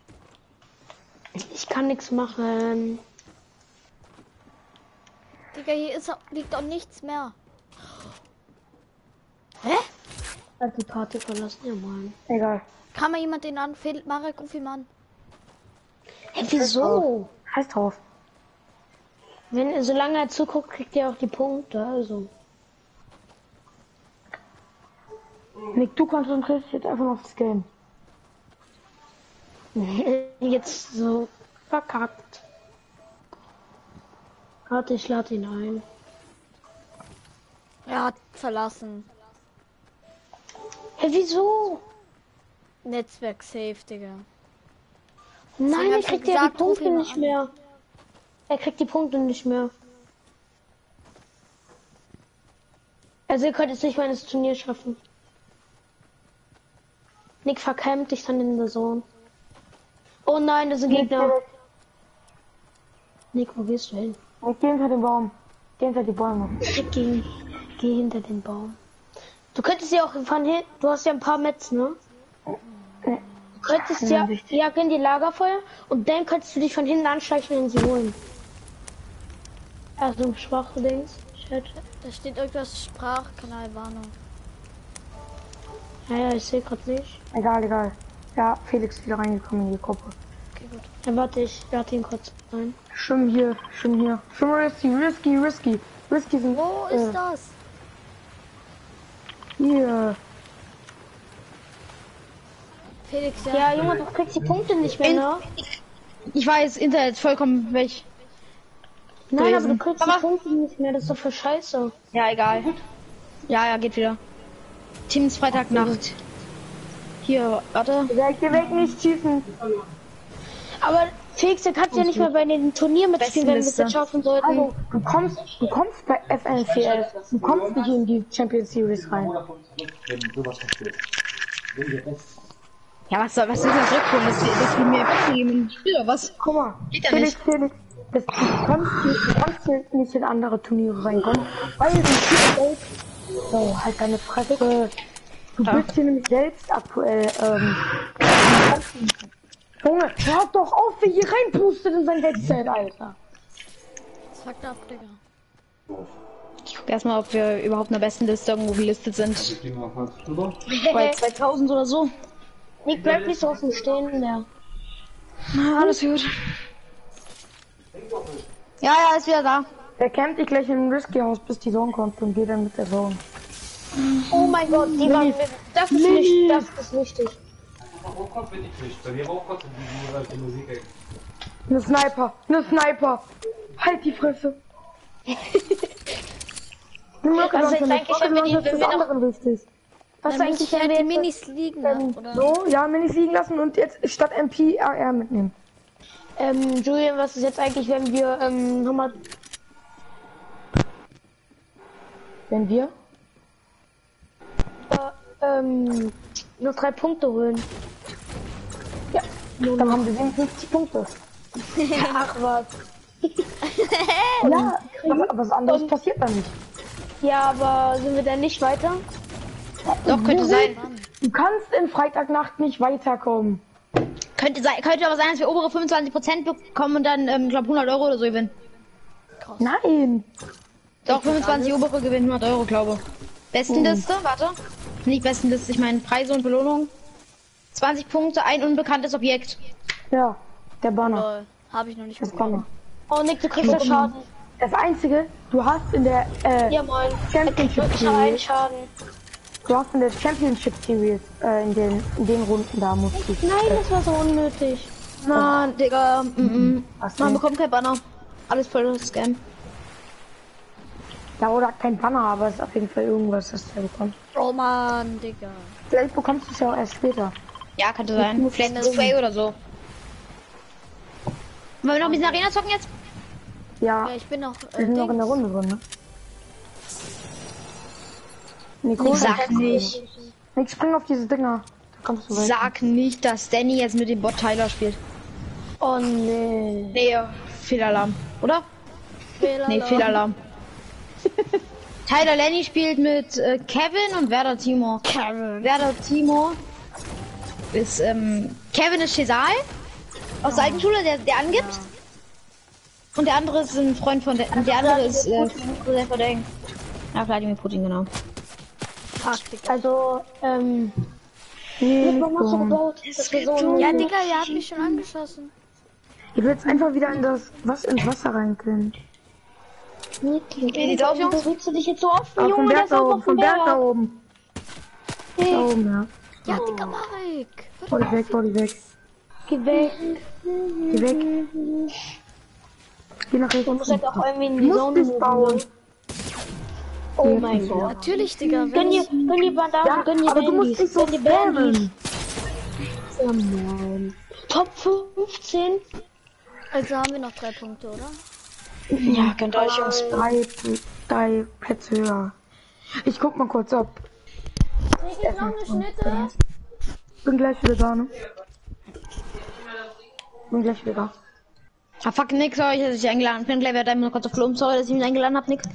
Ich kann nichts machen. Digga, hier ist, liegt doch nichts mehr. Hä? Hat die Party verlassen, ja moin. Egal. Kann mal jemand den an? Fehlt Marek, ruf ihn an. Hä, wieso? Heiß drauf. Wenn, solange er zuguckt, kriegt er auch die Punkte, also. Nick, du konzentrierst dich jetzt einfach auf das Game. Jetzt so verkackt. Warte, ich lade ihn ein. Er hat verlassen. Hä, wieso? Netzwerk safe, Digga. Nein, er kriegt ja die Punkte nicht an. mehr. Er kriegt die Punkte nicht mehr. Also ihr könnt jetzt nicht mal das Turnier schaffen. Nick verkämmt dich dann in der Zone. Oh nein, das sind Gegner. Nick, wo gehst du hin? Ich geh hinter den Baum. Geh hinter die Bäume. Geh, geh hinter den Baum. Du könntest ja auch von hin. Du hast ja ein paar Metz, ne? Nee. Du könntest ja, ja, geh in die Lagerfeuer und dann könntest du dich von hinten anschleichen und sie holen. Also schwache Dings. Chat. Da steht irgendwas Sprachkanalwarnung. Ja, ja, ich sehe gerade nicht. Egal, egal. Ja, Felix ist wieder reingekommen in die Gruppe. Okay, gut. Dann warte ich, lade ihn kurz rein. Schwimm hier, schwimm hier. Schwimm risky, risky, risky. Risky sind. Wo äh, ist das? Hier. Felix, ja. Ja, Junge, du kriegst die Punkte nicht mehr, ne? Ich weiß, Internet ist vollkommen weg. Nein, aber du gewesen. kriegst die Punkte nicht mehr, das ist doch für Scheiße. Ja, egal. Ja, ja, geht wieder. Teams Freitagnacht. Hier, warte. Weg, geh weg, nicht schießen. Aber Felix, du kannst ja nicht mehr bei den Turnieren mitspielen, wenn wir es jetzt schaffen sollten. Also, du kommst, du kommst bei F N C S. Du kommst nicht in die Champions Series rein. Ja, was soll, was soll das zurückholen? Das, das will mir weggeben im Spiel, oder was? Guck mal, Geht ja Felix, nicht. Felix, das, du kannst, du kannst hier nicht in andere Turniere reinkommen, weil du selbst, oh, halt deine Fresse. Du Ja. bist hier nämlich selbst aktuell, ähm, Junge, hör doch auf, wer hier reinpustet in sein Headset, Alter. Das fuckt ab, Digga. Ich guck erstmal, ob wir überhaupt in der besten Liste irgendwo gelistet sind. Bei zweitausend oder so. Nick, bleib nicht so offen stehen mehr. Na, alles gut. Ja, ja, ist wieder da. Der campt dich gleich im Risky Haus, bis die Zone kommt und geht dann mit der Zone. Oh mein Gott, die waren. Das ist nicht, das ist wichtig. Ne Sniper, ne Sniper. Halt die Fresse. Was ist eigentlich, wenn wir die, wenn wir noch, anderen wichtig. was ist Dann eigentlich, muss ich wenn halt wir die jetzt, Minis liegen Ähm, lassen, oder? so, ja, Minis liegen lassen und jetzt statt M P R R mitnehmen. ähm, Julian, was ist jetzt eigentlich, wenn wir, ähm, nochmal, Wenn wir? äh, ähm, noch drei Punkte holen? Ja, dann haben wir siebenundfünfzig Punkte. Ach was. Ja, aber was anderes passiert da nicht. Ja, aber sind wir dann nicht weiter? Doch, könnte sein. Du kannst in Freitagnacht nicht weiterkommen. Könnte sein, könnte aber sein, dass wir obere fünfundzwanzig Prozent bekommen und dann, ähm, glaube hundert Euro oder so gewinnen. Nein. Doch, fünfundzwanzig obere gewinnen hundert Euro, glaube. Bestenliste, warte. Nicht Bestenliste, ich meine Preise und Belohnung. zwanzig Punkte, ein unbekanntes Objekt. Ja, der Banner. Lol, hab ich noch nicht Das bekommen. Banner. Oh, Nick, du kriegst ja Schaden. Das einzige, du hast in der äh, Ja, moin. Championship Ich habe einen Series, Schaden. du hast in der Championship Series äh, in den in den Runden da musst du. Nein, das war so unnötig. Mann, Digga, mm -mm. Was Man denn? bekommt kein Banner. Alles voll das Scam. Ja, oder kein Banner, aber es ist auf jeden Fall irgendwas, das du bekommst. Oh man, Digga. Vielleicht bekommst du es ja auch erst später. Ja, könnte sein. Vielleicht ein Spray oder so. Wollen wir noch ein bisschen Arena zocken jetzt? Ja, Ja, ich bin noch. wir Äh, sind noch in der Dings. Runde drin, ne? Nico, Sag nicht. Nick, spring auf diese Dinger. Kommst du weiter? Sag nicht, dass Danny jetzt mit dem Bot Tyler spielt. Oh nee. Nee, Fehlalarm, oder? Fehlalarm. Nee, Fehlalarm. Tyler Lenny spielt mit äh, Kevin und Werder Timo. Kevin. Werder Timo ist, ähm, Kevin ist Chesal aus der alten Schule, der, der angibt. Und der andere ist ein Freund von der, und der andere ist, äh, der Verdeng. Ja, Vladimir Putin, genau. Ach, Digga. Also, ähm. Nee, Was hast du gebaut? Das ist so Ja, Digga, ihr habt mich schon angeschossen. ich will jetzt einfach wieder in das, was ins Wasser reinkillen. Wie sieht's aus, Jungs? bewegst du dich jetzt so oft, Auf dem Junge? Berg Das da ist oben, auch vom Berg da oben. oben. Da oben, ja. Ja, Digga, Mike. Hol dich weg, hol dich weg. Geh weg. Geh weg. Geh nach rechts. Du musst halt auch irgendwie in Du die musst Zone dich bauen. Oh Ja, mein ja. Gott. Natürlich, Digga. Wenn Gönn dir, ich, gönn dir Bandagen, Ja, gönn dir aber du musst Bandys, nicht so gönn dir Bandys. spammen. Oh nein. Top fünfzehn? also haben wir noch drei Punkte, oder? Ja, könnt ihr euch, Jungs. Drei, drei Plätze höher. Ich guck mal kurz, ob. Krieg ich noch eine Schnitte? Bin gleich wieder da, ne? Bin gleich wieder da. Ah, fuck, nix, sorry, dass ich eingeladen bin. Gleich werde ich nur kurz auf Klo. Sorry, dass ich mich eingeladen hab, nix.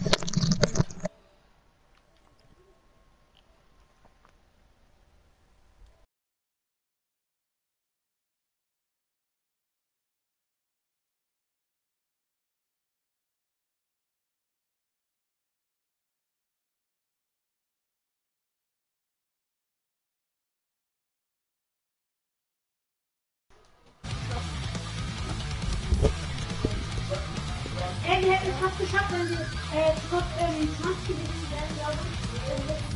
Ey, wir hätten es fast geschafft, wenn wir äh, Top ähm, zwanzig gewesen wären, glaube ich.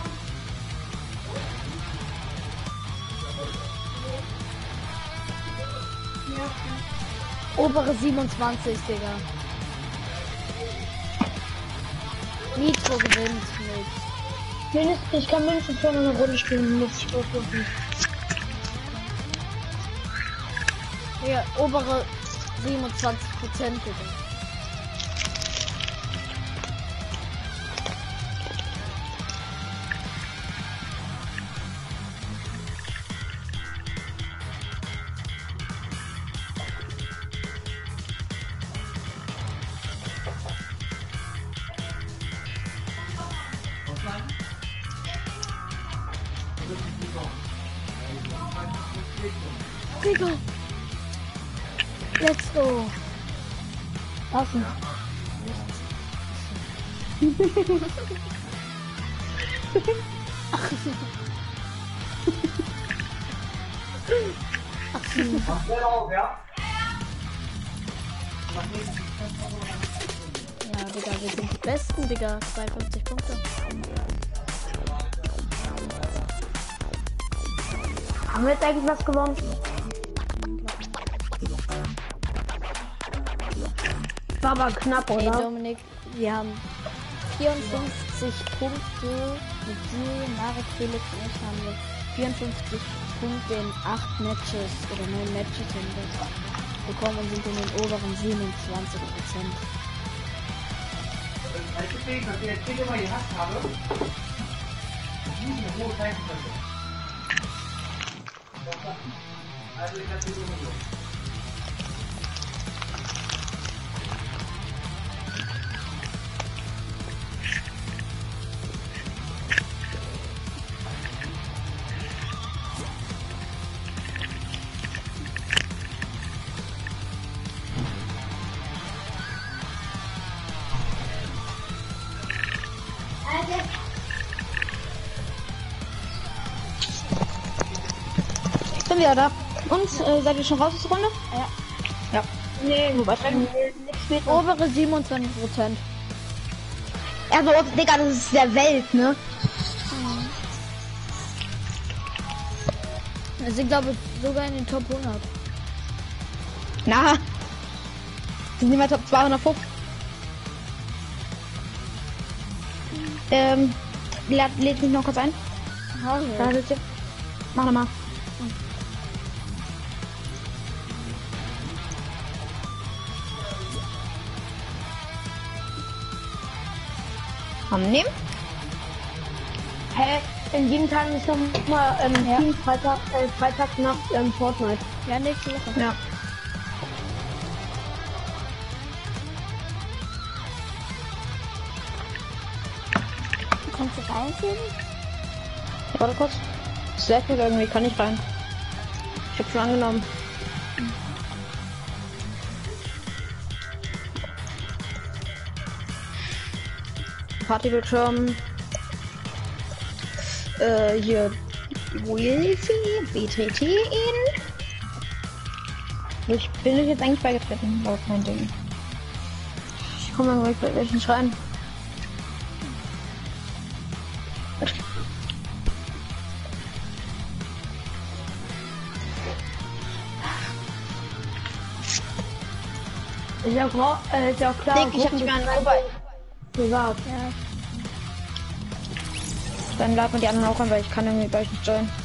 Obere siebenundzwanzig, Digga. Nitro gewinnt mit. Mindestens, ich kann mindestens schon eine Runde spielen, muss ich durchrufen. Ja, obere siebenundzwanzig Prozent, Digga. Digga. Let's go. Passen. Ja, Digga, wir sind die Besten, Digga. zweiundfünfzig Punkte. Haben wir jetzt eigentlich was gewonnen? War aber knapp, Hey oder? Dominik, wir haben vierundfünfzig Punkte mit dir, Marek, Felix und ich haben wir vierundfünfzig Punkte in acht Matches oder neun Matches hinweg bekommen und sind in den oberen siebenundzwanzig Prozent. Deswegen, dass ich jetzt hier immer gehasst habe, ich muss eine hohe Zeit können. Also ich hatte sowieso. Bin wieder da. Und, äh, seid ihr schon raus aus der Runde? Ja. Ja. Nee, Wobei, nee. Obere siebenundzwanzig Prozent. Erstmal, oh, Digga, das ist der Welt, ne? Wir sind, glaube ich, sogar in den Top hundert. Na. Sind nicht mal Top zweihundertfünfzig. Ähm, lädt, lädt mich noch kurz ein. Da sitzt ihr. Mach nochmal. Annehmen. Hä? in jedem Tag ist noch mal ähm, ja. Team Freitag, äh, Freitag nach ähm, Fortnite. Ja, nächste Woche. Ja. Kannst du reinziehen? Warte kurz. Sehr viel irgendwie, kann ich rein. Ich hab schon angenommen. Partybildschirm. Äh, hier. Wifi, B T T in. Ich bin ich jetzt eigentlich beigetreten, aber kein Ding. Ich komme mal bei welchen Schreien. Ist ja, auch, äh, ist ja auch klar. Dick, ich hab nicht mehr einen vorbei. Privat. Ja. Dann laden wir die anderen auch an, weil ich kann irgendwie gleich nicht joinen.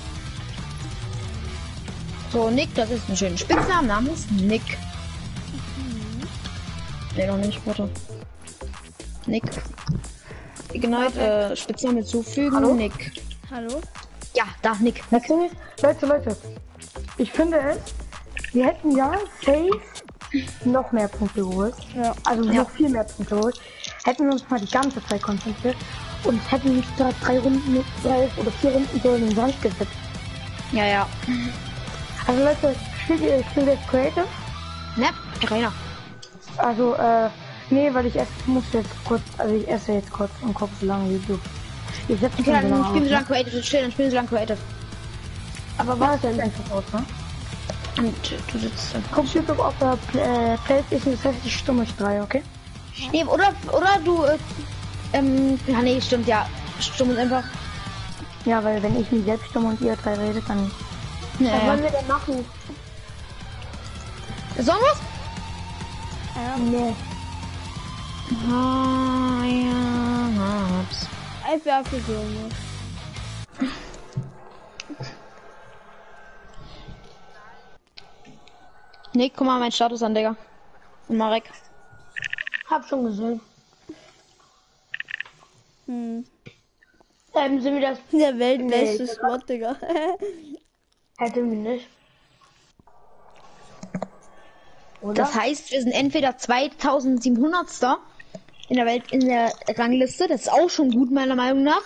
So, Nick, das ist ein schöner Spitzname. Name ist Nick. Mhm. Ne, noch nicht, warte. Nick. Ignite, äh, Spitzname hinzufügen. Hallo? Nick. Hallo? Ja, da, Nick. Leute, Leute, Leute. Ich finde es, wir hätten ja safe noch mehr Punkte geholt. Ja. Also Ja. noch viel mehr Punkte geholt. Hätten wir uns mal die ganze Zeit konzentriert und hätten nicht drei, drei Runden, drei oder vier Runden so in den Sand gesetzt. Ja, ja. Also Leute, spielt ihr, spielt ihr Creative? Ne, Arena. Also, äh, nee, weil ich erst muss jetzt kurz, also ich esse jetzt kurz und gucke so lange YouTube. Ich setze Okay, mich dann genau spielen wir so aus, lange Creative. Still, dann spielen wir so lange Creative. aber was denn einfach aus, ne? Und du sitzt dann. Guck YouTube auf der äh, Playstation, das heißt, ich stumme euch drei, okay? Nee, oder, oder du, äh, ähm, ja, nee, stimmt, ja. Stumm und einfach. Ja, weil wenn ich mich selbst stumme und ihr drei redet, dann... Ja, Was ja. wollen wir denn machen? Sollen wir's? Nee. Ah, ja, hab's. Einfach für Junge. Nick, guck mal meinen Status an, Digga. Und Marek. Hab schon gesehen. Hm. Ähm, sind wir das? Der weltbeste Nee. Spot, Digga. Hätten wir nicht. Oder? Das heißt, wir sind entweder zweitausendsiebenhundertster in der Welt, in der Rangliste. Das ist auch schon gut, meiner Meinung nach.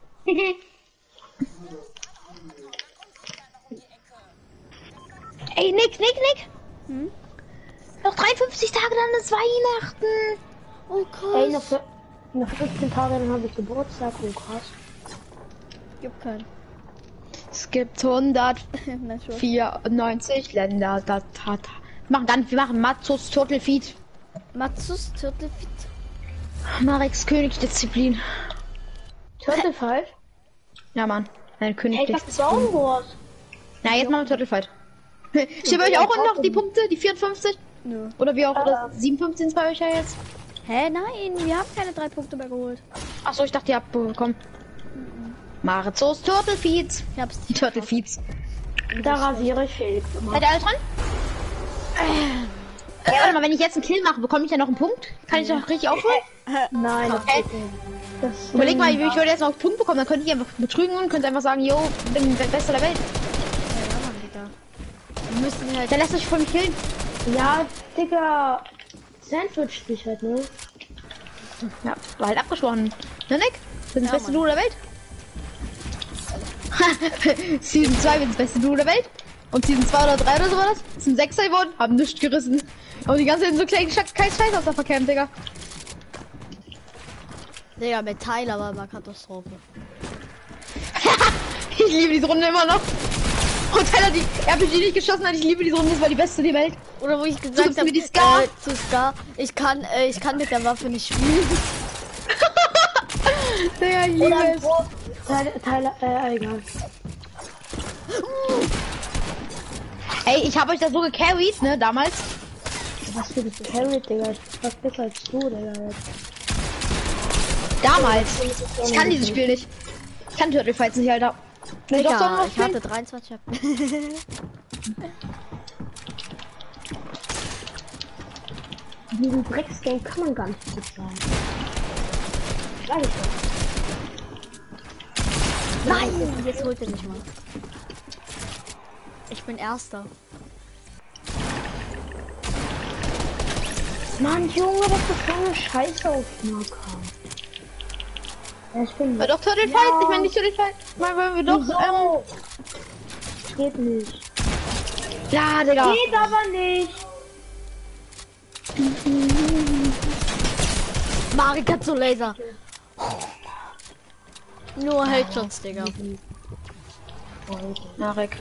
Ey, Nick, Nick, Nick! Hm? Noch dreiundfünfzig Tage, dann ist Weihnachten. Oh Ey, krass. noch, noch fünfzehn Tage, dann habe ich Geburtstag. Oh krass. Gibt keinen. Es gibt hundertvierundneunzig Länder. Da, da, da. Wir machen dann, wir machen Matsus Turtelfeed. Matsus Turtelfeed. Mareks Königsdisziplin. Turtlefight? Ja, Mann. Eine Ey, ich Königsdisziplin. hab Song Wars. Na, jetzt machen wir Turtlefight. Steht bei euch auch noch die Punkte, die vierundfünfzig? Nö. Oder wie auch, oder siebenundfünfzig sind bei euch ja jetzt? Hä, nein, wir haben keine drei Punkte mehr geholt. Achso, ich dachte, ihr habt bekommen. Marzos Turtelfeeds. Ich hab's Die Turtelfeeds. Da rasiere ich Felix immer. Seid ihr alle dran? Äh, warte mal, wenn ich jetzt einen Kill mache, bekomme ich ja noch einen Punkt? Kann ich doch richtig aufholen? Nein, das Hä? geht nicht. Das, Überleg mal, ich würde jetzt noch einen Punkt bekommen, dann könnte ich einfach betrügen und könnte einfach sagen, yo, bin der Beste der Welt. Ja, Mann, Digga. Wir müssen halt. Dann lässt euch von mich killen. Ja, Digga. Sandwich dich halt, ne? Ja, war halt abgesprochen. Ne, Nick? Wir sind das Ja, beste Mann. Duo der Welt. Season zwei wird das beste Duo der Welt. Und Season zwei oder drei oder so war das. Sind Sechser geworden, haben nichts gerissen. Aber die ganze Zeit so kleinen Scheiß Scheiß aus der Verkämpft, Digga. Digga, mit Tyler war immer Katastrophe. Ich liebe diese Runde immer noch. Und Tyler, die R P G nicht geschossen hat, ich liebe diese Runde, das war die beste der Welt. Oder wo ich So gesagt gibt's habe, mir die Scar. äh, zu Scar, ich kann, äh, ich kann mit der Waffe nicht spielen. Digga, ich liebe Oder es. Bro, Teil, Teil, äh, egal. Ey, ich habe euch da so gecarried, ne, damals. Was für das Carry, Digga? Ich bin fast besser als du, Digga. Jetzt. Damals. Ich kann dieses Spiel nicht. Ich kann Turtle Fights nicht, Alter. Will ich doch so Digga, noch ich spielen? hatte dreiundzwanzig. Diesen Drecksgame kann man gar nicht gut sagen. Sag ich doch. Nein, jetzt holt er mich mal. Ich bin Erster. Mann, Junge, das ist so eine Scheiße auf Marker. Ja, ich bin. Aber doch Turtle Fight, ich meine nicht Turtle Fight. Mal wollen wir doch. Ähm, geht nicht. Ja, Digga. Geht aber nicht. Marek hat so Laser. Nur Headshots, Digga. Marek.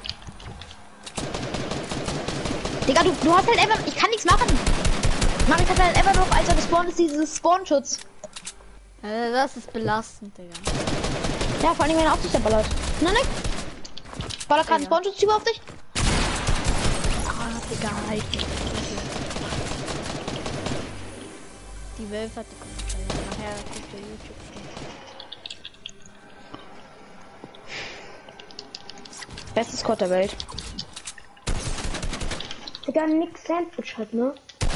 Digga, du, du hast halt einfach. Ich kann nichts machen. Marek hat halt einfach noch, als er gespawnt ist, dieses Spawn-Schutz. Also das ist belastend, Digga. Ja, vor allem, wenn er auf dich da ballert. Nein, nein. Ballert gerade ein Spawn-Schutz-Typ auf dich? Ah, Digga, halt. Die Wölfe hat die Kommentare. Nachher kriegt der YouTube. Bestes Squad der Welt. Digga, nix Sandwich hat, ne?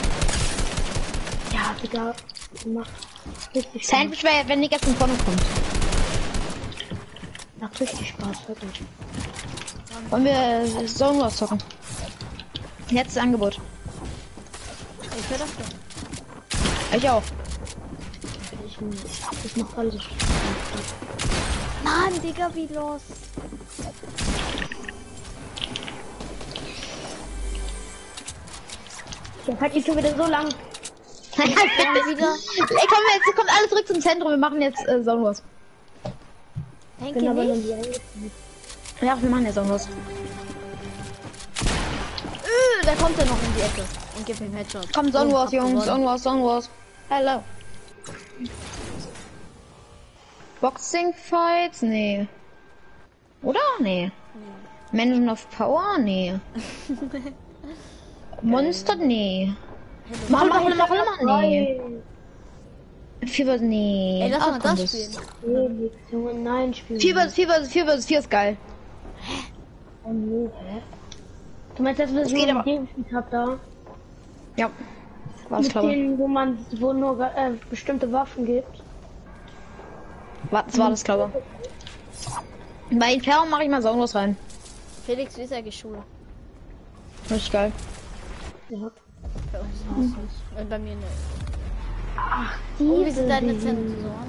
Ja, Digga, macht richtig Spaß. Sandwich wäre, wenn Nick jetzt von vorne kommt. Macht richtig Spaß, wirklich. Wollen wir äh, Zone Wars zocken? Letztes Angebot. Ich will das doch. Ich auch. Ich nicht. Das macht alles Spaß. Mann, Digga, wie los? Der hat jetzt schon wieder so lang. Wieder. Ey, komm, jetzt kommt alles zurück zum Zentrum. Wir machen jetzt äh, Zone Wars. Denke genau, nicht. Ja, wir machen jetzt Zone Wars. Äh, da kommt er noch in die Ecke und gibt ihm Headshot. Komm, Zone Wars, Jungs. Zone Wars, Zone Wars. Hello. Boxing Fights? Nee. Oder? Nee. nee. Mansion of Power? Nee. Monster? Nee. Mach mal, mach mal, mach mal, nee. vier nee. Ey, lass Ach, mal komm, das spielen. Junge, nein, spielen. vier versus vier versus vier versus vier ist geil. Oh nee, hä? Du meinst, dass wir das geht aber gespielt habt da? Ja. War das Mit klar. denen, wo man, wo nur äh, bestimmte Waffen gibt. Was war das, glaube ich. Bei Inferno mache ich mal Zone Wars rein. Felix, wie ist eigentlich Schule? Richtig geil. Ja. Bei uns ist mhm. es. Und bei mir nicht. Ach, oh, wie sind deine Zensoren?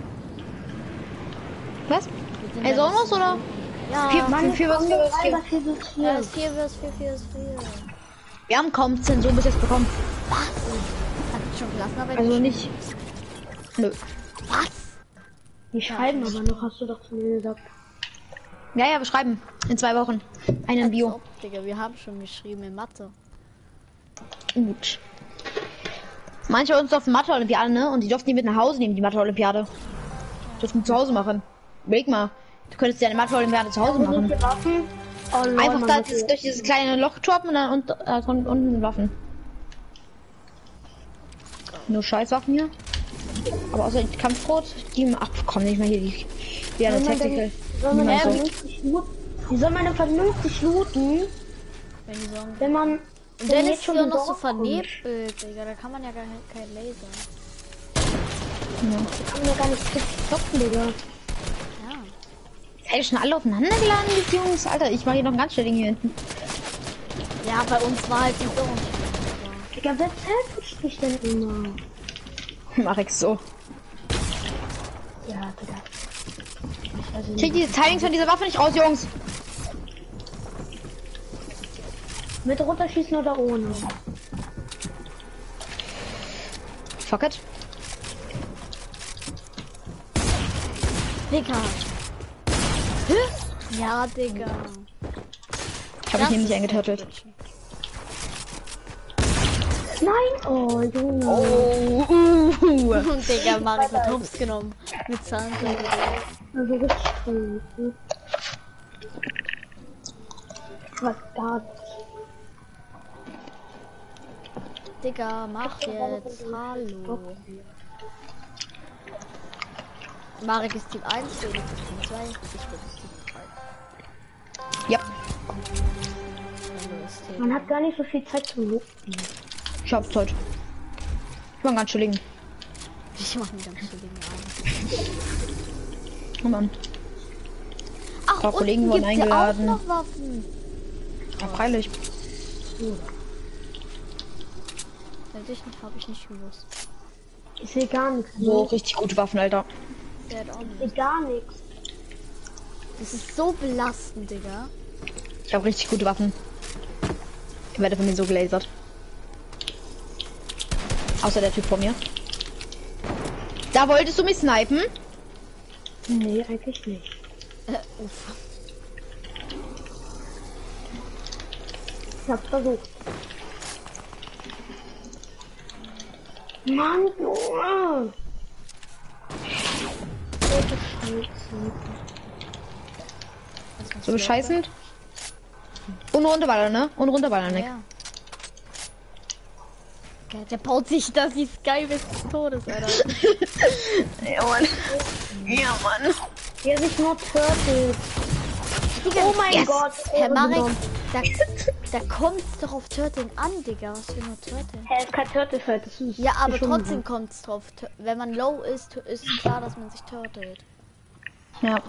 Was? Hey, Zone Wars oder? Ja, vier versus vier versus vier. Ja, ist vier versus vier, vier versus vier. Wir haben kaum Zensuren bis jetzt bekommen. Was? Hat schon Klassenarbeit? Also nicht. Nö. Was? Die schreiben aber noch, hast du doch zu mir gesagt. Ja, ja, wir schreiben. In zwei Wochen. Einen Bio. Ob, Digga, wir haben schon geschrieben in Mathe. Gut. Manche uns durften Mathe-Olympiade, ne? Und die durften die mit nach Hause nehmen, die Mathe-Olympiade. Durften zu Hause machen. Überleg mal. Du könntest ja eine Mathe-Olympiade zu Hause machen. Oh, Lord, einfach da dieses, durch dieses kleine Loch droppen und dann und, äh, von unten sind Waffen. Nur Scheißwaffen hier. Aber außer die Kampfrot, die ach komm nicht mal hier die die eine Tactical. Soll man ja vernünftig looten? Wie soll man denn vernünftig looten? Wenn, die sagen, wenn man und dann ist schon noch so vernebelt, Digga, da kann man ja gar nicht, kein Laser. Ja. Da kann man ja gar nicht stoppen, Digga. Ja. Seid ihr schon alle aufeinander geladen, die Jungs? Alter, ich mache hier noch ein ganz schnell hier hinten. Ja, bei uns war halt die so. Digga, wer zählt dich denn immer? Mach ich so. Ja, Digga. Ich krieg diese Timings von dieser Waffe nicht raus, Jungs. Mit runterschießen oder ohne? Fuck it. Digga. Hä? Ja, Digga. Ich hab mich nämlich eingetötet. Nein! Oh, Junge. Oh, uh, uh. Und Digga, Marek hat Hops genommen. Mit Zahnseide. Also richtig cool. Was da? Digga, mach jetzt. Hallo. Marek ist Team eins, Felix ist Team zwei, ich bin Team drei. Ja. Man hat gar nicht so viel Zeit zum Luften. Ich hab's heute. Ich mach ganz chilling. Ich mach einen ganz chilligen Abend. Oh Mann. Ach, paar Kollegen unten wurden gibt's ja auch eingeladen. noch Waffen. Ja, freilich. Hätte ich nicht, habe ich nicht gewusst. Ich sehe gar nichts. So richtig gute Waffen, Alter. Der hat auch Ich nicht. sehe gar nichts. Das ist so belastend, Digga. Ich habe richtig gute Waffen. Ich werde von mir so gelasert. Außer der Typ vor mir. Da wolltest du mich snipen? Nee, eigentlich nicht. Äh, uff. Ich hab's versucht. Mann, Junge! So bescheißend. Und runterballern, ne? Und runterballern, Nick. Ja. Okay, der baut sich das die Sky bis des Todes, Alter. Ja, Mann. Ja, Mann. Der sich nur turtelt. Oh mein Yes. Gott. Herr oh, Marek, da, da kommt's doch auf Turteln an, Digga. Was für nur Turteln? Er ist kein Turtle-Fight, das ist Ja, aber schon trotzdem kommt's drauf. Tur- Wenn man low ist, ist klar, dass man sich turtelt. Ja.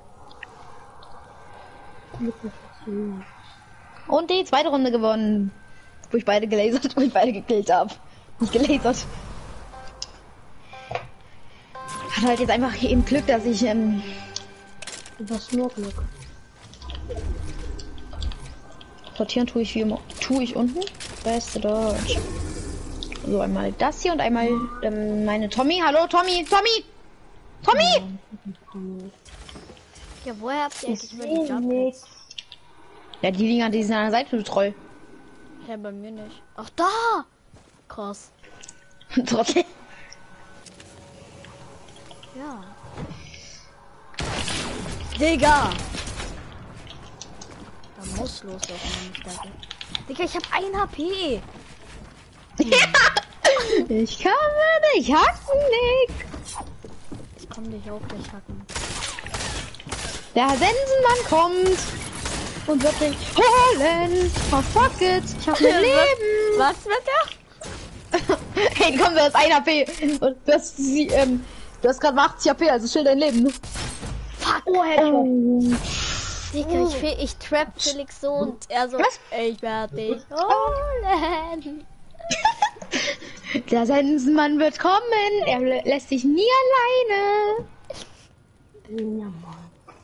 Und die zweite Runde gewonnen. Wo ich beide gelasert, wo ich beide gekillt habe. Nicht gelasert. Hat halt jetzt einfach eben Glück, dass ich, ähm... Was nur Glück. Sortieren tue ich wie immer. Tue ich unten. Beste Deutsch. So, einmal das hier und einmal ähm, meine Tommy. Hallo, Tommy! Tommy! Tommy! Ja, woher habt ihr eigentlich Ich immer die sehe Jump? nichts. Ja, die liegen an dieser Seite, du Troll. Ja, bei mir nicht. Ach, da! Krass. Trotzdem. Ja. Digga! Da muss loslaufen, wenn ich da bin. Digga, ich hab ein H P! Ich kann nicht hacken, Nick. Ich komm dich auch gleich hacken. Der Sensenmann kommt und wird dich holen. Oh, fuck it. Ich hab mein Leben. Was wird der? Hey, komm, du hast ein H P. Und du hast, sie, ähm, du hast gerade achtzig H P, also schild dein Leben. Fuck, oh, Headshot. Digga, ich, fe- ich trap Felix so und er so, Was? ich werde dich holen. Der Sensenmann wird kommen. Er lä- lässt sich nie alleine. Ja, Mann.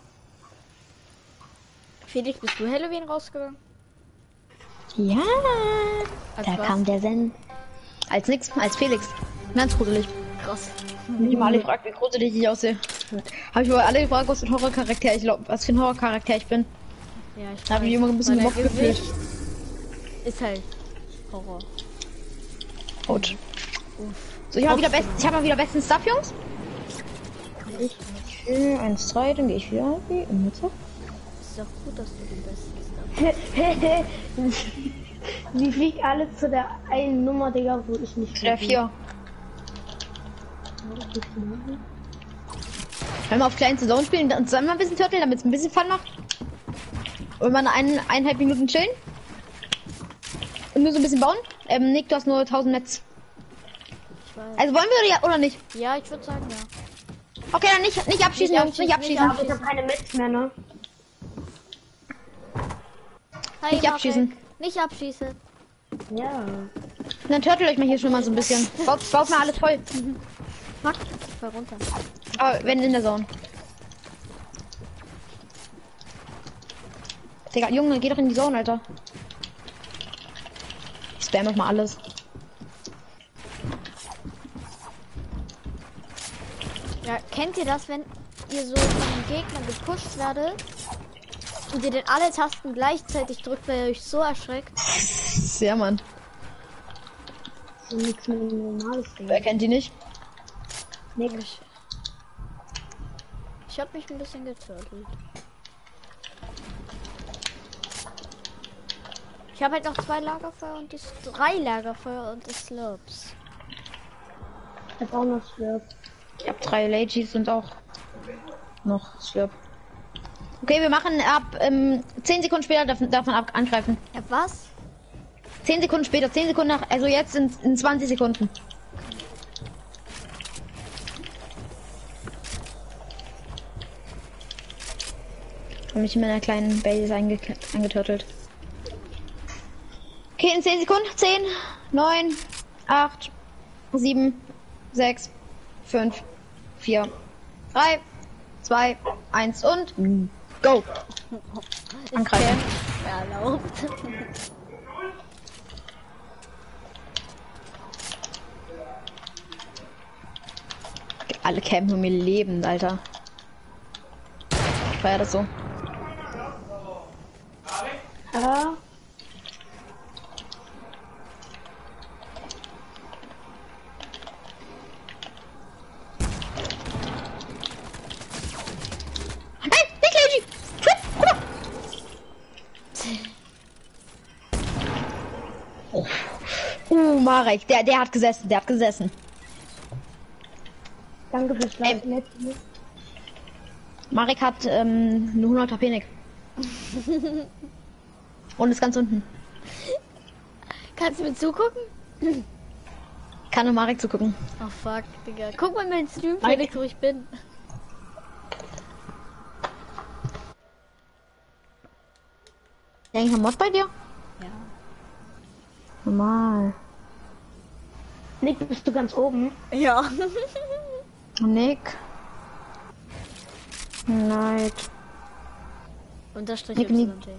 Felix, bist du Halloween rausgegangen? Ja. Als Da was? kam der Sen. Als nix, als Felix. Ganz gruselig. Krass. Mich mal alle gefragt, wie gruselig ich aussehe. Habe ich aber alle gefragt, was für ein Horrorcharakter ich glaub, was für ein Horrorcharakter ich bin. Ja, ich Da habe ich mich immer ein bisschen weil gemobbt der gefühlt. Gewicht ist halt Horror. Gut. So, ich habe wieder best, ich habe mal wieder besten Stuff, Jungs. Ich eins drei, dann gehe ich wieder in die Mitte. Ist doch gut, dass du den besten hast. Wie fliegt alles zu der einen Nummer, Digga, wo ich nicht Der vier. Wenn wir auf kleinste Zone spielen, dann zusammen mal ein bisschen Turtle, damit es ein bisschen Fun macht. Und mal eine eineinhalb Minuten chillen. Und nur so ein bisschen bauen. Ähm, Nick, du hast nur tausend Metz. Ich weiß. Also wollen wir ja oder nicht? Ja, ich würde sagen, ja. Okay, dann nicht, nicht abschießen, Nicht Jungs, nicht abschießen, abschießen. Aber ich habe keine Metz mehr, ne? Hi, Nicht abschießen. Marek. Nicht abschießen. Ja. Dann turtle euch mal hier schon mal so ein bisschen. Baut, baut mal alles voll. Fuck, ich fall runter. Aber wenn in der Zone. Digga, Junge, geh doch in die Zone, Alter. Ich spam doch mal alles. Ja, kennt ihr das, wenn ihr so von den Gegnern gepusht werdet und ihr den alle Tasten gleichzeitig drückt, weil ihr euch so erschreckt? Ja, Mann. So nichts mit einem normales Ding. Wer kennt die nicht? Ich, ich hab mich ein bisschen geturtelt. Ich habe halt noch zwei Lagerfeuer und die S- drei Lagerfeuer und die Slurps. Ich hab auch noch Slurp. Ich hab drei Lagis und auch noch Slurp. Okay, wir machen ab ähm, zehn Sekunden später darf, darf man ab angreifen. Ja, was? zehn Sekunden später, zehn Sekunden nach, also jetzt in, in zwanzig Sekunden. habe mich in meiner kleinen Base einge eingeturtelt. Okay, in zehn Sekunden. zehn, neun, acht, sieben, sechs, fünf, vier, drei, zwei, eins und go! Angreifen. Erlaubt. Alle campen um ihr Leben, Alter. War ja das so. Ja. Nein, nicht Lady! Oh. Uh, Marek, der, der hat gesessen, der hat gesessen. Danke fürs Live. Marek hat ähm, nur hundert H P Nick. Und ist ganz unten. Kannst du mir zugucken? Kann nur Marek zugucken. Oh fuck, Digga. Guck mal meinen Stream, Felix, wo ich bin. Ist eigentlich ein Mod bei dir? Ja. Normal. Nick, bist du ganz oben? Ja. Nick. Nein. Unterstrich Nick, Y T.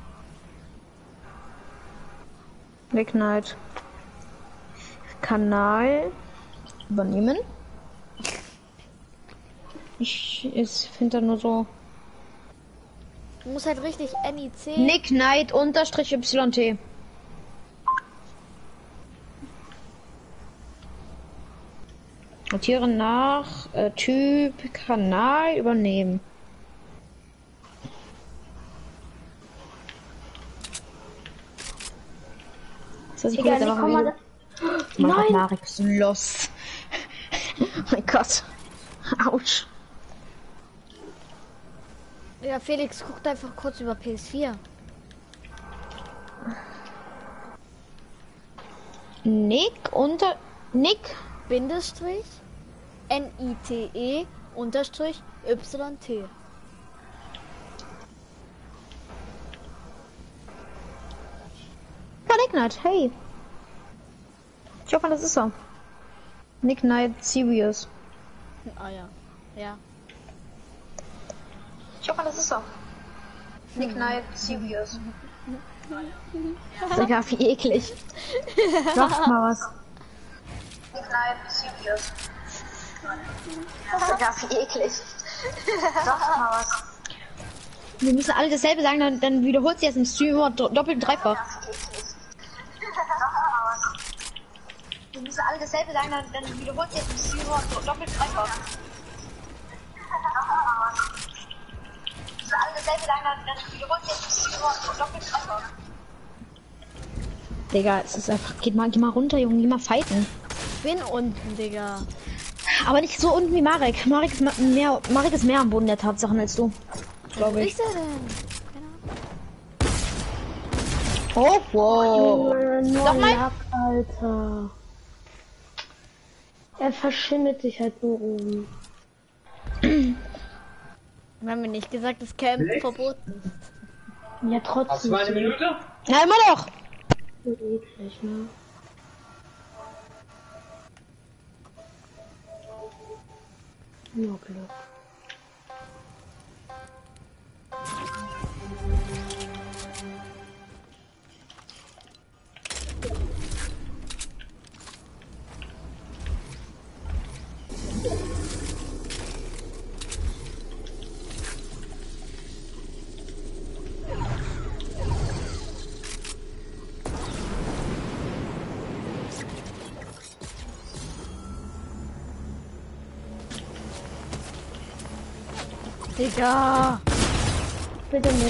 Nick Knight. Kanal übernehmen. Ich, ich finde da nur so. Du musst halt richtig N I C. Nick Knight unterstrich Y T. Notieren nach äh, Typ Kanal übernehmen. Das heißt, ich Egal, jetzt Nick, einfach komm mal. Mein Nein! Gott, Marek ist los. Mein Gott. Autsch. Ja, Felix, guckt einfach kurz über P S vier. Nick unter Nick Bindestrich N I T E unterstrich Y T. Ja, Nick Knight, hey. Ich hoffe, das ist er. Nick Knight Serious. Ah ja. Ja. Ich hoffe, das ist er. Nick Knight Serious. Digga, wie eklig. Sag mal was. Nick Knight Serious. Digga, wie eklig. Sag mal was. Wir müssen alle dasselbe sagen, dann, dann wiederholt sie jetzt im Stream immer do doppelt und dreifach. Wir müssen alle dasselbe sagen, dann, dann wiederholt sie jetzt im Stream immer do doppelt und dreifach. Wir müssen alle dasselbe sagen, dann, dann wiederholt sie jetzt im Stream immer doppelt und dreifach. Digga, es ist einfach, geht mal, geh mal runter, Junge, geh mal fighten. Ich bin unten, Digga. Aber nicht so unten wie Marek. Marek ist mehr, Marek ist mehr am Boden der Tatsachen als du. Glaube ich. Was ist er denn? Oh, wow. Sag mal. Alter. Er verschimmelt sich halt so oben. Wir haben mir nicht gesagt, dass Camp verboten ist. Ja, trotzdem. Hast du mal eine Minute? Ja, immer noch. So eklig, ne? Nur Glück. Digga. Bitte nicht.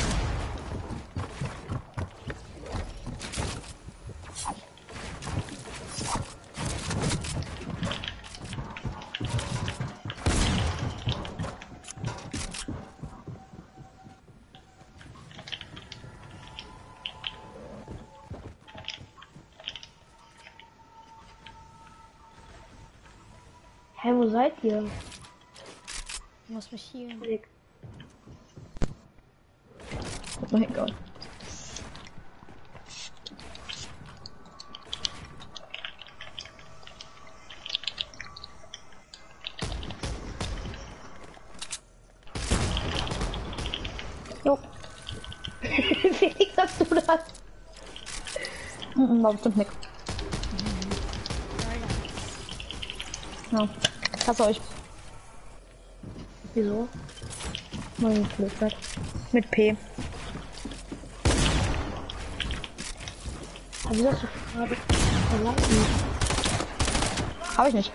Hä, wo seid ihr? Ich muss mich hier. Oh mein Gott. Jo. Wie sagst du das? Mhm, war bestimmt nix. Ja, pass euch. Wieso? Mein Blödsinn. Mit P. Aber wieso hast du gerade verlassen? Hab ich nicht.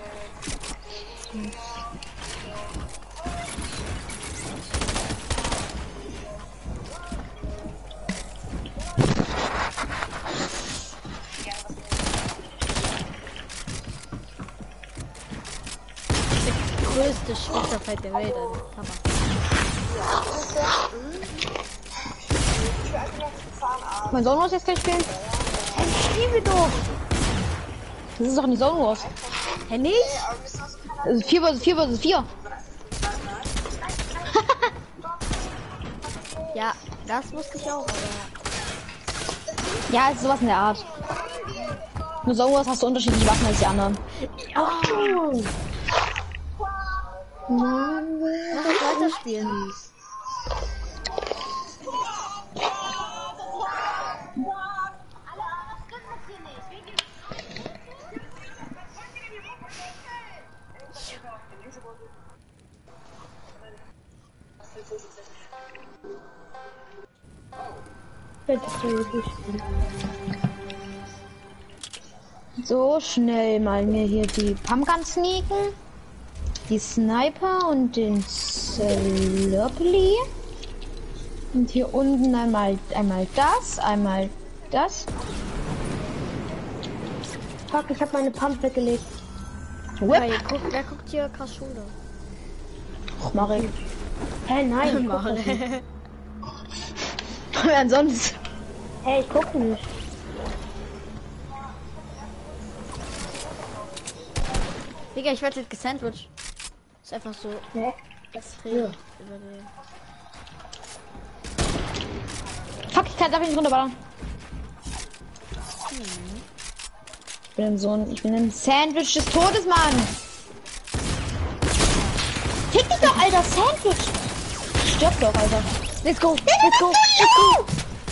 Größte Schwesterfight der Welt, also Papa. Mein Zone Wars jetzt kann ich spielen? Hey, spielen wir doch! Das ist doch nicht Zone Wars. Hä, nicht? Das ist vier versus vier versus vier. Ja, das wusste ich auch, aber... Ja, es ist sowas in der Art. Nur Zone Wars hast du unterschiedliche Waffen als die anderen. Oh. Mann, lass uns weiterspielen. So schnell mal mir hier die Pumpgun sneaken, die Sniper und den Slurply. Und hier unten einmal einmal das, einmal das. Fuck, ich habe meine Pump weggelegt. Hey, guck, wer guckt hier krass Schule? Och, mach ich. Hä, hey, nein. Mach ich. Wer sonst? Hey, ich guck nicht. Digga, ich werde jetzt gesandwiched. Ist einfach so Nee. extrem Ja. über den. Fuck, ich kann, darf ich nicht runterballern. Hm. Ich bin so ein, ich bin ein Sandwich des Todes, Mann. Fick dich doch, Alter, Sandwich. Stirb doch, Alter. Let's go, let's go, let's go.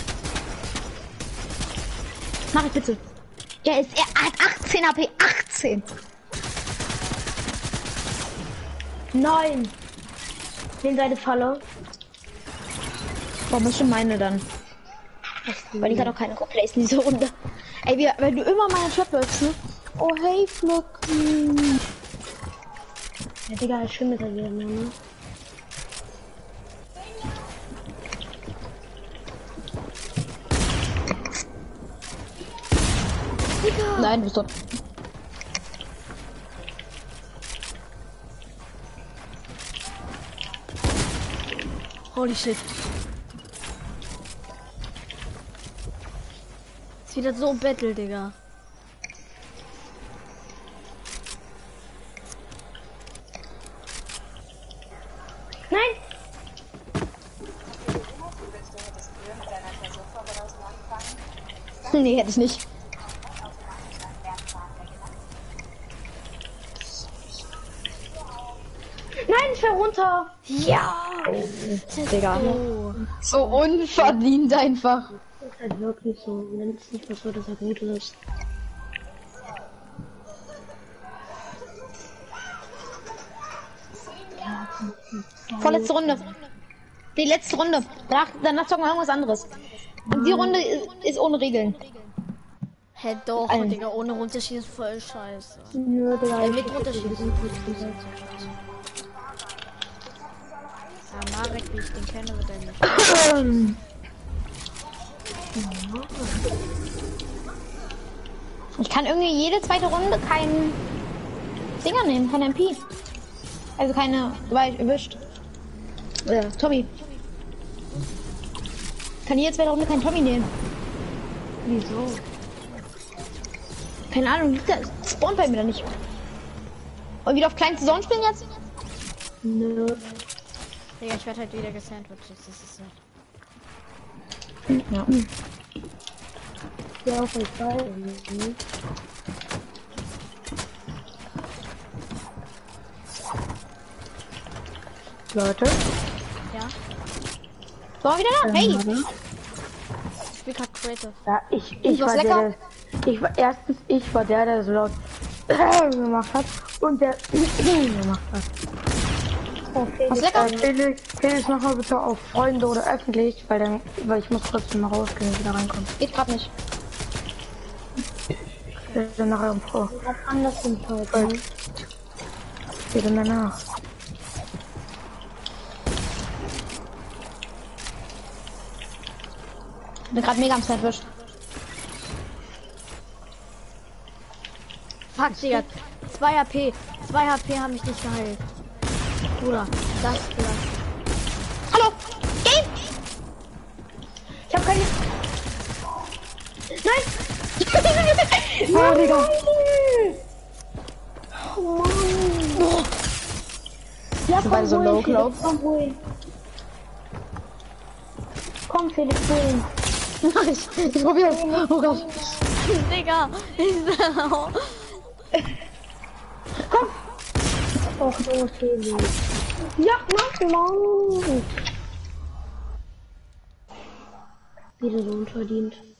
Mach ich bitte. Er ist, er hat achtzehn H P, achtzehn. Nein. Nimm deine Falle. Warum ist schon meine dann? Weil ich hatte auch keine Go-Plays in dieser Runde. Ey, wir, wenn du immer meine Trap läufst, ne? Oh, hey, Flock. Hm. Ja, Digga, ist schön mit der wieder, ne? Nein, du bist tot. Holy shit. Ist wieder so ein Battle, Digga. Nein! Nee, hätte ich nicht. Nein, ich fell runter! Ja! Digga. So unverdient einfach. Das ist halt wirklich so, wenn es nicht was so, dass er gut ist. Vorletzte Runde. Die letzte Runde. Danach, danach zocken wir irgendwas anderes. Und die Runde ist, ist ohne Regeln. Hä, doch, Allen. Digga, ohne runterschießen voll scheiße. Nö, Digga. Äh, mit runterschießen. Ja, Marek, wie ich den kenne, wird er nicht. Ich kann irgendwie jede zweite Runde keinen Dinger nehmen, kein M P. Also keine, weil ich erwischt. Ja, Tommy. Kann jede zweite Runde keinen Tommy nehmen. Wieso? Keine Ahnung, liegt da, spawnt bei mir da nicht. Und wieder auf kleinste Zone spielen jetzt? Nö. Digga, ich werde halt wieder gesandwiched. Das ist halt. Ja. Ja, auf jeden Fall. Leute. Ja. So, wieder da? Hey! Ich spiel grad Creative. Ja, ich, ich was war lecker? der, der, ich war, erstens, ich war der, der so laut gemacht hat und der gemacht hat. Okay. Was lecker? Ähm, Felix, Felix, mach mal bitte auf Freunde oder öffentlich, weil dann, weil ich muss trotzdem mal rausgehen und wieder reinkommen. Geht grad nicht. Ich werde dann nachher um Frau. Was anderes im Fall. Ich gehe dann danach. Ich bin grad mega am Sandwich. Fuck, Digga. zwei H P. zwei H P haben mich nicht geheilt. Bruder, das vielleicht. Hallo! Game! Ich hab keine. Nein! Oh, Digga! Oh Mann! Ja, Du warst so wohl, low, Felix, low. komm wohl. Komm, Felix, wohl. Nice! Ich probier's! Oh Gott! Digga. Och, du Felix. Ja, mach mal. Wieder so unverdient.